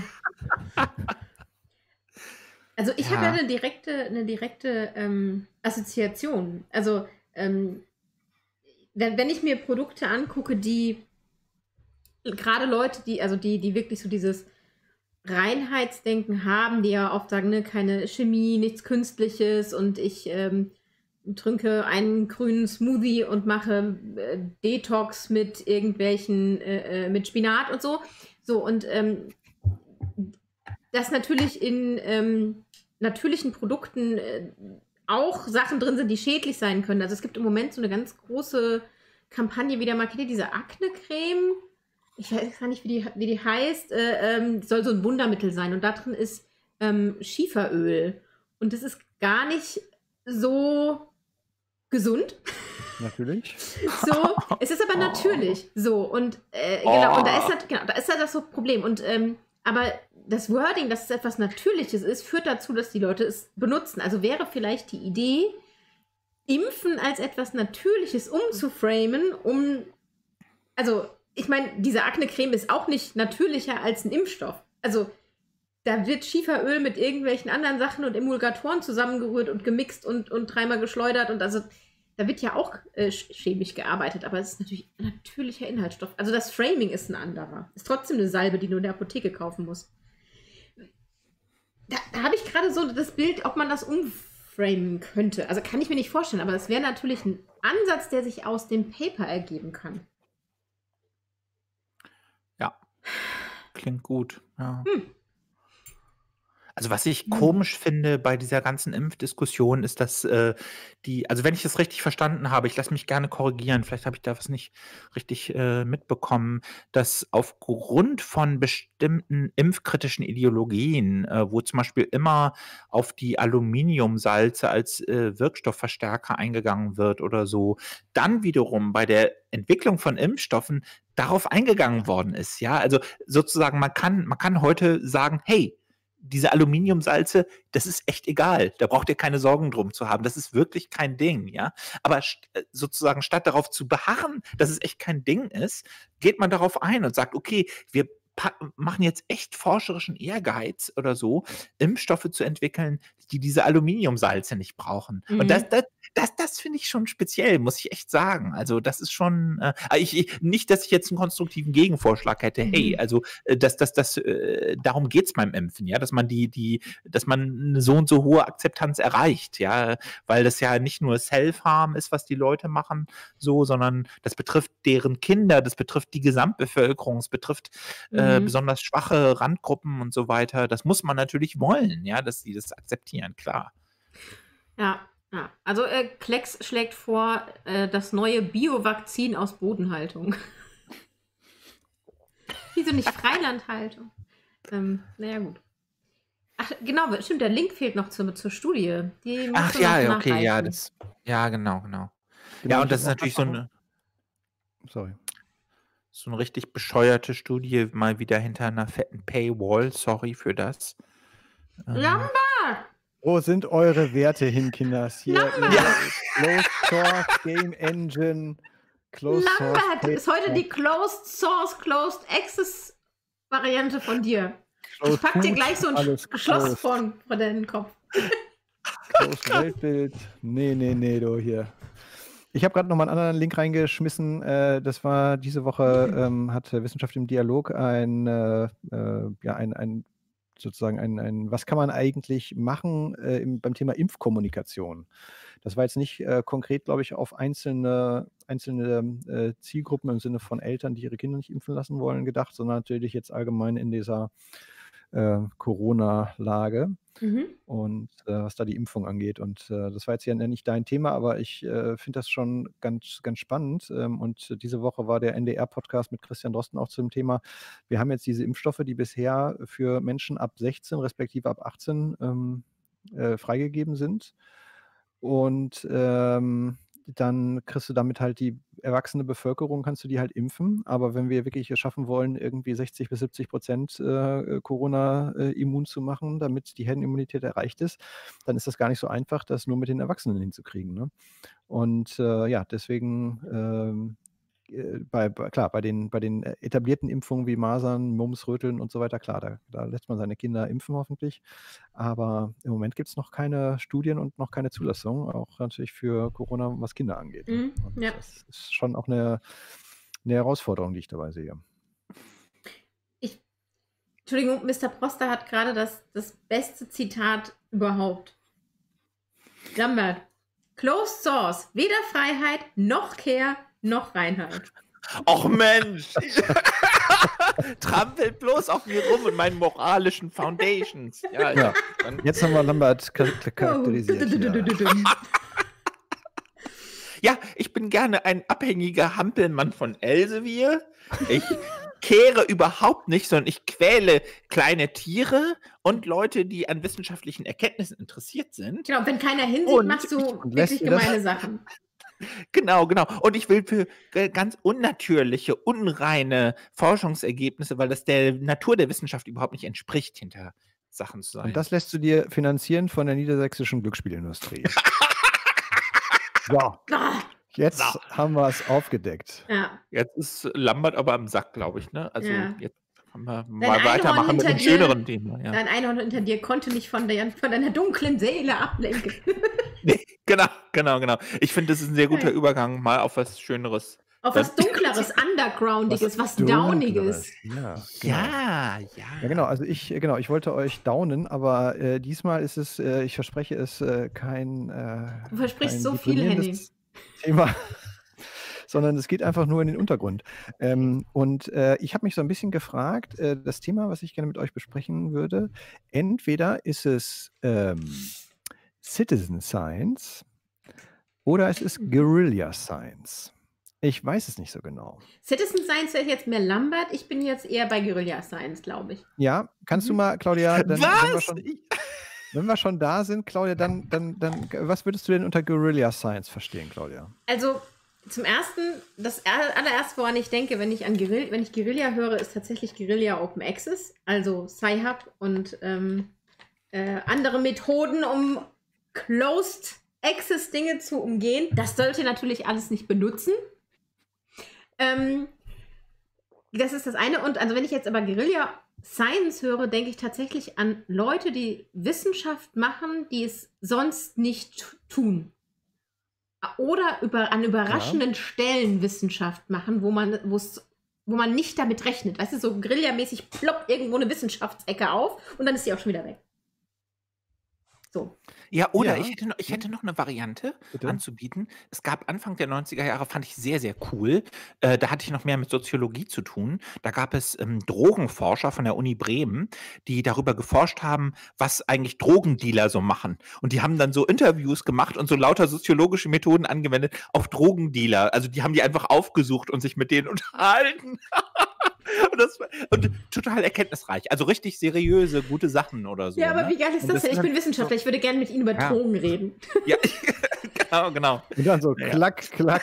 Also ich habe ja Ja. eine direkte, eine direkte ähm, Assoziation. Also ähm, wenn, wenn ich mir Produkte angucke, die gerade Leute, die, also die, die wirklich so dieses Reinheitsdenken haben, die ja oft sagen, ne, keine Chemie, nichts Künstliches und ich ähm, trinke einen grünen Smoothie und mache äh, Detox mit irgendwelchen, äh, äh, mit Spinat und so. So, und ähm, dass natürlich in ähm, natürlichen Produkten äh, auch Sachen drin sind, die schädlich sein können. Also es gibt im Moment so eine ganz große Kampagne wieder markiert, diese Akne-Creme. Ich weiß gar nicht, wie die, wie die heißt. Äh, ähm, soll so ein Wundermittel sein. Und da drin ist ähm, Schieferöl. Und das ist gar nicht so gesund. Natürlich. So, es ist aber natürlich so. Und äh, genau, und da ist halt, genau, da ist halt das so Problem. Und ähm, aber das Wording, dass es etwas Natürliches ist, führt dazu, dass die Leute es benutzen. Also wäre vielleicht die Idee, Impfen als etwas Natürliches umzuframen, um, also ich meine, diese Akne-Creme ist auch nicht natürlicher als ein Impfstoff. Also da wird Schieferöl mit irgendwelchen anderen Sachen und Emulgatoren zusammengerührt und gemixt und, und dreimal geschleudert und also da wird ja auch äh, chemisch gearbeitet, aber es ist natürlich ein natürlicher Inhaltsstoff. Also das Framing ist ein anderer. Ist trotzdem eine Salbe, die du in der Apotheke kaufen musst. Da, da habe ich gerade so das Bild, ob man das umframen könnte. Also kann ich mir nicht vorstellen, aber es wäre natürlich ein Ansatz, der sich aus dem Paper ergeben kann. Ja, klingt gut. Ja. Hm. Also was ich Hm. komisch finde bei dieser ganzen Impfdiskussion ist, dass äh, die, also wenn ich das richtig verstanden habe, ich lasse mich gerne korrigieren, vielleicht habe ich da was nicht richtig äh, mitbekommen, dass aufgrund von bestimmten impfkritischen Ideologien, äh, wo zum Beispiel immer auf die Aluminiumsalze als äh, Wirkstoffverstärker eingegangen wird oder so, dann wiederum bei der Entwicklung von Impfstoffen darauf eingegangen worden ist. Ja, also sozusagen, man kann, man kann heute sagen, hey, diese Aluminiumsalze, das ist echt egal. Da braucht ihr keine Sorgen drum zu haben. Das ist wirklich kein Ding, ja. Aber st- äh, sozusagen statt darauf zu beharren, dass es echt kein Ding ist, geht man darauf ein und sagt, okay, wir pa- machen jetzt echt forscherischen Ehrgeiz oder so, Impfstoffe zu entwickeln, die diese Aluminiumsalze nicht brauchen. Und Mhm. das, das, das, das finde ich schon speziell, muss ich echt sagen. Also das ist schon, äh, ich, ich, nicht, dass ich jetzt einen konstruktiven Gegenvorschlag hätte. Hey, Mhm. also äh, das, das, das, äh, darum geht's beim Impfen, ja, dass man die, die, dass man eine so und so hohe Akzeptanz erreicht, ja, weil das ja nicht nur Self-Harm ist, was die Leute machen, so, sondern das betrifft deren Kinder, das betrifft die Gesamtbevölkerung, es betrifft äh, Mhm. besonders schwache Randgruppen und so weiter. Das muss man natürlich wollen, ja, dass sie das akzeptieren, klar. Ja, ja. Also äh, Klecks schlägt vor, äh, das neue Bio-Vakzin aus Bodenhaltung. Wieso nicht Freilandhaltung? ähm, naja, gut. Ach, genau, stimmt, der Link fehlt noch zur, zur Studie. Die musst Ach du ja, noch okay, ja, nachreichen. das, ja, genau, genau. Genau, Ja, ich und das hab ist auch natürlich so grad noch- eine, Sorry. so eine richtig bescheuerte Studie, mal wieder hinter einer fetten Paywall, sorry für das. Ähm, Lambert! Wo sind eure Werte hin, Kinders? Hier, Lambert! ihr Closed Source Game Engine. Closed Source Lambert ist heute die Closed Source, Closed Access Variante von dir. Ich Closed pack dir Food, gleich so ein alles Schloss closed. vor, vor deinen Kopf. Closed Weltbild. Nee, nee, nee, du hier. Ich habe gerade nochmal einen anderen Link reingeschmissen. Äh, das war diese Woche, ähm, hat Wissenschaft im Dialog ein, äh, äh, ja, ein, ein sozusagen ein, ein, was kann man eigentlich machen äh, im, beim Thema Impfkommunikation? Das war jetzt nicht äh, konkret, glaube ich, auf einzelne, einzelne äh, Zielgruppen im Sinne von Eltern, die ihre Kinder nicht impfen lassen wollen, gedacht, sondern natürlich jetzt allgemein in dieser äh, Corona-Lage Mhm. und äh, was da die Impfung angeht. Und äh, das war jetzt ja nicht dein Thema, aber ich äh, finde das schon ganz, ganz spannend. Ähm, und diese Woche war der N D R-Podcast mit Christian Drosten auch zu dem Thema. Wir haben jetzt diese Impfstoffe, die bisher für Menschen ab sechzehn respektive ab achtzehn ähm, äh, freigegeben sind. Und ähm, dann kriegst du damit halt die erwachsene Bevölkerung, kannst du die halt impfen. Aber wenn wir wirklich es schaffen wollen, irgendwie sechzig bis siebzig Prozent äh, Corona äh, immun zu machen, damit die Herdenimmunität erreicht ist, dann ist das gar nicht so einfach, das nur mit den Erwachsenen hinzukriegen. Ne? Und äh, ja, deswegen ähm, äh, bei, bei, klar, bei den, bei den äh, etablierten Impfungen wie Masern, Mumps, Röteln und so weiter, klar, da, da lässt man seine Kinder impfen hoffentlich. Aber im Moment gibt es noch keine Studien und noch keine Zulassung, auch natürlich für Corona, was Kinder angeht. Ne? Mhm, Und ja. das ist schon auch eine, eine Herausforderung, die ich dabei sehe. Ich, Entschuldigung, Mister Proster hat gerade das, das beste Zitat überhaupt. Lambert, Closed Source, weder Freiheit, noch Care, noch Reinheit. Och Mensch! Trampelt bloß auf mir rum und meinen moralischen Foundations. Ja, Ja. dann, Jetzt haben wir Lambert char- charakterisiert. hier. ja, ich bin gerne ein abhängiger Hampelmann von Elsevier. Ich kehre überhaupt nicht, sondern ich quäle kleine Tiere und Leute, die an wissenschaftlichen Erkenntnissen interessiert sind. Genau, wenn keiner hinsieht, Und machst du und lässt wirklich ihr das- gemeine Sachen. Genau, genau. Und ich will für g- ganz unnatürliche, unreine Forschungsergebnisse, weil das der Natur der Wissenschaft überhaupt nicht entspricht, hinter Sachen zu sein. Und das lässt du dir finanzieren von der niedersächsischen Glücksspielindustrie. So, Ah, jetzt So. haben wir es aufgedeckt. ja. Jetzt ist Lambert aber am Sack, glaube ich, ne? Also Ja. jetzt können wir Dein mal weitermachen Einhorn mit dem hinter dir- schöneren Thema. Ja. Dein Einhorn hinter dir konnte nicht von, der, von deiner dunklen Seele ablenken. Nee, genau, genau, genau. Ich finde, das ist ein sehr guter Geil. Übergang mal auf was Schöneres. Auf was Dunkleres, Undergroundiges, was, Downiges. Dunkleres. Ja, genau. Ja, ja. Ja, genau. Also ich, äh, genau, ich wollte euch downen, aber äh, diesmal ist es, äh, ich verspreche es, äh, kein, äh, Du versprichst kein so viel, Henning. deprimierendes Thema, sondern es geht einfach nur in den Untergrund. Ähm, und äh, ich habe mich so ein bisschen gefragt, äh, das Thema, was ich gerne mit euch besprechen würde, entweder ist es ähm, Citizen Science oder es ist Guerilla Science. Ich weiß es nicht so genau. Citizen Science wäre jetzt mehr Lambert. Ich bin jetzt eher bei Guerilla Science, glaube ich. Ja, kannst du Mhm. mal, Claudia, dann, wenn wir Was? schon, Ich- wenn wir schon da sind, Claudia, dann, dann, dann, was würdest du denn unter Guerilla Science verstehen, Claudia? Also zum Ersten, das aller- allererste, woran ich denke, wenn ich an Guerilla, wenn ich Guerilla höre, ist tatsächlich Guerilla Open Access, also Sci-Hub und ähm, äh, andere Methoden, um Closed Access Dinge zu umgehen. Das sollt ihr natürlich alles nicht benutzen. Ähm, das ist das eine. Und also wenn ich jetzt aber Guerilla Science höre, denke ich tatsächlich an Leute, die Wissenschaft machen, die es sonst nicht t- tun. Oder über, an überraschenden Stellen Wissenschaft machen, wo man, wo's, wo man nicht damit rechnet. Weißt du, so Guerilla-mäßig ploppt irgendwo eine Wissenschaftsecke auf und dann ist sie auch schon wieder weg. So. Ja, oder Ja. ich, hätte noch, ich hätte noch eine Variante Bitte? anzubieten. Es gab Anfang der neunziger Jahre, fand ich sehr, sehr cool. Äh, da hatte ich noch mehr mit Soziologie zu tun. Da gab es ähm, Drogenforscher von der Uni Bremen, die darüber geforscht haben, was eigentlich Drogendealer so machen. Und die haben dann so Interviews gemacht und so lauter soziologische Methoden angewendet auf Drogendealer. Also die haben die einfach aufgesucht und sich mit denen unterhalten. Und, das, war- und total erkenntnisreich. Also richtig seriöse, gute Sachen oder so. Ja, aber ne? wie geil ist Und das denn? Ich sind bin dann Wissenschaftler, ich würde gerne mit Ihnen über Ja. Drogen reden. Ja, genau, genau. Und dann so Ja. klack, klack.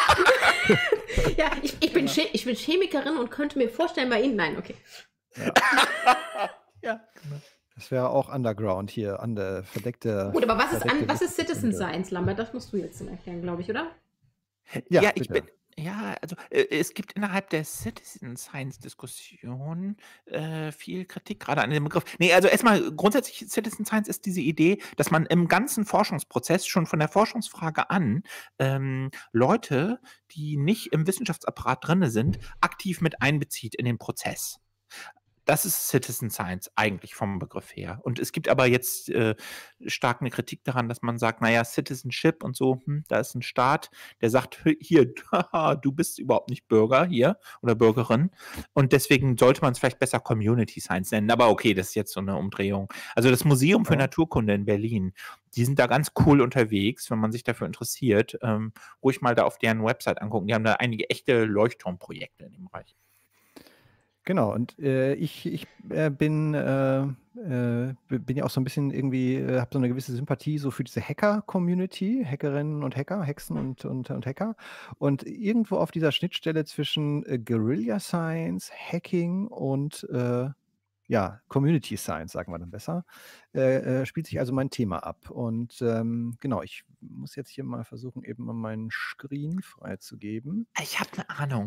Ja, ich, ich, bin Che- ich bin Chemikerin und könnte mir vorstellen, bei Ihnen. Nein, okay. Ja, genau. Das wäre auch Underground hier, an der verdeckte. Gut, aber was ist, an, verdeckte was ist Citizen Wissenschaft. Science, Lambert? Das musst du jetzt erklären, glaube ich, oder? Ja, Ja, ich bitte. bin. Ja, also äh, es gibt innerhalb der Citizen Science Diskussion äh, viel Kritik gerade an dem Begriff. Nee, also erstmal grundsätzlich Citizen Science ist diese Idee, dass man im ganzen Forschungsprozess schon von der Forschungsfrage an ähm, Leute, die nicht im Wissenschaftsapparat drin sind, aktiv mit einbezieht in den Prozess. Das ist Citizen Science eigentlich vom Begriff her. Und es gibt aber jetzt äh, stark eine Kritik daran, dass man sagt, naja, Citizenship und so, hm, da ist ein Staat, der sagt, "H- hier, haha, du bist überhaupt nicht Bürger hier oder Bürgerin. Und deswegen sollte man es vielleicht besser Community Science nennen. Aber okay, das ist jetzt so eine Umdrehung. Also das Museum für Ja. Naturkunde in Berlin, die sind da ganz cool unterwegs, wenn man sich dafür interessiert. Ähm, ruhig mal da auf deren Website angucken. Die haben da einige echte Leuchtturmprojekte in dem Bereich. Genau, und äh, ich, ich äh, bin, äh, äh, b- bin ja auch so ein bisschen irgendwie, äh, habe so eine gewisse Sympathie so für diese Hacker-Community, Hackerinnen und Hacker, Hexen und, und, und Hacker. Und irgendwo auf dieser Schnittstelle zwischen äh, Guerilla Science, Hacking und äh, ja, Community Science, sagen wir dann besser, äh, äh, spielt sich also mein Thema ab. Und ähm, genau, ich muss jetzt hier mal versuchen, eben mal meinen Screen freizugeben. Ich habe eine Ahnung.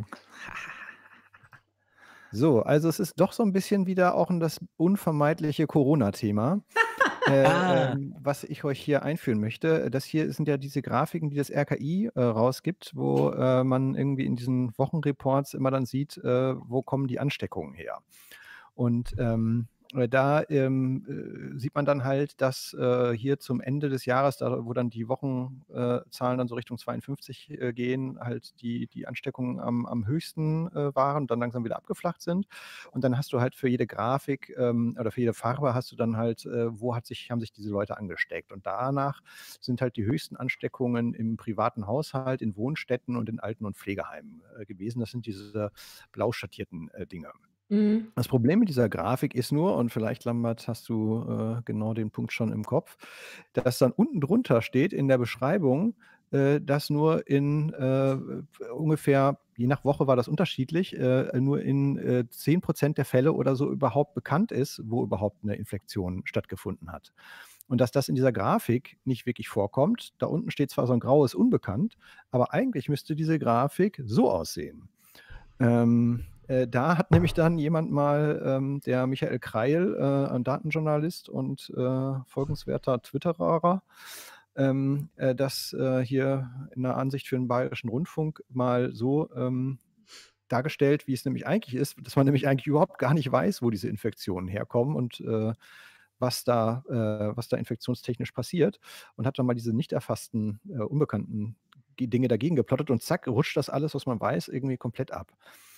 So, also es ist doch so ein bisschen wieder auch in das unvermeidliche Corona-Thema, äh, Ah. ähm, was ich euch hier einführen möchte. Das hier sind ja diese Grafiken, die das R K I äh, rausgibt, wo äh, man irgendwie in diesen Wochenreports immer dann sieht, äh, wo kommen die Ansteckungen her. Und ähm, äh, da ähm, äh, sieht man dann halt, dass äh, hier zum Ende des Jahres, da, wo dann die Wochenzahlen äh, Zahlen dann so Richtung zweiundfünfzig äh, gehen, halt die, die Ansteckungen am, am höchsten äh, waren und dann langsam wieder abgeflacht sind. Und dann hast du halt für jede Grafik ähm, oder für jede Farbe hast du dann halt, äh, wo hat sich, haben sich diese Leute angesteckt. Und danach sind halt die höchsten Ansteckungen im privaten Haushalt, in Wohnstätten und in Alten- und Pflegeheimen äh, gewesen. Das sind diese blau schattierten äh, Dinge. Mhm. Das Problem mit dieser Grafik ist nur, und vielleicht, Lambert, hast du äh, genau den Punkt schon im Kopf, dass dann unten drunter steht in der Beschreibung, äh, dass nur in äh, ungefähr, je nach Woche war das unterschiedlich, äh, nur in äh, zehn Prozent der Fälle oder so überhaupt bekannt ist, wo überhaupt eine Infektion stattgefunden hat. Und dass das in dieser Grafik nicht wirklich vorkommt, da unten steht zwar so ein graues Unbekannt, aber eigentlich müsste diese Grafik so aussehen. Ähm, äh, da hat nämlich dann jemand mal, ähm, der Michael Kreil, äh, ein Datenjournalist und äh, folgenswerter Twitterer, ähm, äh, das äh, hier in der Ansicht für den Bayerischen Rundfunk mal so ähm, dargestellt, wie es nämlich eigentlich ist, dass man nämlich eigentlich überhaupt gar nicht weiß, wo diese Infektionen herkommen und äh, was da, äh, was da infektionstechnisch passiert, und hat dann mal diese nicht erfassten, äh, unbekannten G- Dinge dagegen geplottet und zack, rutscht das alles, was man weiß, irgendwie komplett ab.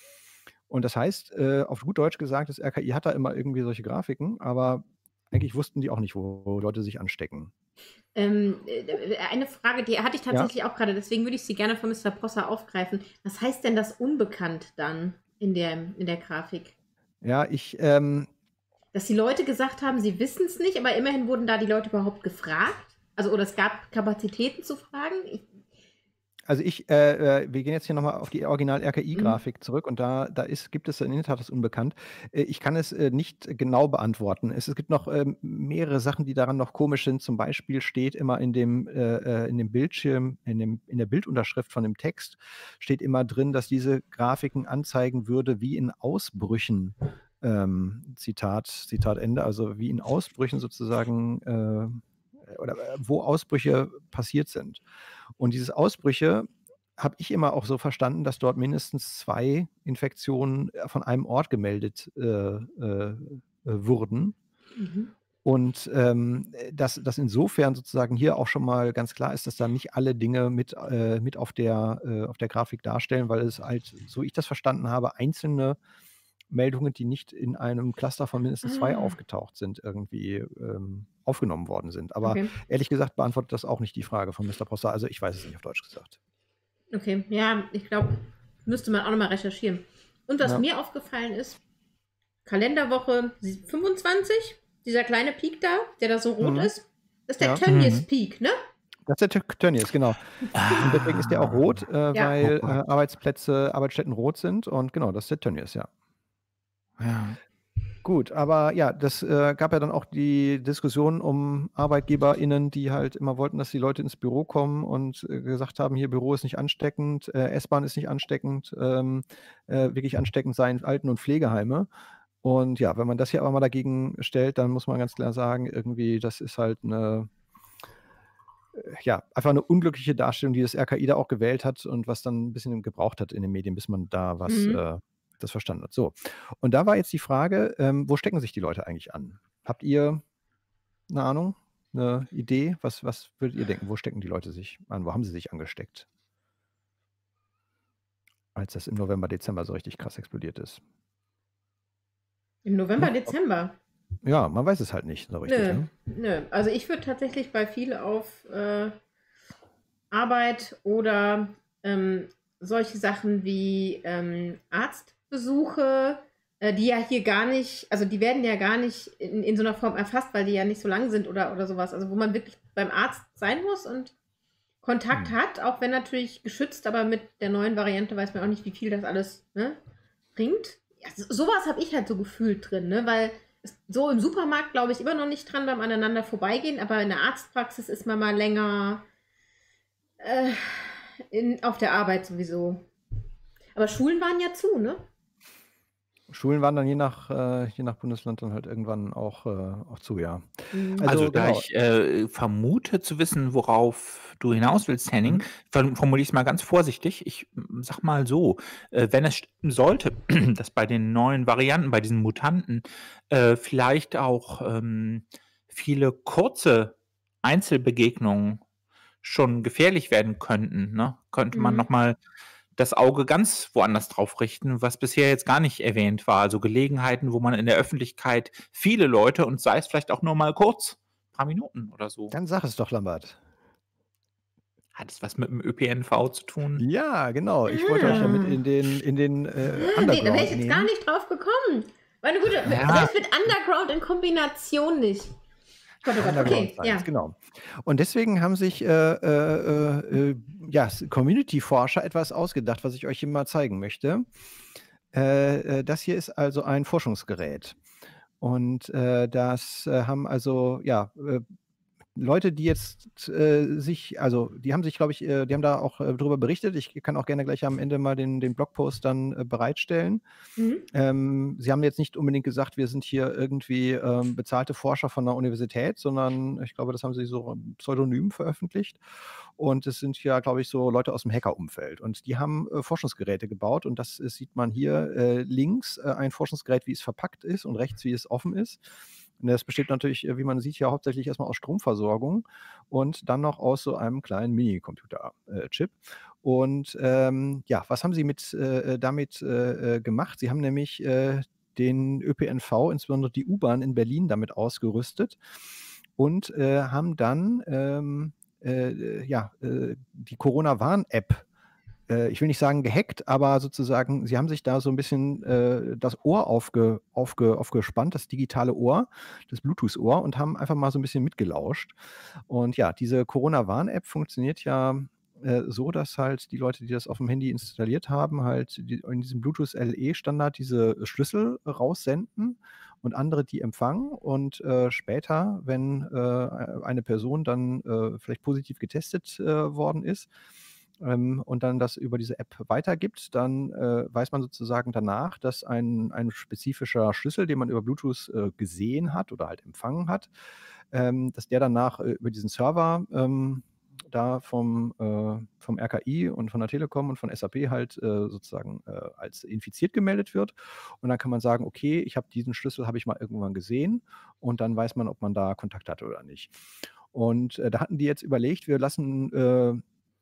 Und das heißt, äh, auf gut Deutsch gesagt, das R K I hat da immer irgendwie solche Grafiken, aber eigentlich wussten die auch nicht, wo, wo Leute sich anstecken. Ähm, äh, eine Frage, die hatte ich Ja, tatsächlich auch gerade, deswegen würde ich sie gerne von Mister Prosser aufgreifen. Was heißt denn das unbekannt dann in der, in der Grafik? ja, ich, ähm, Dass die Leute gesagt haben, sie wissen es nicht, aber immerhin wurden da die Leute überhaupt gefragt? Also, oder es gab Kapazitäten zu fragen? Ich, also ich, äh, äh, wir gehen jetzt hier nochmal auf die Original-R K Mhm. I-Grafik zurück und da, da ist, gibt es in der Tat das Unbekannt. Äh, ich kann es äh, nicht genau beantworten. Es, es gibt noch ähm, mehrere Sachen, die daran noch komisch sind. Zum Beispiel steht immer in dem, äh, äh, in dem Bildschirm, in, dem, in der Bildunterschrift von dem Text, steht immer drin, dass diese Grafiken anzeigen würde, wie in Ausbrüchen, ähm, Zitat, Zitat Ende, also wie in Ausbrüchen sozusagen, äh, oder äh, wo Ausbrüche passiert sind. Und diese Ausbrüche habe ich immer auch so verstanden, dass dort mindestens zwei Infektionen äh, von einem Ort gemeldet äh, äh, äh, wurden. Mhm. Und ähm, dass, dass insofern sozusagen hier auch schon mal ganz klar ist, dass da nicht alle Dinge mit, äh, mit auf, der, äh, auf der Grafik darstellen, weil es halt, so ich das verstanden habe, einzelne Meldungen, die nicht in einem Cluster von mindestens zwei Ah, aufgetaucht sind, irgendwie ähm, aufgenommen worden sind. Aber okay. ehrlich gesagt beantwortet das auch nicht die Frage von Mister Prosser. Also ich weiß es nicht auf Deutsch gesagt. Okay, ja, ich glaube, müsste man auch nochmal recherchieren. Und was Ja. mir aufgefallen ist, Kalenderwoche fünfundzwanzig, dieser kleine Peak da, der da so rot Mhm. ist, ist der Ja. Tönnies Mhm. Peak, ne? Das ist der Tö- Tönnies, genau. Und deswegen ist der auch rot, äh, Ja. weil Oh äh, Gott. Arbeitsplätze, Arbeitsstätten rot sind. Und genau, das ist der Tönnies, ja. Ja. Gut, aber ja, das äh, gab ja dann auch die Diskussion um ArbeitgeberInnen, die halt immer wollten, dass die Leute ins Büro kommen und äh, gesagt haben, hier Büro ist nicht ansteckend, äh, S-Bahn ist nicht ansteckend, ähm, äh, wirklich ansteckend seien Alten- und Pflegeheime. Und ja, wenn man das hier aber mal dagegen stellt, dann muss man ganz klar sagen, irgendwie, das ist halt eine, äh, ja, einfach eine unglückliche Darstellung, die das R K I da auch gewählt hat und was dann ein bisschen gebraucht hat in den Medien, bis man da was Mhm. äh, das verstanden hat. So, und da war jetzt die Frage, ähm, wo stecken sich die Leute eigentlich an? Habt ihr eine Ahnung, eine Idee? Was, was würdet ihr denken? Wo stecken die Leute sich an? Wo haben sie sich angesteckt, als das im November, Dezember so richtig krass explodiert ist? Im November, Hm? Dezember. Ja, man weiß es halt nicht so richtig. Nö, Ne? nö. Also ich würde tatsächlich bei viel auf äh, Arbeit oder ähm, solche Sachen wie ähm, Arztbesuche, äh, die ja hier gar nicht, also die werden ja gar nicht in, in so einer Form erfasst, weil die ja nicht so lang sind oder, oder sowas. Also wo man wirklich beim Arzt sein muss und Kontakt Hm. hat, auch wenn natürlich geschützt, aber mit der neuen Variante weiß man auch nicht, wie viel das alles ne, bringt. Ja, so, sowas habe ich halt so gefühlt drin, ne? Weil So im Supermarkt glaube ich immer noch nicht dran beim aneinander vorbeigehen, aber in der Arztpraxis ist man mal länger äh, in, auf der Arbeit sowieso. Aber Schulen waren ja zu, ne? Schulen waren dann je nach, äh, je nach Bundesland dann halt irgendwann auch, äh, auch zu, ja. Mhm. Also, Also da genau. ich äh, vermute zu wissen, worauf du hinaus willst, Henning, Mhm. form- formuliere ich es mal ganz vorsichtig. Ich mm, sag mal so, äh, wenn es stimmen sollte, dass bei den neuen Varianten, bei diesen Mutanten, äh, vielleicht auch ähm, viele kurze Einzelbegegnungen schon gefährlich werden könnten, ne? Könnte man Mhm. nochmal das Auge ganz woanders drauf richten, was bisher jetzt gar nicht erwähnt war. Also Gelegenheiten, wo man in der Öffentlichkeit viele Leute und sei es vielleicht auch nur mal kurz, ein paar Minuten oder so. Dann sag es doch, Lambert. Hat es was mit dem Ö P N V zu tun? Ja, genau. Ich wollte euch ja mit Ah. in den, in den äh, Nee, da wäre ich Underground jetzt gar nehmen. nicht drauf gekommen. Meine Gute, Ja. selbst mit Underground in Kombination nicht. Gott, oh Gott, Underground okay, Science, ja. genau. Und deswegen haben sich äh, äh, äh, ja, Community-Forscher etwas ausgedacht, was ich euch hier mal zeigen möchte. Äh, äh, das hier ist also ein Forschungsgerät. Und äh, das äh, haben also, ja, äh, Leute, die jetzt äh, sich, also die haben sich, glaube ich, äh, die haben da auch äh, drüber berichtet. Ich kann auch gerne gleich am Ende mal den, den Blogpost dann äh, bereitstellen. Mhm. Ähm, sie haben jetzt nicht unbedingt gesagt, wir sind hier irgendwie ähm, bezahlte Forscher von der Universität, sondern ich glaube, das haben sie so pseudonym veröffentlicht. Und es sind ja, glaube ich, so Leute aus dem Hacker-Umfeld. Und die haben äh, Forschungsgeräte gebaut. Und das ist, sieht man hier äh, links, äh, ein Forschungsgerät, wie es verpackt ist und rechts, wie es offen ist. Und das besteht natürlich, äh, wie man sieht, ja hauptsächlich erstmal aus Stromversorgung und dann noch aus so einem kleinen Minicomputer-Chip. Und ähm, ja, was haben sie mit, äh, damit äh, äh, gemacht? Sie haben nämlich äh, den Ö P N V, insbesondere die U-Bahn in Berlin, damit ausgerüstet und äh, haben dann ähm, äh, ja, äh, die Corona-Warn-App, äh, ich will nicht sagen gehackt, aber sozusagen, sie haben sich da so ein bisschen äh, das Ohr aufge, aufge, aufgespannt, das digitale Ohr, das Bluetooth-Ohr und haben einfach mal so ein bisschen mitgelauscht. Und ja, diese Corona-Warn-App funktioniert ja äh, so, dass halt die Leute, die das auf dem Handy installiert haben, halt die, in diesem Bluetooth-L E-Standard diese Schlüssel raussenden und andere die empfangen. Und äh, später, wenn äh, eine Person dann äh, vielleicht positiv getestet äh, worden ist, ähm, und dann das über diese App weitergibt, dann äh, weiß man sozusagen danach, dass ein, ein spezifischer Schlüssel, den man über Bluetooth äh, gesehen hat oder halt empfangen hat, ähm, dass der danach äh, über diesen Server ähm, da vom, äh, vom R K I und von der Telekom und von S A P halt äh, sozusagen äh, als infiziert gemeldet wird. Und dann kann man sagen, okay, ich habe diesen Schlüssel, habe ich mal irgendwann gesehen und dann weiß man, ob man da Kontakt hatte oder nicht. Und äh, da hatten die jetzt überlegt, wir lassen äh,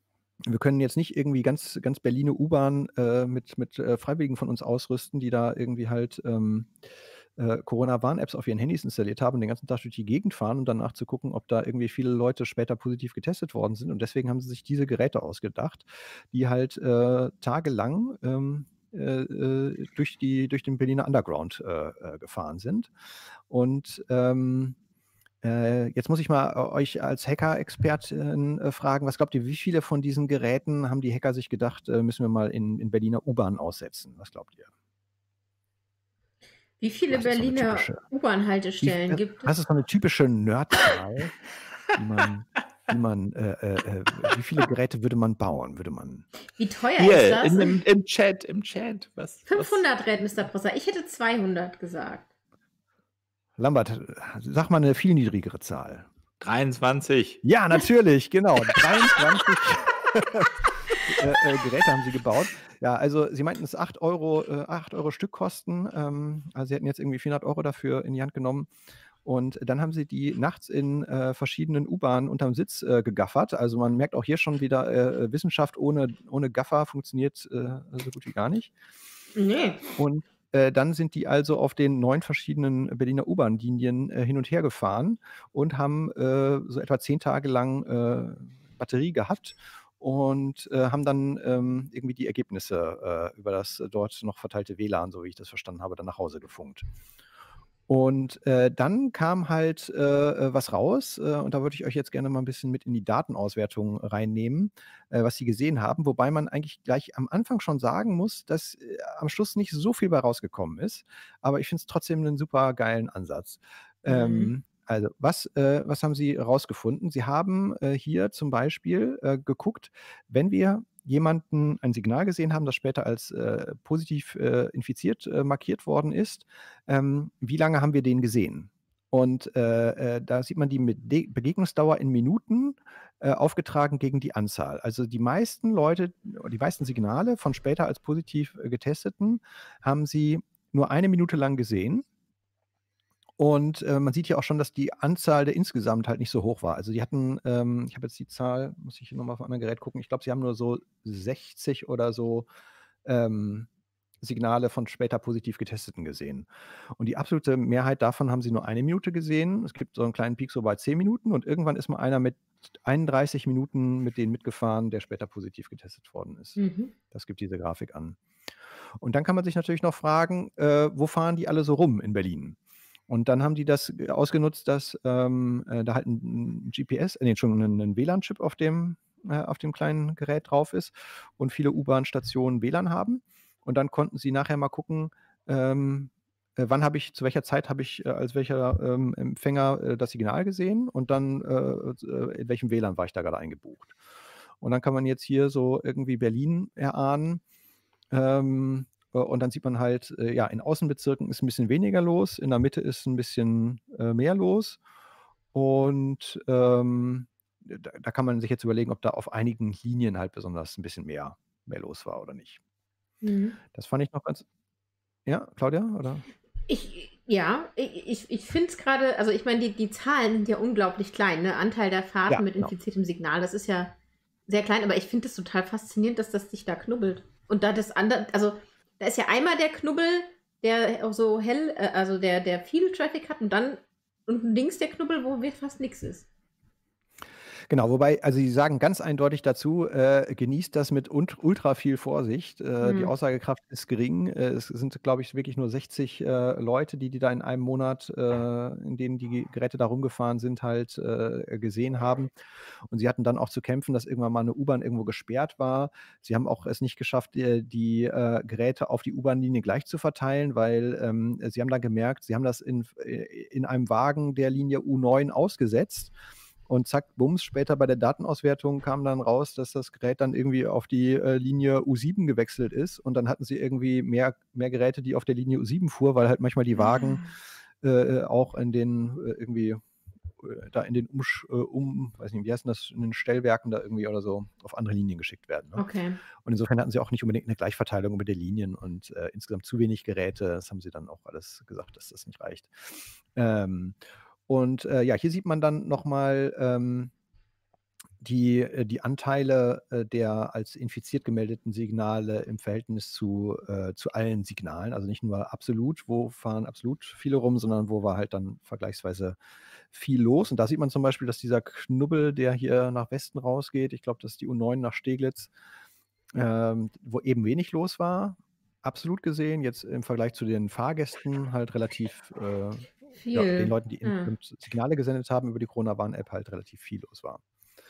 wir können jetzt nicht irgendwie ganz, ganz Berliner U-Bahn äh, mit, mit äh, Freiwilligen von uns ausrüsten, die da irgendwie halt ähm, äh, Corona-Warn-Apps auf ihren Handys installiert haben und den ganzen Tag durch die Gegend fahren, um danach zu gucken, ob da irgendwie viele Leute später positiv getestet worden sind. Und deswegen haben sie sich diese Geräte ausgedacht, die halt äh, tagelang ähm, äh, äh, durch, die, durch den Berliner Underground äh, äh, gefahren sind. Und ähm, äh, jetzt muss ich mal äh, euch als Hacker-Expertin äh, fragen, was glaubt ihr, wie viele von diesen Geräten haben die Hacker sich gedacht, äh, müssen wir mal in, in Berliner U-Bahn aussetzen? Was glaubt ihr? Wie viele Was ist so eine Berliner typische, wie, U-Bahn-Haltestellen gibt was es? ist so eine typische Nerdzahl, die man, die man äh, äh, äh, wie viele Geräte würde man bauen? Würde man Wie teuer ist Hier, das? in, im, im Chat, im Chat. Was, was? fünfhundert rät Mister Prosser. Ich hätte zweihundert gesagt. Lambert, sag mal eine viel niedrigere Zahl. dreiundzwanzig. Ja, natürlich, genau. dreiundzwanzig äh, äh, Geräte haben sie gebaut. Ja, also sie meinten, es acht Euro, äh, acht Euro Stück kosten. Ähm, also sie hätten jetzt irgendwie vierhundert Euro dafür in die Hand genommen. Und dann haben sie die nachts in äh, verschiedenen U-Bahnen unterm Sitz äh, gegaffert. Also man merkt auch hier schon wieder, äh, Wissenschaft ohne, ohne Gaffer funktioniert äh, so gut wie gar nicht. Nee. Und äh, dann sind die also auf den neun verschiedenen Berliner U-Bahn-Linien äh, hin und her gefahren und haben äh, so etwa zehn Tage lang äh, Batterie gehabt und äh, haben dann ähm, irgendwie die Ergebnisse äh, über das äh, dort noch verteilte W L A N, so wie ich das verstanden habe, dann nach Hause gefunkt. Und äh, dann kam halt äh, was raus, äh, und da würde ich euch jetzt gerne mal ein bisschen mit in die Datenauswertung reinnehmen, äh, was Sie gesehen haben, wobei man eigentlich gleich am Anfang schon sagen muss, dass äh, am Schluss nicht so viel bei rausgekommen ist, aber ich finde es trotzdem einen super geilen Ansatz. Mhm. Ähm, also, was, äh, was haben Sie rausgefunden? Sie haben äh, hier zum Beispiel äh, geguckt, wenn wir jemanden ein Signal gesehen haben, das später als äh, positiv äh, infiziert äh, markiert worden ist, ähm, wie lange haben wir den gesehen? Und äh, äh, da sieht man die mit De Begegnungsdauer in Minuten äh, aufgetragen gegen die Anzahl. Also die meisten Leute, die meisten Signale von später als positiv äh, getesteten, haben sie nur eine Minute lang gesehen. Und äh, man sieht ja auch schon, dass die Anzahl der insgesamt halt nicht so hoch war. Also die hatten, ähm, ich habe jetzt die Zahl, muss ich nochmal auf einem anderen Gerät gucken, ich glaube, sie haben nur so sechzig oder so ähm, Signale von später positiv Getesteten gesehen. Und die absolute Mehrheit davon haben sie nur eine Minute gesehen. Es gibt so einen kleinen Peak so bei zehn Minuten und irgendwann ist mal einer mit einunddreißig Minuten mit denen mitgefahren, der später positiv getestet worden ist. Mhm. Das gibt diese Grafik an. Und dann kann man sich natürlich noch fragen, äh, wo fahren die alle so rum in Berlin? Und dann haben die das ausgenutzt, dass ähm, äh, da halt ein, ein G P S, äh, nee, schon ein, ein W L A N-Chip auf dem, äh, auf dem kleinen Gerät drauf ist und viele U-Bahn-Stationen W L A N haben. Und dann konnten sie nachher mal gucken, ähm, äh, wann habe ich, zu welcher Zeit habe ich äh, als welcher ähm, Empfänger äh, das Signal gesehen und dann äh, äh, in welchem W L A N war ich da gerade eingebucht. Und dann kann man jetzt hier so irgendwie Berlin erahnen. Ähm, äh, und dann sieht man halt, äh, ja, in Außenbezirken ist ein bisschen weniger los, in der Mitte ist ein bisschen äh, mehr los. Und ähm, da, da kann man sich jetzt überlegen, ob da auf einigen Linien halt besonders ein bisschen mehr, mehr los war oder nicht. Mhm. Das fand ich noch ganz. Ja, Claudia? Oder? Ich, ja, ich, ich finde es gerade, also ich meine, die, die Zahlen sind ja unglaublich klein, ne? Anteil der Fahrten Ja, mit genau. infiziertem Signal, das ist ja sehr klein, aber ich finde es total faszinierend, dass das sich da knubbelt. Und da das andere, also da ist ja einmal der Knubbel, der auch so hell, äh, also der, der viel Traffic hat und dann unten links der Knubbel, wo fast nichts ist. Genau, wobei, also Sie sagen ganz eindeutig dazu, äh, genießt das mit ult- ultra viel Vorsicht. Äh, Die Hm. Aussagekraft ist gering. Äh, es sind, glaube ich, wirklich nur sechzig äh, Leute, die die da in einem Monat, äh, in denen die Geräte da rumgefahren sind, halt äh, gesehen haben. Und sie hatten dann auch zu kämpfen, dass irgendwann mal eine U-Bahn irgendwo gesperrt war. Sie haben auch es nicht geschafft, die, die äh, Geräte auf die U-Bahn-Linie gleich zu verteilen, weil ähm, sie haben dann gemerkt, sie haben das in, in einem Wagen der Linie U neun ausgesetzt. Und zack, bums, später bei der Datenauswertung kam dann raus, dass das Gerät dann irgendwie auf die äh, Linie U sieben gewechselt ist. Und dann hatten sie irgendwie mehr, mehr Geräte, die auf der Linie U sieben fuhr, weil halt manchmal die Wagen äh, auch in den äh, irgendwie äh, da in den Umsch, äh, um, weiß nicht, wie heißt denn das, in den Stellwerken da irgendwie oder so auf andere Linien geschickt werden. Ne? Okay. Und insofern hatten sie auch nicht unbedingt eine Gleichverteilung über die Linien und äh, insgesamt zu wenig Geräte. Das haben sie dann auch alles gesagt, dass das nicht reicht. Ähm, Und äh, ja, hier sieht man dann nochmal ähm, die, äh, die Anteile äh, der als infiziert gemeldeten Signale im Verhältnis zu, äh, zu allen Signalen. Also nicht nur absolut, wo fahren absolut viele rum, sondern wo war halt dann vergleichsweise viel los. Und da sieht man zum Beispiel, dass dieser Knubbel, der hier nach Westen rausgeht, ich glaube, das ist die U neun nach Steglitz, ähm, wo eben wenig los war, absolut gesehen, jetzt im Vergleich zu den Fahrgästen halt relativ äh, ja, den Viel. Leuten, die Ja. insgesamt Signale gesendet haben über die Corona-Warn-App, halt relativ viel los war.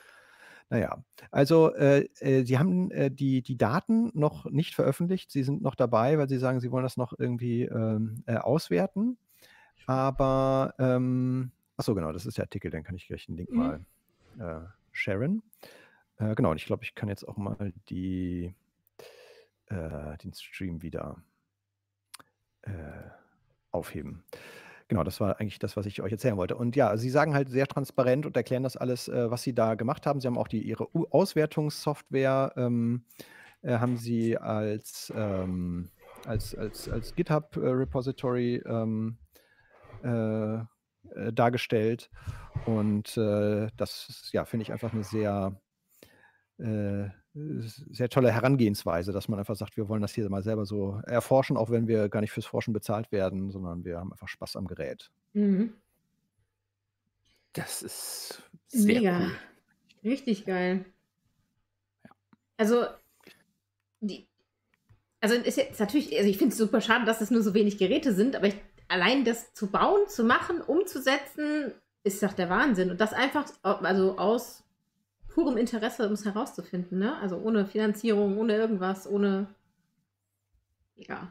Naja, also äh, äh, Sie haben äh, die, die Daten noch nicht veröffentlicht. Sie sind noch dabei, weil Sie sagen, Sie wollen das noch irgendwie ähm, äh, auswerten. Aber, ähm, achso, genau, das ist der Artikel, dann kann ich gleich den Link Mhm. mal äh, sharen. Äh, genau, und ich glaube, ich kann jetzt auch mal die, äh, den Stream wieder äh, aufheben. Genau, das war eigentlich das, was ich euch erzählen wollte. Und ja, Sie sagen halt sehr transparent und erklären das alles, äh, was Sie da gemacht haben. Sie haben auch die, Ihre U- Auswertungssoftware, ähm, äh, haben Sie als, ähm, als, als, als GitHub-Repository ähm, äh, äh, dargestellt. Und äh, das ist, ja, finde ich einfach eine sehr, äh, sehr tolle Herangehensweise, dass man einfach sagt, wir wollen das hier mal selber so erforschen, auch wenn wir gar nicht fürs Forschen bezahlt werden, sondern wir haben einfach Spaß am Gerät. Mhm. Das ist sehr Mega. cool. Richtig geil. Also, die, also ist jetzt natürlich, also ich finde es super schade, dass es nur so wenig Geräte sind, aber ich, allein das zu bauen, zu machen, umzusetzen, ist doch der Wahnsinn. Und das einfach, also aus purem Interesse, um es herauszufinden, ne? Also ohne Finanzierung, ohne irgendwas, ohne, ja.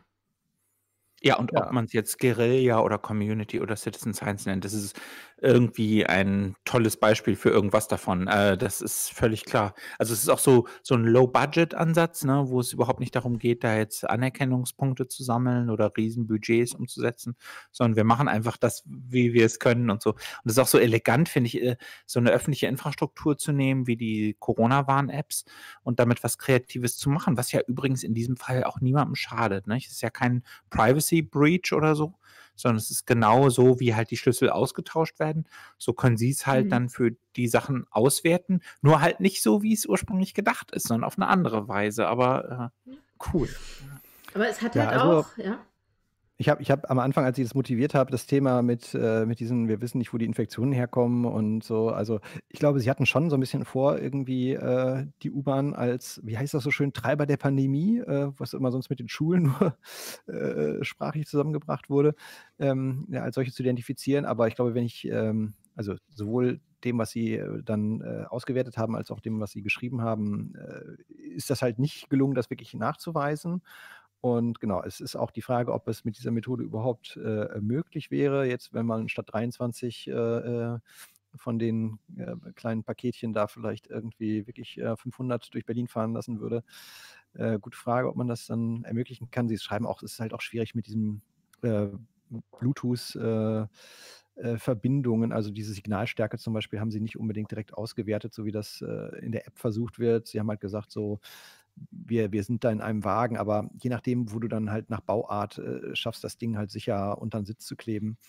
Ja, und ob Ja. man es jetzt Guerilla oder Community oder Citizen Science nennt, das ist irgendwie ein tolles Beispiel für irgendwas davon. Äh, das ist völlig klar. Also es ist auch so, so ein Low-Budget-Ansatz, ne, wo es überhaupt nicht darum geht, da jetzt Anerkennungspunkte zu sammeln oder Riesenbudgets umzusetzen, sondern wir machen einfach das, wie wir es können und so. Und das ist auch so elegant, finde ich, äh, so eine öffentliche Infrastruktur zu nehmen, wie die Corona-Warn-Apps und damit was Kreatives zu machen, was ja übrigens in diesem Fall auch niemandem schadet. Ne? Es ist ja kein Privacy Breach oder so, sondern es ist genau so, wie halt die Schlüssel ausgetauscht werden. So können sie es halt Mhm. dann für die Sachen auswerten, nur halt nicht so, wie es ursprünglich gedacht ist, sondern auf eine andere Weise. Aber äh, cool. Aber es hat Ja, halt also auch, ja. ich habe ich hab am Anfang, als ich das motiviert habe, das Thema mit, äh, mit diesen, wir wissen nicht, wo die Infektionen herkommen und so. Also ich glaube, sie hatten schon so ein bisschen vor, irgendwie äh, die U-Bahn als, wie heißt das so schön, Treiber der Pandemie, äh, was immer sonst mit den Schulen nur äh, sprachlich zusammengebracht wurde, ähm, ja, als solche zu identifizieren. Aber ich glaube, wenn ich, ähm, also sowohl dem, was sie äh, dann äh, ausgewertet haben, als auch dem, was sie geschrieben haben, äh, ist das halt nicht gelungen, das wirklich nachzuweisen. Und genau, es ist auch die Frage, ob es mit dieser Methode überhaupt äh, möglich wäre, jetzt wenn man statt dreiundzwanzig äh, äh, von den äh, kleinen Paketchen da vielleicht irgendwie wirklich äh, fünfhundert durch Berlin fahren lassen würde. Äh, gute Frage, ob man das dann ermöglichen kann. Sie schreiben auch, es ist halt auch schwierig mit diesem äh, Bluetooth äh, äh, Verbindungen, also diese Signalstärke zum Beispiel haben sie nicht unbedingt direkt ausgewertet, so wie das äh, in der App versucht wird. Sie haben halt gesagt, so wir, wir sind da in einem Wagen, aber je nachdem, wo du dann halt nach Bauart äh, schaffst, das Ding halt sicher unter den Sitz zu kleben,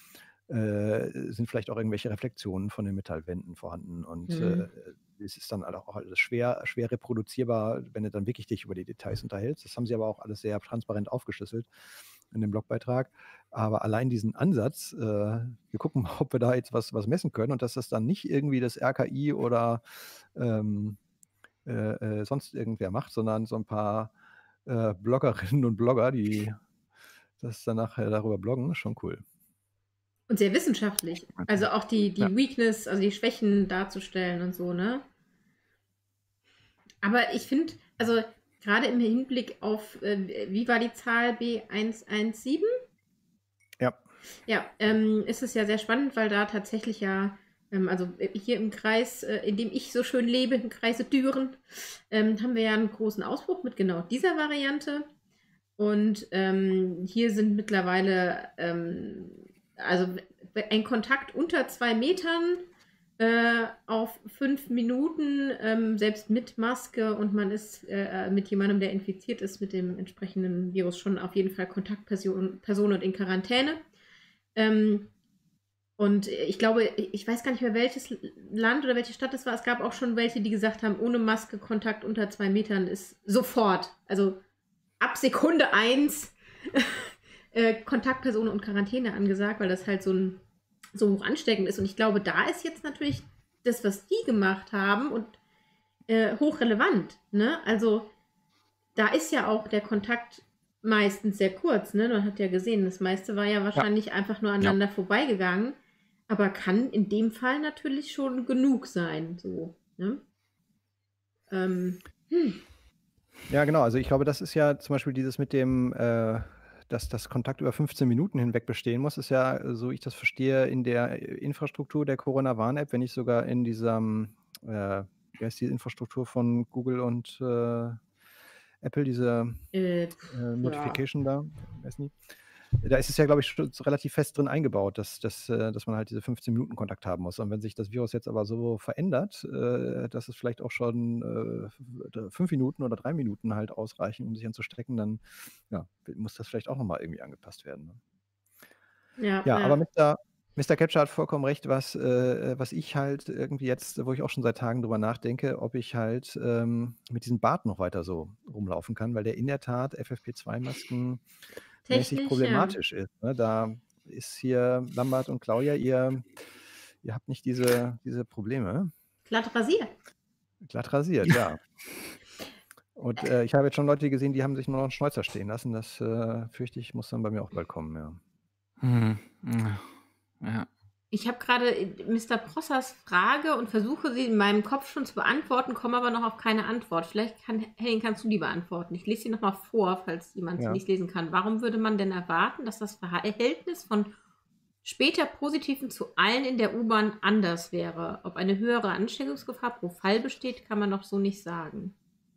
äh, sind vielleicht auch irgendwelche Reflexionen von den Metallwänden vorhanden. Und Mhm. äh, es ist dann halt auch alles schwer, schwer reproduzierbar, wenn du dann wirklich dich über die Details unterhältst. Das haben sie aber auch alles sehr transparent aufgeschlüsselt in dem Blogbeitrag. Aber allein diesen Ansatz, äh, wir gucken mal, ob wir da jetzt was, was messen können und dass das dann nicht irgendwie das R K I oder ähm, äh, äh, sonst irgendwer macht, sondern so ein paar äh, Bloggerinnen und Blogger, die das dann nachher darüber bloggen, ist schon cool. Und sehr wissenschaftlich. Also auch die, die Ja. Weakness, also die Schwächen darzustellen und so, ne? Aber ich finde, also gerade im Hinblick auf, äh, wie war die Zahl B hundertsiebzehn? Ja. Ja, ähm, ist es ja sehr spannend, weil da tatsächlich ja, ähm, also hier im Kreis, äh, in dem ich so schön lebe, im Kreise Düren, ähm, haben wir ja einen großen Ausbruch mit genau dieser Variante. Und ähm, hier sind mittlerweile, ähm, also ein Kontakt unter zwei Metern äh, auf fünf Minuten, ähm, selbst mit Maske und man ist äh, mit jemandem, der infiziert ist mit dem entsprechenden Virus, schon auf jeden Fall Kontaktperson Person und in Quarantäne. Ähm, und ich glaube, ich weiß gar nicht mehr, welches Land oder welche Stadt es war. Es gab auch schon welche, die gesagt haben, ohne Maske Kontakt unter zwei Metern ist sofort, also ab Sekunde eins äh, Kontaktperson und Quarantäne angesagt, weil das halt so, ein, so hoch ansteckend ist. Und ich glaube, da ist jetzt natürlich das, was die gemacht haben und äh, hochrelevant. Ne? Also da ist ja auch der Kontakt meistens sehr kurz. Ne? Man hat ja gesehen, das meiste war ja wahrscheinlich ja. einfach nur aneinander ja. vorbeigegangen. Aber kann in dem Fall natürlich schon genug sein. So, ne? ähm, hm. Ja, genau. Also ich glaube, das ist ja zum Beispiel dieses mit dem, äh, dass das Kontakt über fünfzehn Minuten hinweg bestehen muss, ist ja, so ich das verstehe, in der Infrastruktur der Corona-Warn-App, wenn nicht sogar in diesem, äh, wie heißt die Infrastruktur von Google und äh, Apple, diese äh, äh, Notification ja. da, weiß nicht. Da ist es ja, glaube ich, schon relativ fest drin eingebaut, dass, dass, dass man halt diese fünfzehn Minuten Kontakt haben muss. Und wenn sich das Virus jetzt aber so verändert, dass es vielleicht auch schon fünf Minuten oder drei Minuten halt ausreichen, um sich anzustecken, dann ja, muss das vielleicht auch nochmal irgendwie angepasst werden. Ne? Ja, ja, ja, aber Mister Mister Capture hat vollkommen recht, was, äh, was ich halt irgendwie jetzt, wo ich auch schon seit Tagen drüber nachdenke, ob ich halt ähm, mit diesem Bart noch weiter so rumlaufen kann, weil der in der Tat F F P zwei Masken mäßig problematisch ja. ist. Ne? Da ist hier Lambert und Claudia, ihr, ihr habt nicht diese, diese Probleme. Glatt rasiert. Glatt rasiert, ja. Und äh, ich habe jetzt schon Leute gesehen, die haben sich nur noch einen Schnäuzer stehen lassen. Das äh, fürchte ich, muss dann bei mir auch bald kommen, ja. Hm. Ja. Ich habe gerade Mister Prossers Frage und versuche sie in meinem Kopf schon zu beantworten, komme aber noch auf keine Antwort. Vielleicht kann, Henning, kannst du die beantworten. Ich lese sie nochmal vor, falls jemand sie Ja. nicht lesen kann. Warum würde man denn erwarten, dass das Verhältnis von später Positiven zu allen in der U-Bahn anders wäre? Ob eine höhere Ansteckungsgefahr pro Fall besteht, kann man noch so nicht sagen.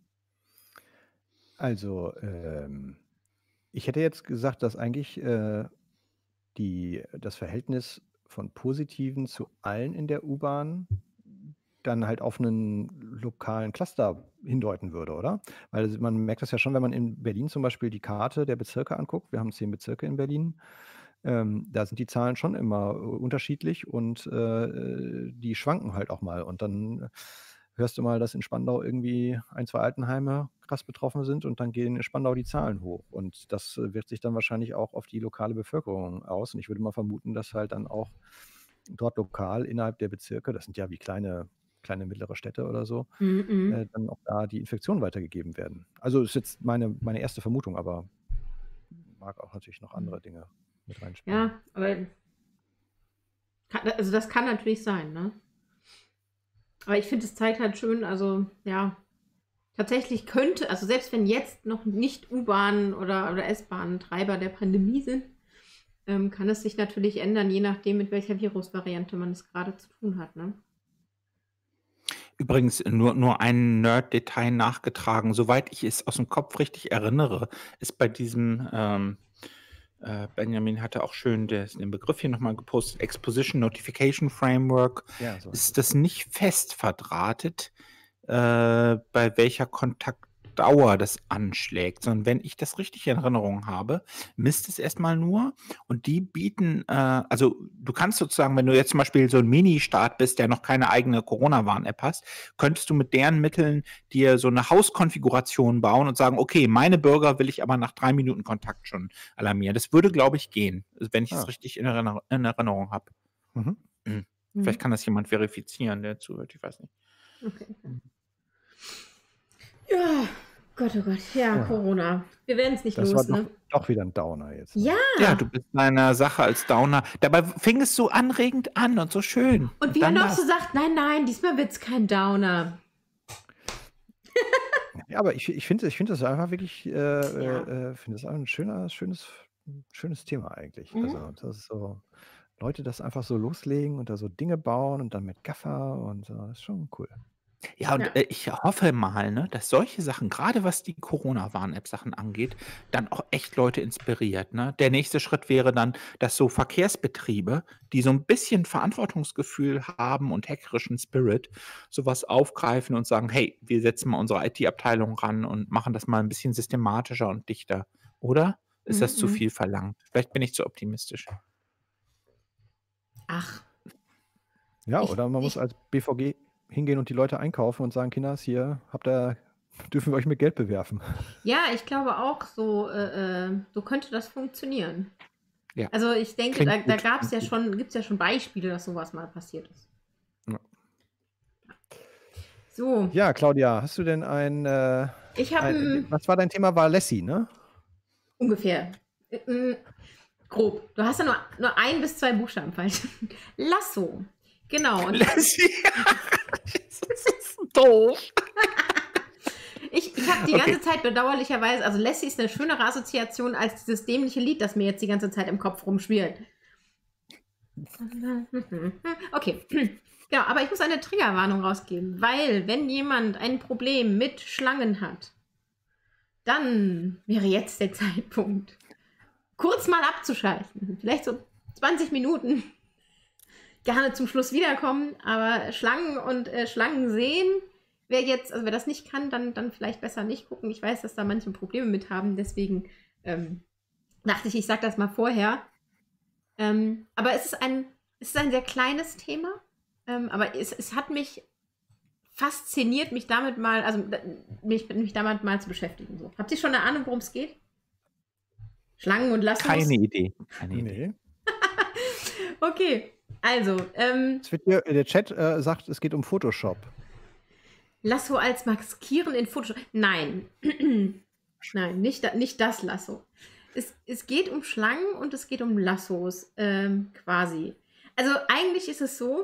Also, ähm, ich hätte jetzt gesagt, dass eigentlich äh, die, das Verhältnis von Positiven zu allen in der U-Bahn dann halt auf einen lokalen Cluster hindeuten würde, oder? Weil man merkt das ja schon, wenn man in Berlin zum Beispiel die Karte der Bezirke anguckt. Wir haben zehn Bezirke in Berlin. Ähm, da sind die Zahlen schon immer äh, unterschiedlich und äh, die schwanken halt auch mal. Und dann hörst du mal, dass in Spandau irgendwie ein, zwei Altenheime krass betroffen sind und dann gehen in Spandau die Zahlen hoch. Und das äh, wirkt sich dann wahrscheinlich auch auf die lokale Bevölkerung aus. Und ich würde mal vermuten, dass halt dann auch dort lokal innerhalb der Bezirke, das sind ja wie kleine, kleine mittlere Städte oder so, Mhm. äh, dann auch da die Infektionen weitergegeben werden. Also ist jetzt meine, meine erste Vermutung, aber mag auch natürlich noch andere Dinge mit reinspielen. Ja, aber kann, also das kann natürlich sein, ne? Aber ich finde, es zeigt halt schön, also ja, tatsächlich könnte, also selbst wenn jetzt noch nicht U-Bahn oder, oder S-Bahn Treiber der Pandemie sind, ähm, kann es sich natürlich ändern, je nachdem, mit welcher Virusvariante man es gerade zu tun hat, ne? Übrigens nur, nur ein Nerd-Detail nachgetragen. Soweit ich es aus dem Kopf richtig erinnere, ist bei diesem, ähm, äh, Benjamin hatte auch schön des, den Begriff hier nochmal gepostet, Exposition Notification Framework, Ja, so. ist das nicht fest verdrahtet, äh, bei welcher Kontaktdauer das anschlägt, sondern wenn ich das richtig in Erinnerung habe, misst es erstmal nur und die bieten, äh, also du kannst sozusagen, wenn du jetzt zum Beispiel so ein Mini-Staat bist, der noch keine eigene Corona-Warn-App hast, könntest du mit deren Mitteln dir so eine Hauskonfiguration bauen und sagen, okay, meine Bürger will ich aber nach drei Minuten Kontakt schon alarmieren. Das würde, glaube ich, gehen, wenn ich es Ah. richtig in, Erinner in Erinnerung habe. Mhm. Mhm. Mhm. Vielleicht kann das jemand verifizieren, der zuhört, ich weiß nicht. Okay. Ja, Gott, oh Gott, ja, Ja. Corona. Wir werden es nicht Das los, war ne? doch, doch wieder ein Downer jetzt. Ne? Ja. Ja, du bist in einer Sache als Downer. Dabei fing es so anregend an und so schön. Und wie er dann noch das. so sagt, nein, nein, diesmal wird es kein Downer. Ja, aber ich, ich finde ich find das einfach wirklich, äh, Ja. äh, finde das ein schöner, schönes, schönes Thema eigentlich. Mhm. Also, das ist so, Leute das einfach so loslegen und da so Dinge bauen und dann mit Gaffer und so, das ist schon cool. Ja, und Ja. äh, ich hoffe mal, ne, dass solche Sachen, gerade was die Corona-Warn-App-Sachen angeht, dann auch echt Leute inspiriert. Ne? Der nächste Schritt wäre dann, dass so Verkehrsbetriebe, die so ein bisschen Verantwortungsgefühl haben und hackerischen Spirit, sowas aufgreifen und sagen, hey, wir setzen mal unsere I T-Abteilung ran und machen das mal ein bisschen systematischer und dichter. Oder? Ist das zu Mhm. viel verlangt? Vielleicht bin ich zu optimistisch. Ach, Ja, Ich- oder man muss ich- als B V G hingehen und die Leute einkaufen und sagen, Kinders, hier habt ihr, dürfen wir euch mit Geld bewerfen. ja, ich glaube auch, so, äh, äh, so könnte das funktionieren. Ja. Also ich denke, Klingt da, da gut, gab es ja klingt schon, gibt es ja schon Beispiele, dass sowas mal passiert ist. Ja. So, Ja, Claudia, hast du denn ein, äh, ich habe ein was war dein Thema? War Lassie, ne? ungefähr, äh, äh, grob, du hast ja nur, nur ein bis zwei Buchstaben falsch. Lasso, genau. Und Lassie. Das ist doof. Ich, ich habe die Okay. ganze Zeit bedauerlicherweise, also Lassie ist eine schönere Assoziation als dieses dämliche Lied, das mir jetzt die ganze Zeit im Kopf rumschwirrt. Okay, genau, aber ich muss eine Triggerwarnung rausgeben, weil wenn jemand ein Problem mit Schlangen hat, dann wäre jetzt der Zeitpunkt, kurz mal abzuschalten. Vielleicht so zwanzig Minuten. Gerne zum Schluss wiederkommen, aber Schlangen und äh, Schlangen sehen, wer jetzt, also wer das nicht kann, dann, dann vielleicht besser nicht gucken. Ich weiß, dass da manche Probleme mit haben, deswegen ähm, dachte ich, ich sage das mal vorher. Ähm, aber es ist ein, es ist ein sehr kleines Thema, ähm, aber es, es hat mich fasziniert, mich damit mal, also da- mich, mich damit mal zu beschäftigen. So. Habt ihr schon eine Ahnung, worum es geht? Schlangen und Lassos? Keine Idee. Keine Idee. Nee. Okay, also, ähm, Es wird hier, der Chat äh, sagt, es geht um Photoshop. Lasso als Maskieren in Photoshop. Nein. Nein, nicht, da- nicht das Lasso. es, es geht um Schlangen und es geht um Lassos, ähm, quasi. Also eigentlich ist es so,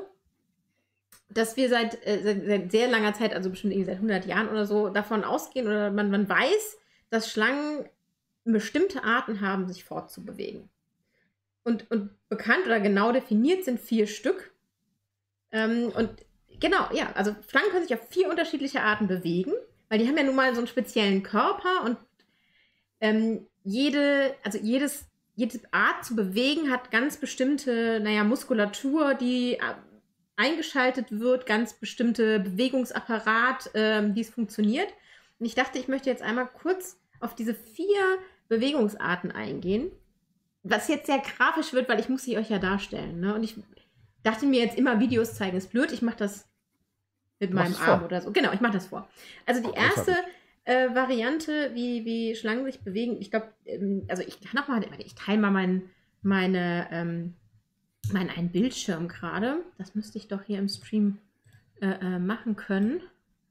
dass wir seit, äh, seit, seit sehr langer Zeit, also bestimmt irgendwie seit hundert Jahren oder so, davon ausgehen oder man, man weiß, dass Schlangen bestimmte Arten haben, sich fortzubewegen. Und, und bekannt oder genau definiert sind vier Stück. Ähm, und genau, ja, also Schlangen können sich auf vier unterschiedliche Arten bewegen, weil die haben ja nun mal so einen speziellen Körper und ähm, jede, also jedes, jede Art zu bewegen hat ganz bestimmte, naja, Muskulatur, die äh, eingeschaltet wird, ganz bestimmte Bewegungsapparat, ähm, wie es funktioniert. Und ich dachte, ich möchte jetzt einmal kurz auf diese vier Bewegungsarten eingehen, was jetzt sehr grafisch wird, weil ich muss sie euch ja darstellen. Ne? Und ich dachte mir jetzt immer, Videos zeigen ist blöd, ich mache das mit meinem Arm oder so. Genau, ich mache das vor. Also die erste äh, Variante, wie, wie Schlangen sich bewegen, ich glaube, ähm, also ich kann auch mal, ich teile mal mein, meine, ähm, meinen einen Bildschirm gerade. Das müsste ich doch hier im Stream äh, äh, machen können.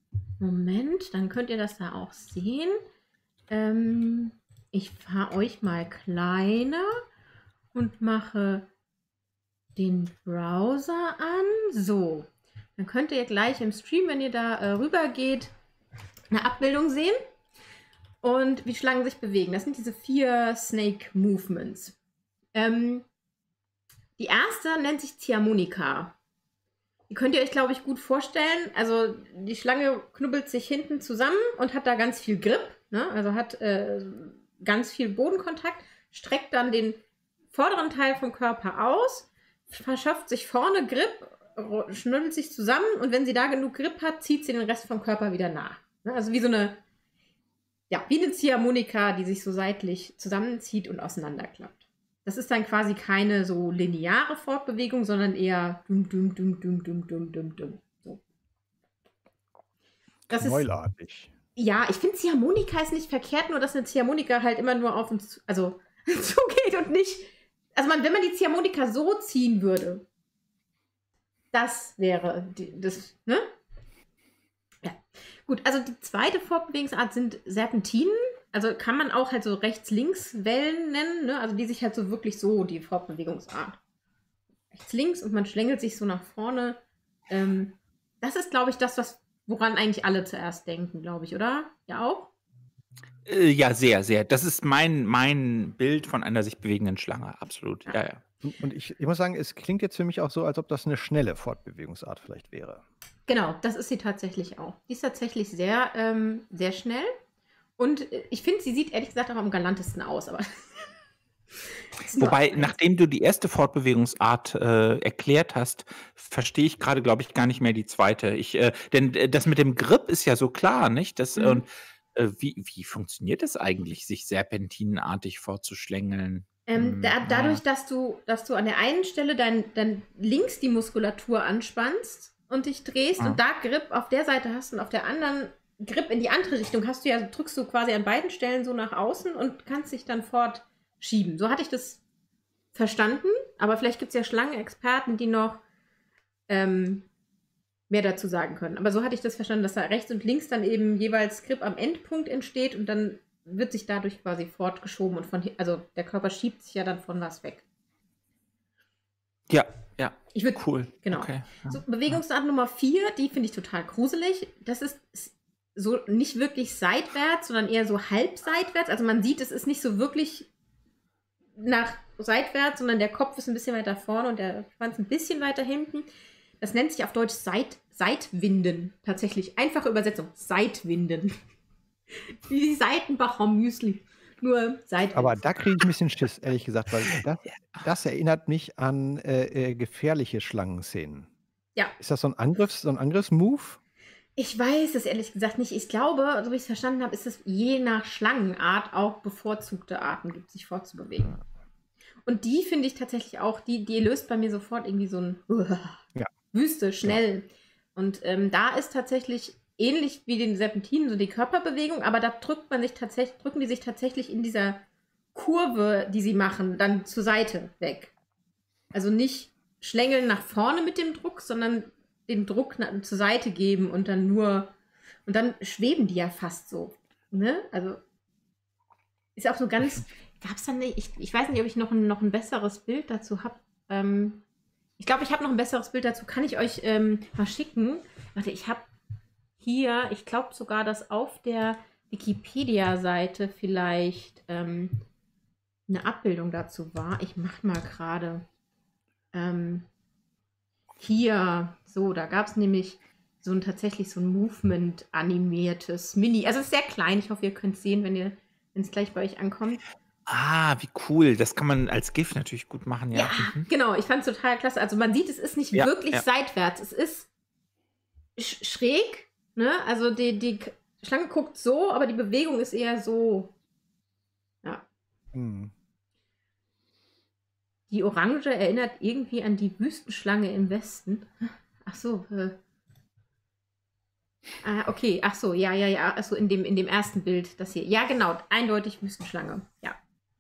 Moment, dann könnt ihr das da auch sehen. Ähm, ich fahre euch mal kleiner und mache den Browser an. So, dann könnt ihr gleich im Stream, wenn ihr da äh, rüber geht, eine Abbildung sehen und wie Schlangen sich bewegen. Das sind diese vier Snake Movements. Ähm, die erste nennt sich Ziehharmonika. Die könnt ihr euch, glaube ich, gut vorstellen. Also die Schlange knubbelt sich hinten zusammen und hat da ganz viel Grip, ne? Also hat äh, ganz viel Bodenkontakt, streckt dann den vorderen Teil vom Körper aus, verschafft sich vorne Grip, schnuddelt sich zusammen und wenn sie da genug Grip hat, zieht sie den Rest vom Körper wieder nach. Ne? Also wie so eine, ja, wie eine Ziehharmonika, die sich so seitlich zusammenzieht und auseinanderklappt. Das ist dann quasi keine so lineare Fortbewegung, sondern eher dum, dum, dum, dum, dum, dum, dum, dum. So. Das Knäulartig. Ist, ja, ich finde Ziehharmonika ist nicht verkehrt, nur dass eine Ziehharmonika halt immer nur auf uns zu, also, zugeht und nicht, also man, wenn man die Ziehharmonika so ziehen würde, das wäre die, das, ne? Ja. Gut, also die zweite Fortbewegungsart sind Serpentinen. Also kann man auch halt so Rechts-Links-Wellen nennen, ne? Also die sich halt so wirklich so, die Fortbewegungsart. Rechts-Links und man schlängelt sich so nach vorne. Ähm, das ist, glaube ich, das, was, woran eigentlich alle zuerst denken, glaube ich, oder? Ja auch? Äh, ja, sehr, sehr. Das ist mein, mein Bild von einer sich bewegenden Schlange, absolut. Ja, ja. ja. Und, und ich, ich muss sagen, es klingt jetzt für mich auch so, als ob das eine schnelle Fortbewegungsart vielleicht wäre. Genau, das ist sie tatsächlich auch. Die ist tatsächlich sehr, ähm, sehr schnell. Und ich finde, sie sieht ehrlich gesagt auch am galantesten aus. Aber Wobei, nachdem du die erste Fortbewegungsart äh, erklärt hast, verstehe ich gerade, glaube ich, gar nicht mehr die zweite. Ich, äh, denn äh, das mit dem Grip ist ja so klar, nicht? Das, mhm. Und äh, wie, wie funktioniert es eigentlich, sich serpentinenartig fortzuschlängeln? Ähm, Hm, da, ja. dadurch, dass du, dass du an der einen Stelle dein, dein links die Muskulatur anspannst und dich drehst Ah. und da Grip auf der Seite hast und auf der anderen Grip in die andere Richtung hast du ja, drückst du quasi an beiden Stellen so nach außen und kannst dich dann fortschieben. So hatte ich das verstanden, aber vielleicht gibt es ja Schlangenexperten, die noch ähm, mehr dazu sagen können. Aber so hatte ich das verstanden, dass da rechts und links dann eben jeweils Grip am Endpunkt entsteht und dann wird sich dadurch quasi fortgeschoben und von, also der Körper schiebt sich ja dann von was weg. Ja, ja. Ich würde, Cool. genau. Okay. Ja. So, Bewegungsart Nummer vier, die finde ich total gruselig. Das ist so nicht wirklich seitwärts, sondern eher so halb seitwärts. Also man sieht, es ist nicht so wirklich nach seitwärts, sondern der Kopf ist ein bisschen weiter vorne und der Schwanz ein bisschen weiter hinten. Das nennt sich auf Deutsch Seit, Seitwinden. Tatsächlich. Einfache Übersetzung. Seitwinden. Wie die Seitenbacher Müsli. Nur seitwärts. Aber da kriege ich ein bisschen Schiss, ehrlich gesagt, weil das, das erinnert mich an äh, äh, gefährliche Schlangenszenen. Ja. Ist das so ein Angriffs, so ein Angriffsmove? Ich weiß es ehrlich gesagt nicht. Ich glaube, so wie ich es verstanden habe, ist es je nach Schlangenart auch bevorzugte Arten gibt, sich fortzubewegen. Und die finde ich tatsächlich auch, die, die löst bei mir sofort irgendwie so ein Ja. Wüste, schnell. Und ähm, da ist tatsächlich ähnlich wie den Serpentinen so die Körperbewegung, aber da drückt man sich tatsächlich, drücken die sich tatsächlich in dieser Kurve, die sie machen, dann zur Seite weg. Also nicht schlängeln nach vorne mit dem Druck, sondern den Druck na, zur Seite geben und dann nur, und dann schweben die ja fast so. Ne? Also ist auch so ganz, gab es dann nicht, ich, ich weiß nicht, ob ich noch ein, noch ein besseres Bild dazu habe. Ähm, ich glaube, ich habe noch ein besseres Bild dazu. Kann ich euch ähm, mal schicken? Warte, ich habe hier, ich glaube sogar, dass auf der Wikipedia-Seite vielleicht ähm, eine Abbildung dazu war. Ich mache mal gerade ähm, hier, so, da gab es nämlich so ein tatsächlich so ein Movement-animiertes Mini. Also es ist sehr klein. Ich hoffe, ihr könnt es sehen, wenn ihr, wenn es gleich bei euch ankommt. Ah, wie cool. Das kann man als GIF natürlich gut machen, ja. Ja, Mhm. genau. Ich fand es total klasse. Also man sieht, es ist nicht Ja, wirklich ja. seitwärts. Es ist sch schräg, ne? Also die, die K- Schlange guckt so, aber die Bewegung ist eher so. Ja. Hm. Die Orange erinnert irgendwie an die Wüstenschlange im Westen. Ach so. Äh. Ah, okay. Ach so, ja, ja, ja. Also in dem, in dem ersten Bild, das hier. Ja, genau. Eindeutig Wüstenschlange. Ja.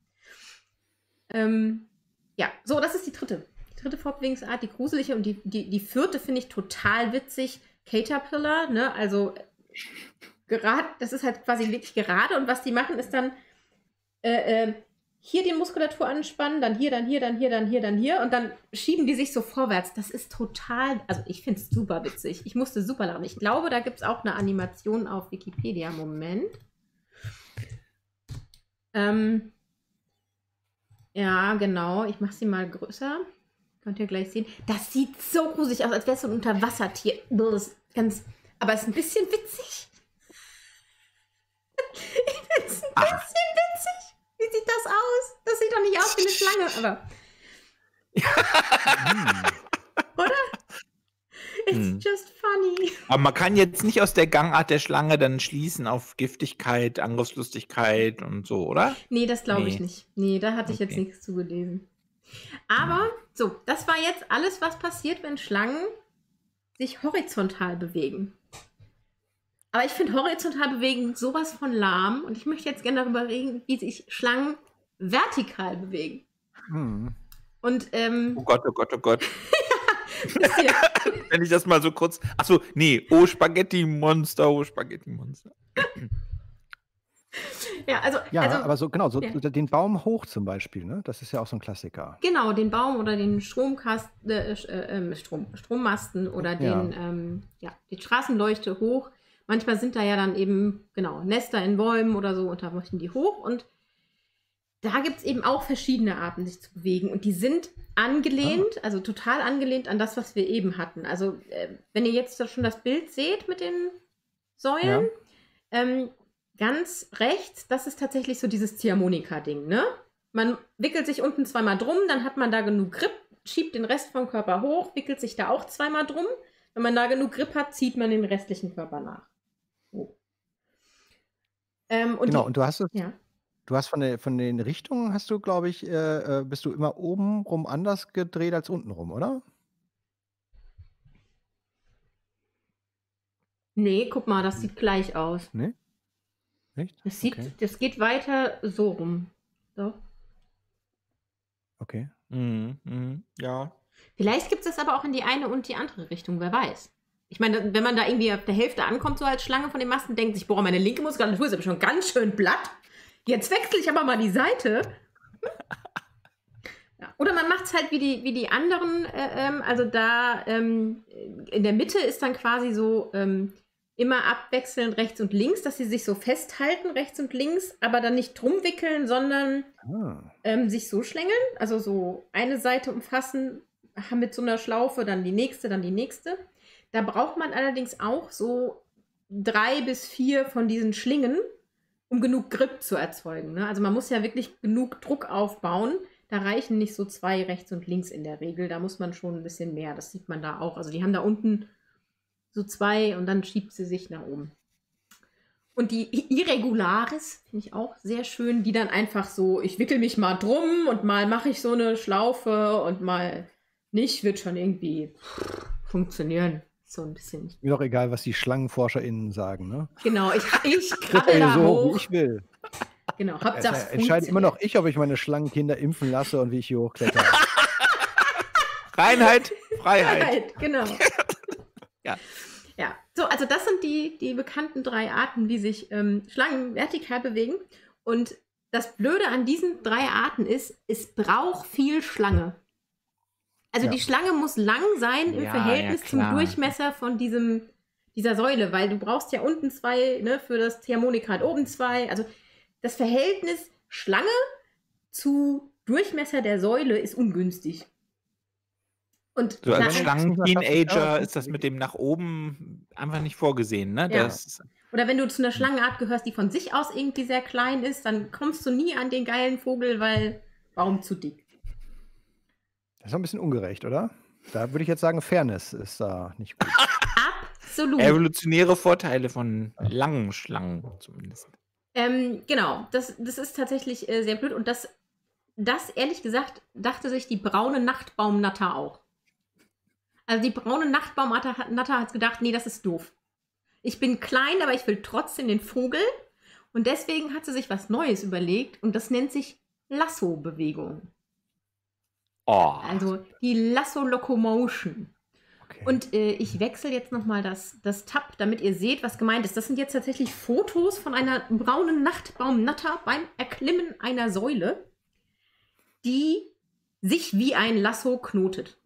Ähm, ja, so, das ist die dritte. Die dritte Fortbewegungsart, die gruselige. Und die, die, die vierte finde ich total witzig. Caterpillar, ne? Also gerade, das ist halt quasi wirklich gerade. Und was die machen, ist dann äh, äh, hier die Muskulatur anspannen, dann hier, dann hier, dann hier, dann hier, dann hier. Und dann schieben die sich so vorwärts. Das ist total, also ich finde es super witzig. Ich musste super lachen. Ich glaube, da gibt es auch eine Animation auf Wikipedia. Moment. Ähm, ja, genau. Ich mache sie mal größer. Könnt ihr gleich sehen. Das sieht so gruselig aus, als wäre es so ein Unterwassertier. Das ist ganz, aber es ist ein bisschen witzig. Ich finde es ein Ah. bisschen witzig. Wie sieht das aus? Das sieht doch nicht aus wie eine Schlange, aber. Hm. Oder? It's Hm. just funny. Aber man kann jetzt nicht aus der Gangart der Schlange dann schließen auf Giftigkeit, Angriffslustigkeit und so, oder? Nee, das glaube ich Nee. nicht. Nee, da hatte ich jetzt Okay. nichts zugelesen. Aber, so, das war jetzt alles, was passiert, wenn Schlangen sich horizontal bewegen. Aber ich finde horizontal bewegen sowas von lahm und ich möchte jetzt gerne darüber reden, wie sich Schlangen vertikal bewegen. Hm. Und, ähm, Oh Gott, oh Gott, oh Gott. wisst ihr, Wenn ich das mal so kurz. Achso, nee, oh Spaghetti-Monster, oh Spaghetti-Monster. ja, also, Ja, also aber so, genau, so ja. den Baum hoch zum Beispiel, ne? Das ist ja auch so ein Klassiker. genau, den Baum oder den Stromkasten, äh, äh, Strom, Strommasten oder den, Ja. ähm, ja, die Straßenleuchte hoch. Manchmal sind da ja dann eben, genau, Nester in Bäumen oder so und da möchten die hoch. Und da gibt es eben auch verschiedene Arten, sich zu bewegen. Und die sind angelehnt, also total angelehnt an das, was wir eben hatten. Also, äh, wenn ihr jetzt schon das Bild seht mit den Säulen, Ja. ähm, ganz rechts, das ist tatsächlich so dieses Ziehharmonika-Ding, ne? Man wickelt sich unten zweimal drum, dann hat man da genug Grip, schiebt den Rest vom Körper hoch, wickelt sich da auch zweimal drum. Wenn man da genug Grip hat, zieht man den restlichen Körper nach. So. Ähm, und Genau, die, und du hast es, ja. du hast von, der, von den Richtungen, hast du, glaube ich, äh, äh, bist du immer oben rum anders gedreht als unten rum, oder? Nee, guck mal, das sieht gleich aus. Nee? Nicht? Das, sieht, Okay. das geht weiter so rum. So. Okay. Mhm, mhm, ja. Vielleicht gibt es das aber auch in die eine und die andere Richtung, wer weiß. Ich meine, wenn man da irgendwie auf der Hälfte ankommt, so als Schlange von den Masten, denkt sich, boah, meine linke Muskulatur ist aber schon ganz schön platt. Jetzt wechsle ich aber mal die Seite. Ja. Oder man macht es halt wie die, wie die anderen, äh, ähm, also da ähm, in der Mitte ist dann quasi so ähm, immer abwechselnd rechts und links, dass sie sich so festhalten, rechts und links, aber dann nicht drum wickeln, sondern Ah. ähm, sich so schlängeln, also so eine Seite umfassen mit so einer Schlaufe, dann die nächste, dann die nächste. Da braucht man allerdings auch so drei bis vier von diesen Schlingen, um genug Grip zu erzeugen. Ne? Also man muss ja wirklich genug Druck aufbauen. Da reichen nicht so zwei rechts und links in der Regel. Da muss man schon ein bisschen mehr. Das sieht man da auch. Also die haben da unten so zwei und dann schiebt sie sich nach oben. Und die Irregularis finde ich auch sehr schön, die dann einfach so, ich wickel mich mal drum und mal mache ich so eine Schlaufe und mal nicht, wird schon irgendwie funktionieren. So ein bisschen. Mir doch egal, was die SchlangenforscherInnen sagen, ne? Genau, ich, ich Tritt krabbel mir da so, hoch. wie ich will. Genau, Es Hauptsache es entscheide immer noch funktioniert. ich, ob ich meine Schlangenkinder impfen lasse und wie ich hier hochkletter. Reinheit, Freiheit. Freiheit, genau. Ja. Ja, so, also das sind die, die bekannten drei Arten, wie sich ähm, Schlangen vertikal bewegen. Und das Blöde an diesen drei Arten ist, es braucht viel Schlange. Also Ja. die Schlange muss lang sein im Ja, Verhältnis ja, zum klar. Durchmesser von diesem, dieser Säule, weil du brauchst ja unten zwei, ne, für das Ziehharmonika oben zwei. Also das Verhältnis Schlange zu Durchmesser der Säule ist ungünstig. Und So als na, Schlangen- Schlangen-Teenager ist das mit dem nach oben einfach nicht vorgesehen, ne? Ja. Das, oder wenn du zu einer Schlangenart gehörst, die von sich aus irgendwie sehr klein ist, dann kommst du nie an den geilen Vogel, weil warum zu dick? Das ist ein bisschen ungerecht, oder? Da würde ich jetzt sagen, Fairness ist da nicht gut. Absolut. evolutionäre Vorteile von langen Schlangen zumindest. Ähm, genau, das, das ist tatsächlich äh, sehr blöd. Und das, das, ehrlich gesagt, dachte sich die braune Nachtbaumnatter auch. Also die braune Nachtbaumnatter hat, Natter hat gedacht, nee, das ist doof. Ich bin klein, aber ich will trotzdem den Vogel. Und deswegen hat sie sich was Neues überlegt. Und das nennt sich Lasso-Bewegung. Oh. Also die Lasso-Locomotion. Okay. Und äh, ich wechsle jetzt nochmal das, das Tab, damit ihr seht, was gemeint ist. Das sind jetzt tatsächlich Fotos von einer braunen Nachtbaumnatter beim Erklimmen einer Säule, die sich wie ein Lasso knotet.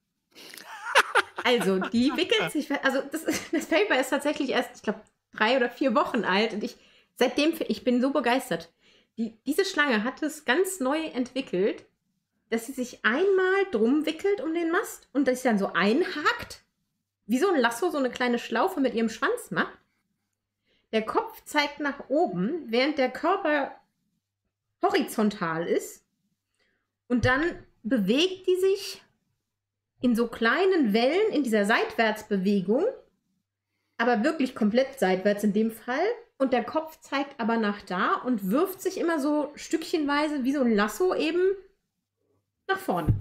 Also, die wickelt sich. Also, das, das Paper ist tatsächlich erst, ich glaube, drei oder vier Wochen alt. Und ich, seitdem, ich bin so begeistert. Die, diese Schlange hat es ganz neu entwickelt, dass sie sich einmal drum wickelt um den Mast und das dann so einhakt, wie so ein Lasso, so eine kleine Schlaufe mit ihrem Schwanz macht. Der Kopf zeigt nach oben, während der Körper horizontal ist. Und dann bewegt die sich in so kleinen Wellen in dieser Seitwärtsbewegung, aber wirklich komplett seitwärts in dem Fall. Und der Kopf zeigt aber nach da und wirft sich immer so stückchenweise wie so ein Lasso eben nach vorne.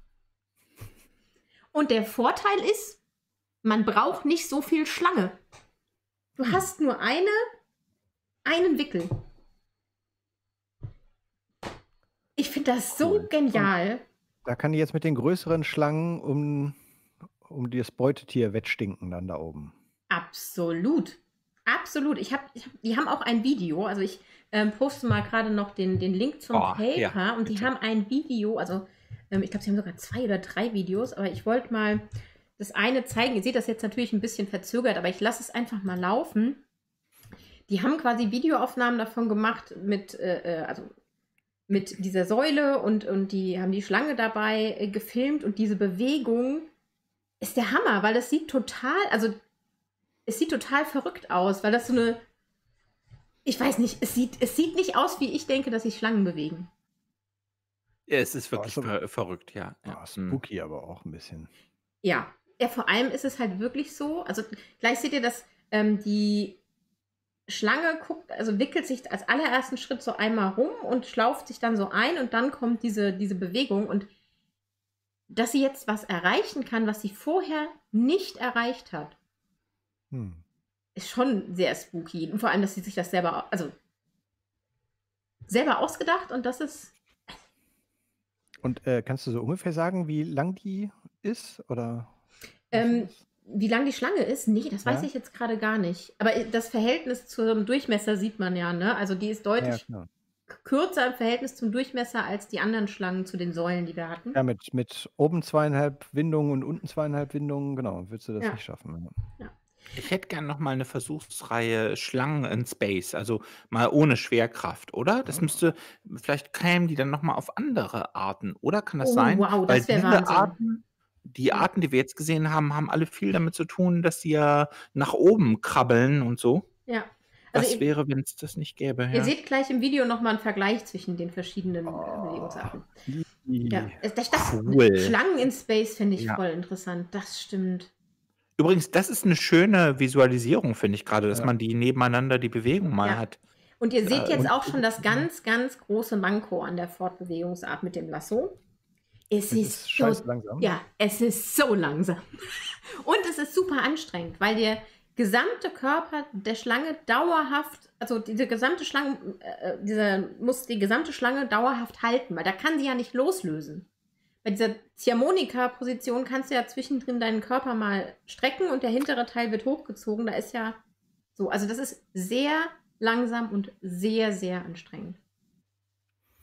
Und der Vorteil ist, man braucht nicht so viel Schlange. Du hast nur eine, einen Wickel. Ich finde das so Cool. genial. Da kann die jetzt mit den größeren Schlangen um, um das Beutetier wettstinken dann da oben. Absolut. Absolut. Ich hab, ich hab, die haben auch ein Video. Also ich ähm, poste mal gerade noch den, den Link zum Oh, Paper. ja, und die bitte. haben ein Video, also ähm, ich glaube, sie haben sogar zwei oder drei Videos, aber ich wollte mal das eine zeigen. Ihr seht das jetzt natürlich ein bisschen verzögert, aber ich lasse es einfach mal laufen. Die haben quasi Videoaufnahmen davon gemacht mit, äh, also mit dieser Säule und, und die haben die Schlange dabei äh, gefilmt und diese Bewegung ist der Hammer, weil das sieht total, also es sieht total verrückt aus, weil das so eine, ich weiß nicht, es sieht, es sieht nicht aus, wie ich denke, dass sich Schlangen bewegen. Ja, es ist wirklich Also- ver verrückt, ja. Ja, ja. hm. spooky aber auch ein bisschen. Ja, ja, vor allem ist es halt wirklich so, also gleich seht ihr, dass ähm, die Schlange guckt, also wickelt sich als allerersten Schritt so einmal rum und schlauft sich dann so ein und dann kommt diese, diese Bewegung und dass sie jetzt was erreichen kann, was sie vorher nicht erreicht hat, Hm. ist schon sehr spooky. Und vor allem, dass sie sich das selber, also selber ausgedacht und das ist, Und äh, kannst du so ungefähr sagen, wie lang die ist? Oder? ähm, wie lang die Schlange ist? Nee, das weiß Ja. ich jetzt gerade gar nicht. Aber das Verhältnis zum Durchmesser sieht man ja, ne? Also die ist Ja, deutlich klar. kürzer im Verhältnis zum Durchmesser als die anderen Schlangen zu den Säulen, die wir hatten. Ja, mit, mit oben zweieinhalb Windungen und unten zweieinhalb Windungen, genau, würdest du das Ja. nicht schaffen. Ja. Ich hätte gern noch mal eine Versuchsreihe Schlangen in Space, also mal ohne Schwerkraft, oder? Das müsste, vielleicht kämen die dann noch mal auf andere Arten, oder? Kann das Oh, sein? wow, Weil das wär diese Wahnsinn. Arten, die Arten, die wir jetzt gesehen haben, haben alle viel damit zu tun, dass sie ja nach oben krabbeln und so. Ja. Was Also ihr, wäre, wenn es das nicht gäbe? ihr Ja. seht gleich im Video nochmal einen Vergleich zwischen den verschiedenen äh, Bewegungsarten. Ja. Das, das, das, Cool. Schlangen in Space finde ich Ja. voll interessant. Das stimmt. Übrigens, das ist eine schöne Visualisierung, finde ich gerade, dass Ja. man die nebeneinander die Bewegung mal Ja. hat. Und ihr seht Ja, jetzt und- auch schon das ganz, ganz große Manko an der Fortbewegungsart mit dem Lasso. Es Es ist, ist scheiße so, langsam. ja, es ist so langsam. Und es ist super anstrengend, weil der gesamte Körper der Schlange dauerhaft, also diese gesamte Schlange, äh, dieser muss die gesamte Schlange dauerhaft halten, weil da kann sie ja nicht loslösen. Bei dieser Ziehharmonika-Position kannst du ja zwischendrin deinen Körper mal strecken und der hintere Teil wird hochgezogen. Da ist ja so, also das ist sehr langsam und sehr, sehr anstrengend.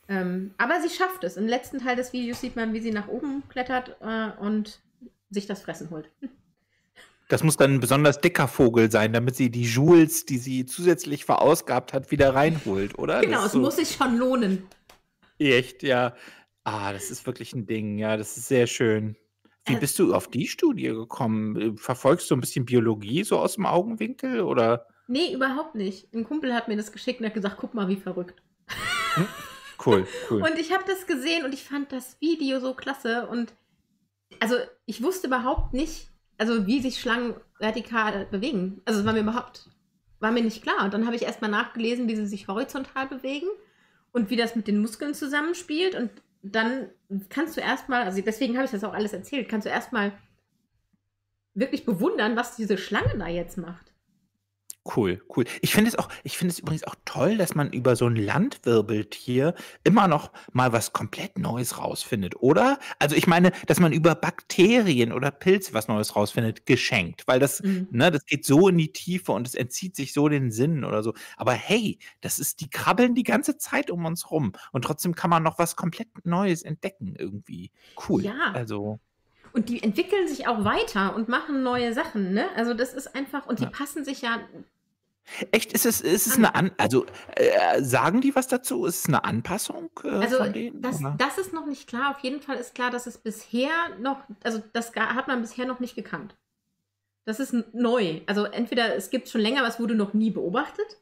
Ähm, aber sie schafft es. Im letzten Teil des Videos sieht man, wie sie nach oben klettert äh, und sich das Fressen holt. Das muss dann ein besonders dicker Vogel sein, damit sie die Joules, die sie zusätzlich verausgabt hat, wieder reinholt, oder? Genau, Das es so muss sich schon lohnen. echt, ja. Ah, das ist wirklich ein Ding, ja, das ist sehr schön. Wie Äh, bist du auf die Studie gekommen? Verfolgst du ein bisschen Biologie so aus dem Augenwinkel, oder? nee, überhaupt nicht. Ein Kumpel hat mir das geschickt und hat gesagt, guck mal, wie verrückt. Hm? Cool, cool. Und ich habe das gesehen und ich fand das Video so klasse. Und also ich wusste überhaupt nicht, also wie sich Schlangen vertikal bewegen. Also es war mir überhaupt, war mir nicht klar. Und dann habe ich erstmal nachgelesen, wie sie sich horizontal bewegen und wie das mit den Muskeln zusammenspielt. Und dann kannst du erstmal, also deswegen habe ich das auch alles erzählt, kannst du erstmal wirklich bewundern, was diese Schlange da jetzt macht. Cool, cool. Ich finde es auch, ich finde es übrigens auch toll, dass man über so ein Landwirbeltier immer noch mal was komplett Neues rausfindet, oder? Also ich meine, dass man über Bakterien oder Pilze was Neues rausfindet, geschenkt, weil das, Mhm. ne, das geht so in die Tiefe und es entzieht sich so den Sinnen oder so. Aber hey, das ist, die krabbeln die ganze Zeit um uns rum und trotzdem kann man noch was komplett Neues entdecken irgendwie. Cool. Ja. Also, Und die entwickeln sich auch weiter und machen neue Sachen, ne? Also das ist einfach, und die ja. passen sich ja Echt, ist es, ist es an. eine An, also äh, sagen die was dazu? Ist es eine Anpassung äh, Also von denen? das, Oder? das ist noch nicht klar. Auf jeden Fall ist klar, dass es bisher noch, also das ga- hat man bisher noch nicht gekannt. Das ist n- neu. Also entweder es gibt schon länger, aber es wurde noch nie beobachtet.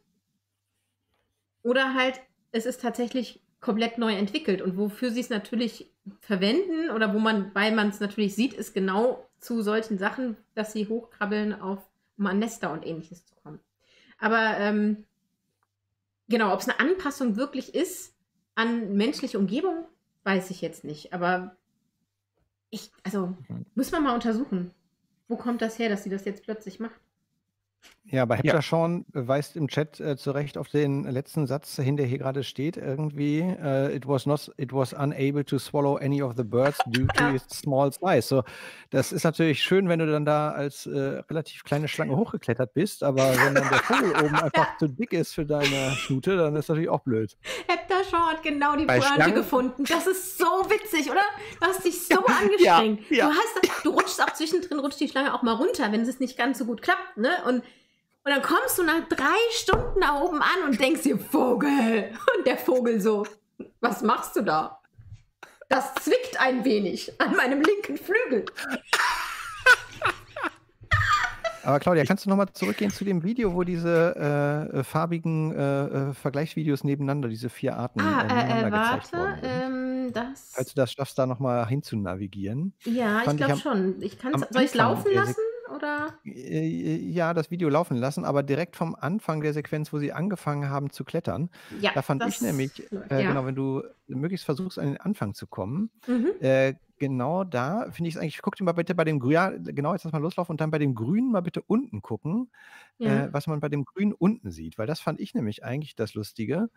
Oder halt, es ist tatsächlich komplett neu entwickelt. Und wofür sie es natürlich verwenden oder wo man, weil man es natürlich sieht, ist genau zu solchen Sachen, dass sie hochkrabbeln, auf, um an Nester und ähnliches zu kommen. Aber ähm, genau, ob es eine Anpassung wirklich ist an menschliche Umgebung, weiß ich jetzt nicht. Aber ich, also, Mhm. muss man mal untersuchen. Wo kommt das her, dass sie das jetzt plötzlich macht? Ja, aber Ja. Hepler Sean weist im Chat äh, zu Recht auf den letzten Satz hin, der hier gerade steht, irgendwie, äh, it was not, it was unable to swallow any of the birds due to Ja. its small size. So, das ist natürlich schön, wenn du dann da als äh, relativ kleine Schlange hochgeklettert bist, aber wenn dann der Vogel oben einfach zu dick ist für deine Schnute, dann ist das natürlich auch blöd. Hepler Shaw hat genau die Bei Pointe Schlangen- gefunden. Das ist so witzig, oder? Du hast dich so angestrengt. ja. Du, hast, du rutschst auch zwischendrin, rutscht die Schlange auch mal runter, wenn es nicht ganz so gut klappt, ne? Und Und dann kommst du nach drei Stunden da oben an und denkst dir, Vogel. Und der Vogel so, was machst du da? Das zwickt ein wenig an meinem linken Flügel. Aber Claudia, kannst du nochmal zurückgehen zu dem Video, wo diese äh, äh, farbigen äh, äh, Vergleichsvideos nebeneinander, diese vier Arten Ah, äh, äh, nebeneinander äh, gezeigt warte, worden sind? ähm, das... Falls du das schaffst, da nochmal hinzunavigieren. Ja, ich fand ich glaube am- schon. Ich kann's, am soll ich es Anfang laufen der lassen? Oder? Äh, Ja, das Video laufen lassen, aber direkt vom Anfang der Sequenz, wo sie angefangen haben zu klettern, Ja, da fand ich das nämlich, läuft, äh, ja. genau, wenn du möglichst versuchst, an den Anfang zu kommen, Mhm. äh, genau da finde ich es eigentlich, guck dir mal bitte bei dem Grün, ja, genau, jetzt lass mal loslaufen und dann bei dem Grünen mal bitte unten gucken, Ja. äh, was man bei dem Grünen unten sieht, weil das fand ich nämlich eigentlich das Lustige.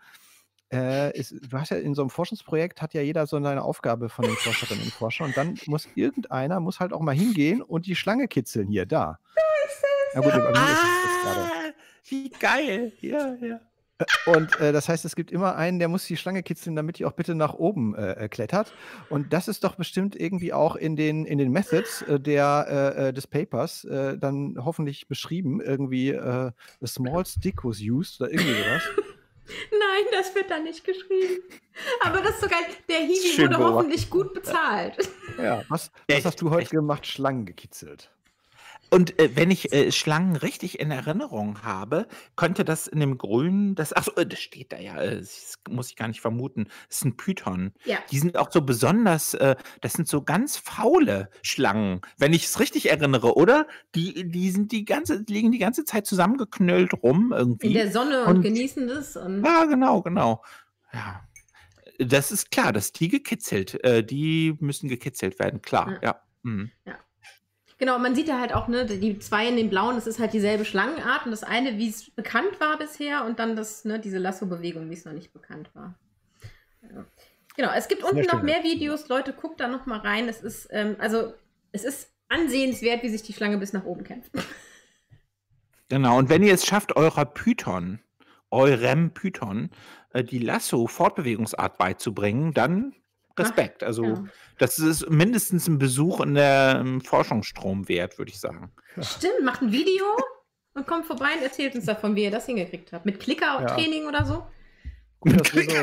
Äh, ist, du hast ja in so einem Forschungsprojekt, hat ja jeder so seine Aufgabe von den Forscherinnen und Forschern und dann muss irgendeiner, muss halt auch mal hingehen und die Schlange kitzeln, hier, da. Na gut, bei mir ist es jetzt gerade. Ah, wie geil. Ja, ja. Und äh, das heißt, es gibt immer einen, der muss die Schlange kitzeln, damit die auch bitte nach oben äh, äh, klettert. Und das ist doch bestimmt irgendwie auch in den, in den Methods äh, der, äh, äh, des Papers äh, dann hoffentlich beschrieben. Irgendwie äh, the small stick was used oder irgendwie sowas. Nein, das wird da nicht geschrieben. Aber das ist so geil. Der Hiwi Schön wurde beobachtet. hoffentlich gut bezahlt. Ja, was, was Echt, hast du heute echt. gemacht? Schlangen gekitzelt. Und äh, wenn ich äh, Schlangen richtig in Erinnerung habe, könnte das in dem Grünen, das, achso, äh, das steht da ja, äh, das muss ich gar nicht vermuten, das ist ein Python. Ja. Die sind auch so besonders, äh, das sind so ganz faule Schlangen, wenn ich es richtig erinnere, oder? Die, die sind die ganze, liegen die ganze Zeit zusammengeknüllt rum irgendwie. In der Sonne und, Und- genießen das. Und Ja, genau, genau. Ja. Das ist klar, dass die gekitzelt, äh, die müssen gekitzelt werden, klar, Ja. ja. Mhm. Genau, man sieht ja halt auch, ne, die zwei in den blauen, das ist halt dieselbe Schlangenart und das eine, wie es bekannt war bisher und dann das, ne, diese Lasso-Bewegung, wie es noch nicht bekannt war. Ja. Genau, es gibt Sehr unten noch schön. mehr Videos, Leute, guckt da noch mal rein. Es ist, ähm, also, es ist ansehenswert, wie sich die Schlange bis nach oben kämpft. Genau, und wenn ihr es schafft, eurer Python eurem Python äh, die Lasso-Fortbewegungsart beizubringen, dann Ach, Respekt. Also ja. das ist mindestens ein Besuch in der im Forschungsstrom wert, würde ich sagen. Stimmt, macht ein Video und kommt vorbei und erzählt uns davon, wie ihr das hingekriegt habt. Mit Klicker-Training oder so? Gut, dass wir so,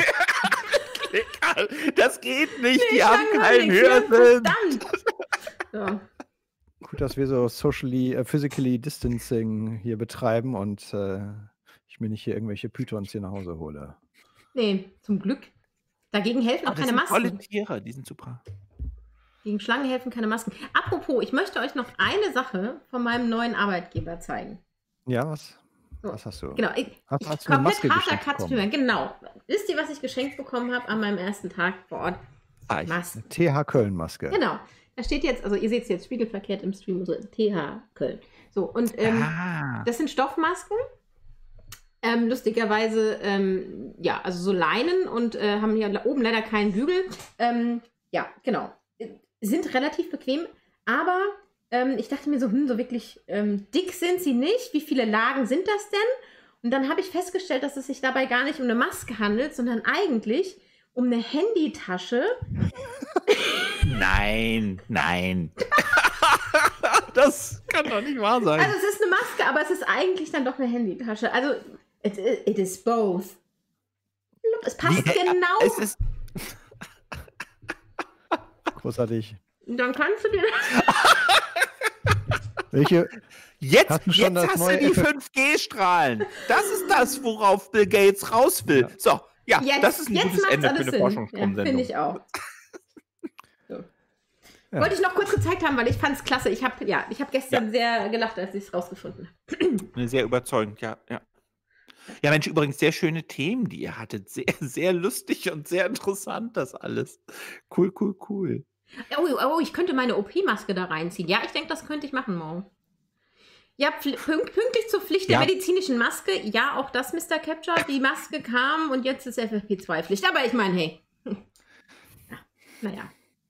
Das geht nicht, Nee, die haben Schlangen haben keinen nichts, die haben Hörsinn. Verstand. So. gut, dass wir so socially, äh, physically distancing hier betreiben und äh, ich mir nicht hier irgendwelche Pythons hier nach Hause hole. Nee, zum Glück. Dagegen helfen auch Aber das keine sind tolle Masken. Tiere, die sind super. Gegen Schlangen helfen keine Masken. Apropos, ich möchte euch noch eine Sache von meinem neuen Arbeitgeber zeigen. Ja, was, So. was hast du? Genau, ich, Hast, ich hast du eine komplett Maske harter geschenkt Cut bekommen? für Genau. Wisst ihr, was ich geschenkt bekommen habe an meinem ersten Tag vor Ort? Ah, ich- Masken. Eine T H Köln-Maske. Genau. Da steht jetzt, also ihr seht es jetzt spiegelverkehrt im Stream, so T H Köln. So, und ähm, Ah, das sind Stoffmasken. Ähm, lustigerweise, ähm, ja, also so Leinen und äh, haben hier oben leider keinen Bügel. Ähm, ja, genau. Äh, Sind relativ bequem, aber ähm, ich dachte mir so, hm, so wirklich ähm, dick sind sie nicht. Wie viele Lagen sind das denn? Und dann habe ich festgestellt, dass es sich dabei gar nicht um eine Maske handelt, sondern eigentlich um eine Handytasche. nein, nein. Das kann doch nicht wahr sein. Also es ist eine Maske, aber es ist eigentlich dann doch eine Handytasche. Also it, it is both. Es passt Wie- genau. Es ist, Großartig. Dann kannst du dir Welche? jetzt Hast du schon jetzt das hast neue du die F F fünf G-Strahlen. Das ist das, worauf Bill Gates raus will. Ja. So, ja, jetzt, das ist ein jetzt gutes macht's Ende für alles eine Sinn. Ja, finde Forschungsstromsendung. ich auch. So. Ja. Wollte ich noch kurz gezeigt haben, weil ich fand es klasse. Ich habe ja, ich habe gestern sehr gelacht, als ich es rausgefunden habe. Sehr überzeugend, ja, ja. Ja, Mensch, übrigens sehr schöne Themen, die ihr hattet. Sehr, sehr lustig und sehr interessant, das alles. Cool, cool, cool. Oh, oh, ich könnte meine O P-Maske da reinziehen. Ja, ich denke, das könnte ich machen morgen. Ja, pl- pünkt- pünktlich zur Pflicht der Ja. medizinischen Maske. Ja, auch das, Mister Capture. Die Maske kam und jetzt ist F F P zwei Pflicht. Aber ich meine, hey. Ja, naja.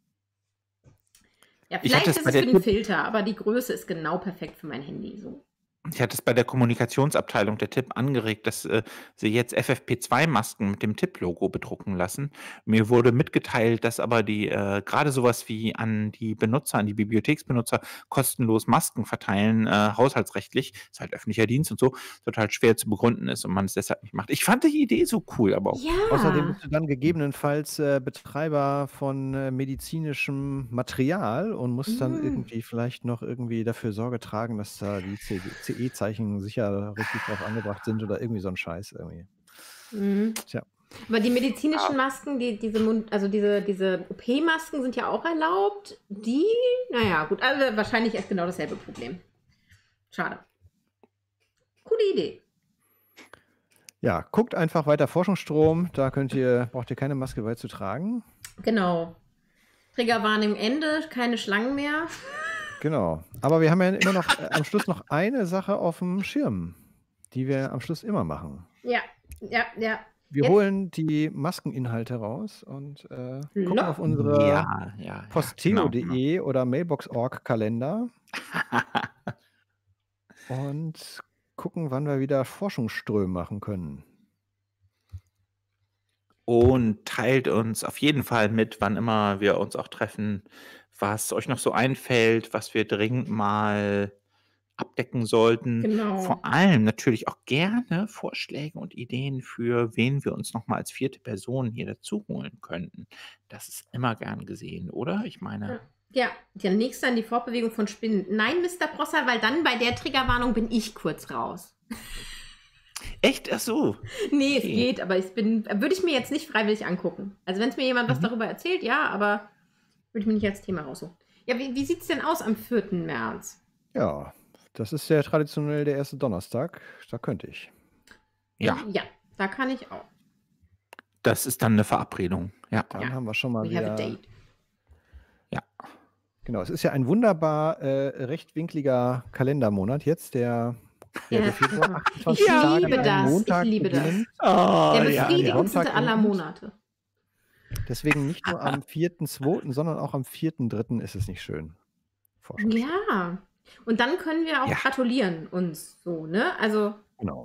Ja, Ich vielleicht hatte es ist bei es der für den Tipp- Filter, aber die Größe ist genau perfekt für mein Handy. So. Ich hatte es bei der Kommunikationsabteilung der Tipp angeregt, dass äh, sie jetzt F F P zwei Masken mit dem Tipp-Logo bedrucken lassen. Mir wurde mitgeteilt, dass aber die äh, gerade sowas wie an die Benutzer, an die Bibliotheksbenutzer kostenlos Masken verteilen, äh, haushaltsrechtlich, ist halt öffentlicher Dienst und so, total schwer zu begründen ist und man es deshalb nicht macht. Ich fand die Idee so cool, aber auch Ja. Außerdem bist du dann gegebenenfalls äh, Betreiber von äh, medizinischem Material und musst dann Mm. irgendwie vielleicht noch irgendwie dafür Sorge tragen, dass da die C E-Zeichen sicher richtig drauf angebracht sind oder irgendwie so ein Scheiß irgendwie. Mhm. Tja. Aber die medizinischen Masken, die, diese Mund, also diese, diese O P-Masken sind ja auch erlaubt. Die, naja, gut, also wahrscheinlich ist genau dasselbe Problem. Schade. Coole Idee. Ja, guckt einfach weiter Forschungsstrom, da könnt ihr, braucht ihr keine Maske bei zu tragen. Genau. Triggerwarnung Ende, keine Schlangen mehr. Genau. Aber wir haben ja immer noch äh, am Schluss noch eine Sache auf dem Schirm, die wir am Schluss immer machen. Ja, ja, ja. Wir Jetzt- holen die Maskeninhalte raus und äh, gucken Ja. auf unsere ja, ja, ja, posteo genau, punkt de oder mailbox punkt org Kalender und gucken, wann wir wieder Forschungsströme machen können. Und teilt uns auf jeden Fall mit, wann immer wir uns auch treffen, was euch noch so einfällt, was wir dringend mal abdecken sollten. Genau. Vor allem natürlich auch gerne Vorschläge und Ideen für wen wir uns noch mal als vierte Person hier dazu holen könnten. Das ist immer gern gesehen, oder? Ich meine, Ja, der nächste an die Fortbewegung von Spinnen. Nein, Mister Prosser, weil dann bei der Triggerwarnung bin ich kurz raus. echt? Ach so. Nee, es Okay. geht, aber ich bin, würde ich mir jetzt nicht freiwillig angucken. Also wenn es mir jemand was Mhm. darüber erzählt, ja, aber würde ich mir nicht als Thema raussuchen. Ja, wie, wie sieht es denn aus am vierten März? Ja, das ist ja traditionell der erste Donnerstag. Da könnte ich. Ja, Ja, da kann ich auch. das ist dann eine Verabredung. Ja. Dann Ja. haben wir schon mal We have a wieder. date. Ja. Genau, es ist ja ein wunderbar äh, rechtwinkliger Kalendermonat jetzt, der, der Ja. Februar, achtundzwanzig Ich Tage liebe an das, einem ich Montag liebe das. beginnend. Oh, Der ja. befriedigendste Sonntag aller beginnt. Monate. Deswegen nicht nur am vierten zweiten, sondern auch am vierten dritten ist es nicht schön. Forschungsströme. Ja. Und dann können wir auch Ja. gratulieren uns so, ne? Also, Genau.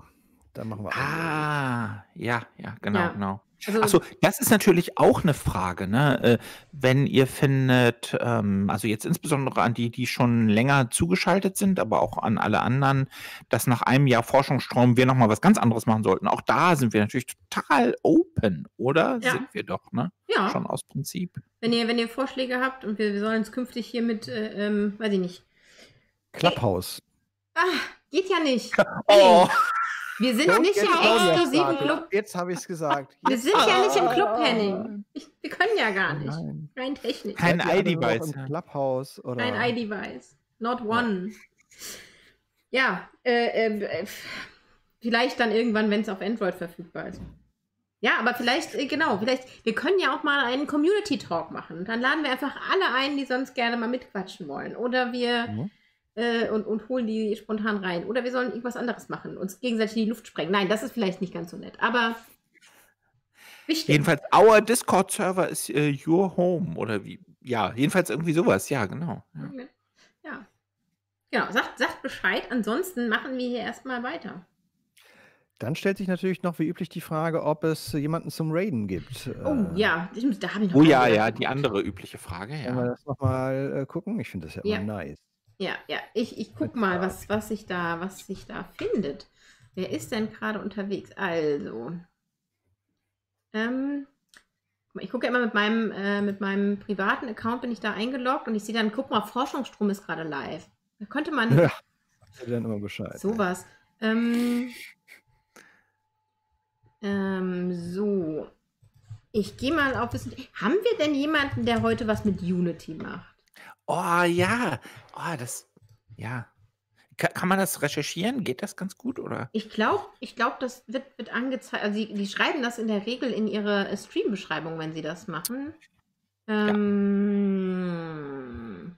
Da machen wir Einwürfe. Ah, ja, ja, genau, Ja. genau. Also, Achso, das ist natürlich auch eine Frage, ne? Äh, wenn ihr findet, ähm, also jetzt insbesondere an die, die schon länger zugeschaltet sind, aber auch an alle anderen, dass nach einem Jahr Forschungsstrom wir nochmal was ganz anderes machen sollten. Auch da sind wir natürlich total open, oder? Ja. Sind wir doch, ne? ja, Schon aus Prinzip. wenn ihr, wenn ihr Vorschläge habt und wir, wir sollen es künftig hier mit, äh, ähm, weiß ich nicht. Clubhouse. Ah, geht ja nicht. Oh, Wir sind So, nicht jetzt im Claudia exklusiven startet. Club. Jetzt habe ich es gesagt. Wir Jetzt- sind ja nicht im Club, Ah. Henning. Ich, wir können ja gar Oh nicht. nein. Rein technisch. Kein Seid ihr alle noch iDevice. im Clubhouse oder? Kein iDevice. Not one. Ja, äh, äh, vielleicht dann irgendwann, wenn es auf Android verfügbar ist. Ja, aber vielleicht, äh, genau, vielleicht, wir können ja auch mal einen Community-Talk machen. Und dann laden wir einfach alle ein, die sonst gerne mal mitquatschen wollen. Oder wir Mhm. äh, und, und holen die spontan rein. Oder wir sollen irgendwas anderes machen, uns gegenseitig in die Luft sprengen. Nein, das ist vielleicht nicht ganz so nett, aber wichtig. jedenfalls, our Discord-Server ist äh, your home, oder wie? Ja, jedenfalls irgendwie sowas, ja, genau. Ja. Ja. Genau, sagt, sagt Bescheid. Ansonsten machen wir hier erstmal weiter. Dann stellt sich natürlich noch wie üblich die Frage, ob es jemanden zum Raiden gibt. Oh Äh, ja, ich, da habe ich noch Oh keine ja, Gedanken ja, die gemacht. andere übliche Frage, Wollen wir ja. das nochmal äh, gucken? Ich finde das ja immer Ja. nice. Ja, ja, ich, ich guck Mit mal, Fragen. was, was, sich da, was sich da findet. Wer ist denn gerade unterwegs? Also, ähm, ich gucke ja immer mit meinem, äh, mit meinem privaten Account, bin ich da eingeloggt und ich sehe dann, guck mal, Forschungsstrom ist gerade live. Da könnte man Ja, sagt ihr dann immer Bescheid. sowas. Ähm, ähm, so, ich gehe mal auf Wissen. Haben wir denn jemanden, der heute was mit Unity macht? Oh ja, oh, das, ja. Ka- Kann man das recherchieren? Geht das ganz gut, oder? Ich glaube, ich glaub, das wird, wird angezeigt. Also, die, die schreiben das in der Regel in ihre äh, Stream-Beschreibung, wenn sie das machen. Ähm,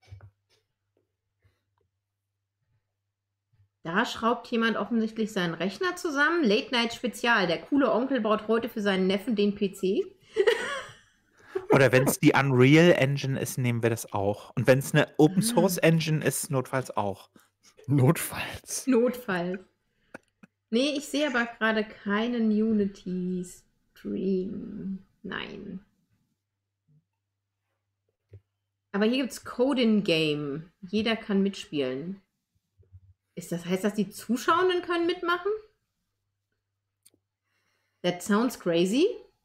Da schraubt jemand offensichtlich seinen Rechner zusammen. Late Night Spezial. Der coole Onkel baut heute für seinen Neffen den P C. Oder wenn es die Unreal Engine ist, nehmen wir das auch. Und wenn es eine Open Source Engine ist, notfalls auch. Notfalls. Notfall. Nee, ich sehe aber gerade keinen Unity-Stream. Nein. Aber hier gibt es Coding Game. Jeder kann mitspielen. Ist das, heißt das, die Zuschauenden können mitmachen? That sounds crazy.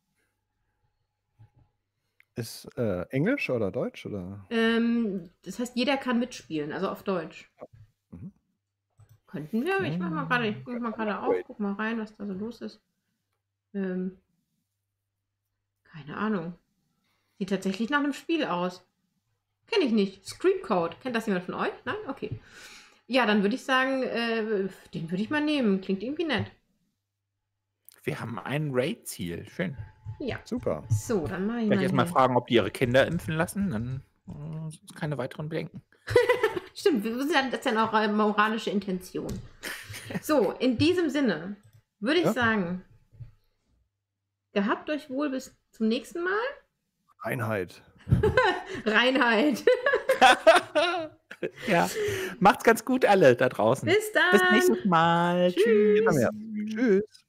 Ist äh, Englisch oder Deutsch? Oder? Ähm, das heißt, jeder kann mitspielen, also auf Deutsch. Mhm. Könnten wir? Ich mach mal gerade, ich guck mal gerade auf, guck mal rein, was da so los ist. Ähm, keine Ahnung. Sieht tatsächlich nach einem Spiel aus. Kenne ich nicht. Screamcode. Kennt das jemand von euch? Nein? Okay. Ja, dann würde ich sagen, äh, den würde ich mal nehmen. Klingt irgendwie nett. Wir haben ein Raid-Ziel. Schön. Ja. Super. So, dann mache ich Vielleicht mal. erstmal hier. fragen, ob die ihre Kinder impfen lassen. Dann äh, sind keine weiteren Bedenken. Stimmt, wir sind ja- das ist ja auch eine moralische Intention. So, in diesem Sinne würde ich Ja. sagen, gehabt euch wohl bis zum nächsten Mal. Einheit. Reinheit. Ja, macht's ganz gut alle da draußen. Bis dann. Bis nächstes Mal. Tschüss. Tschüss. Tschüss.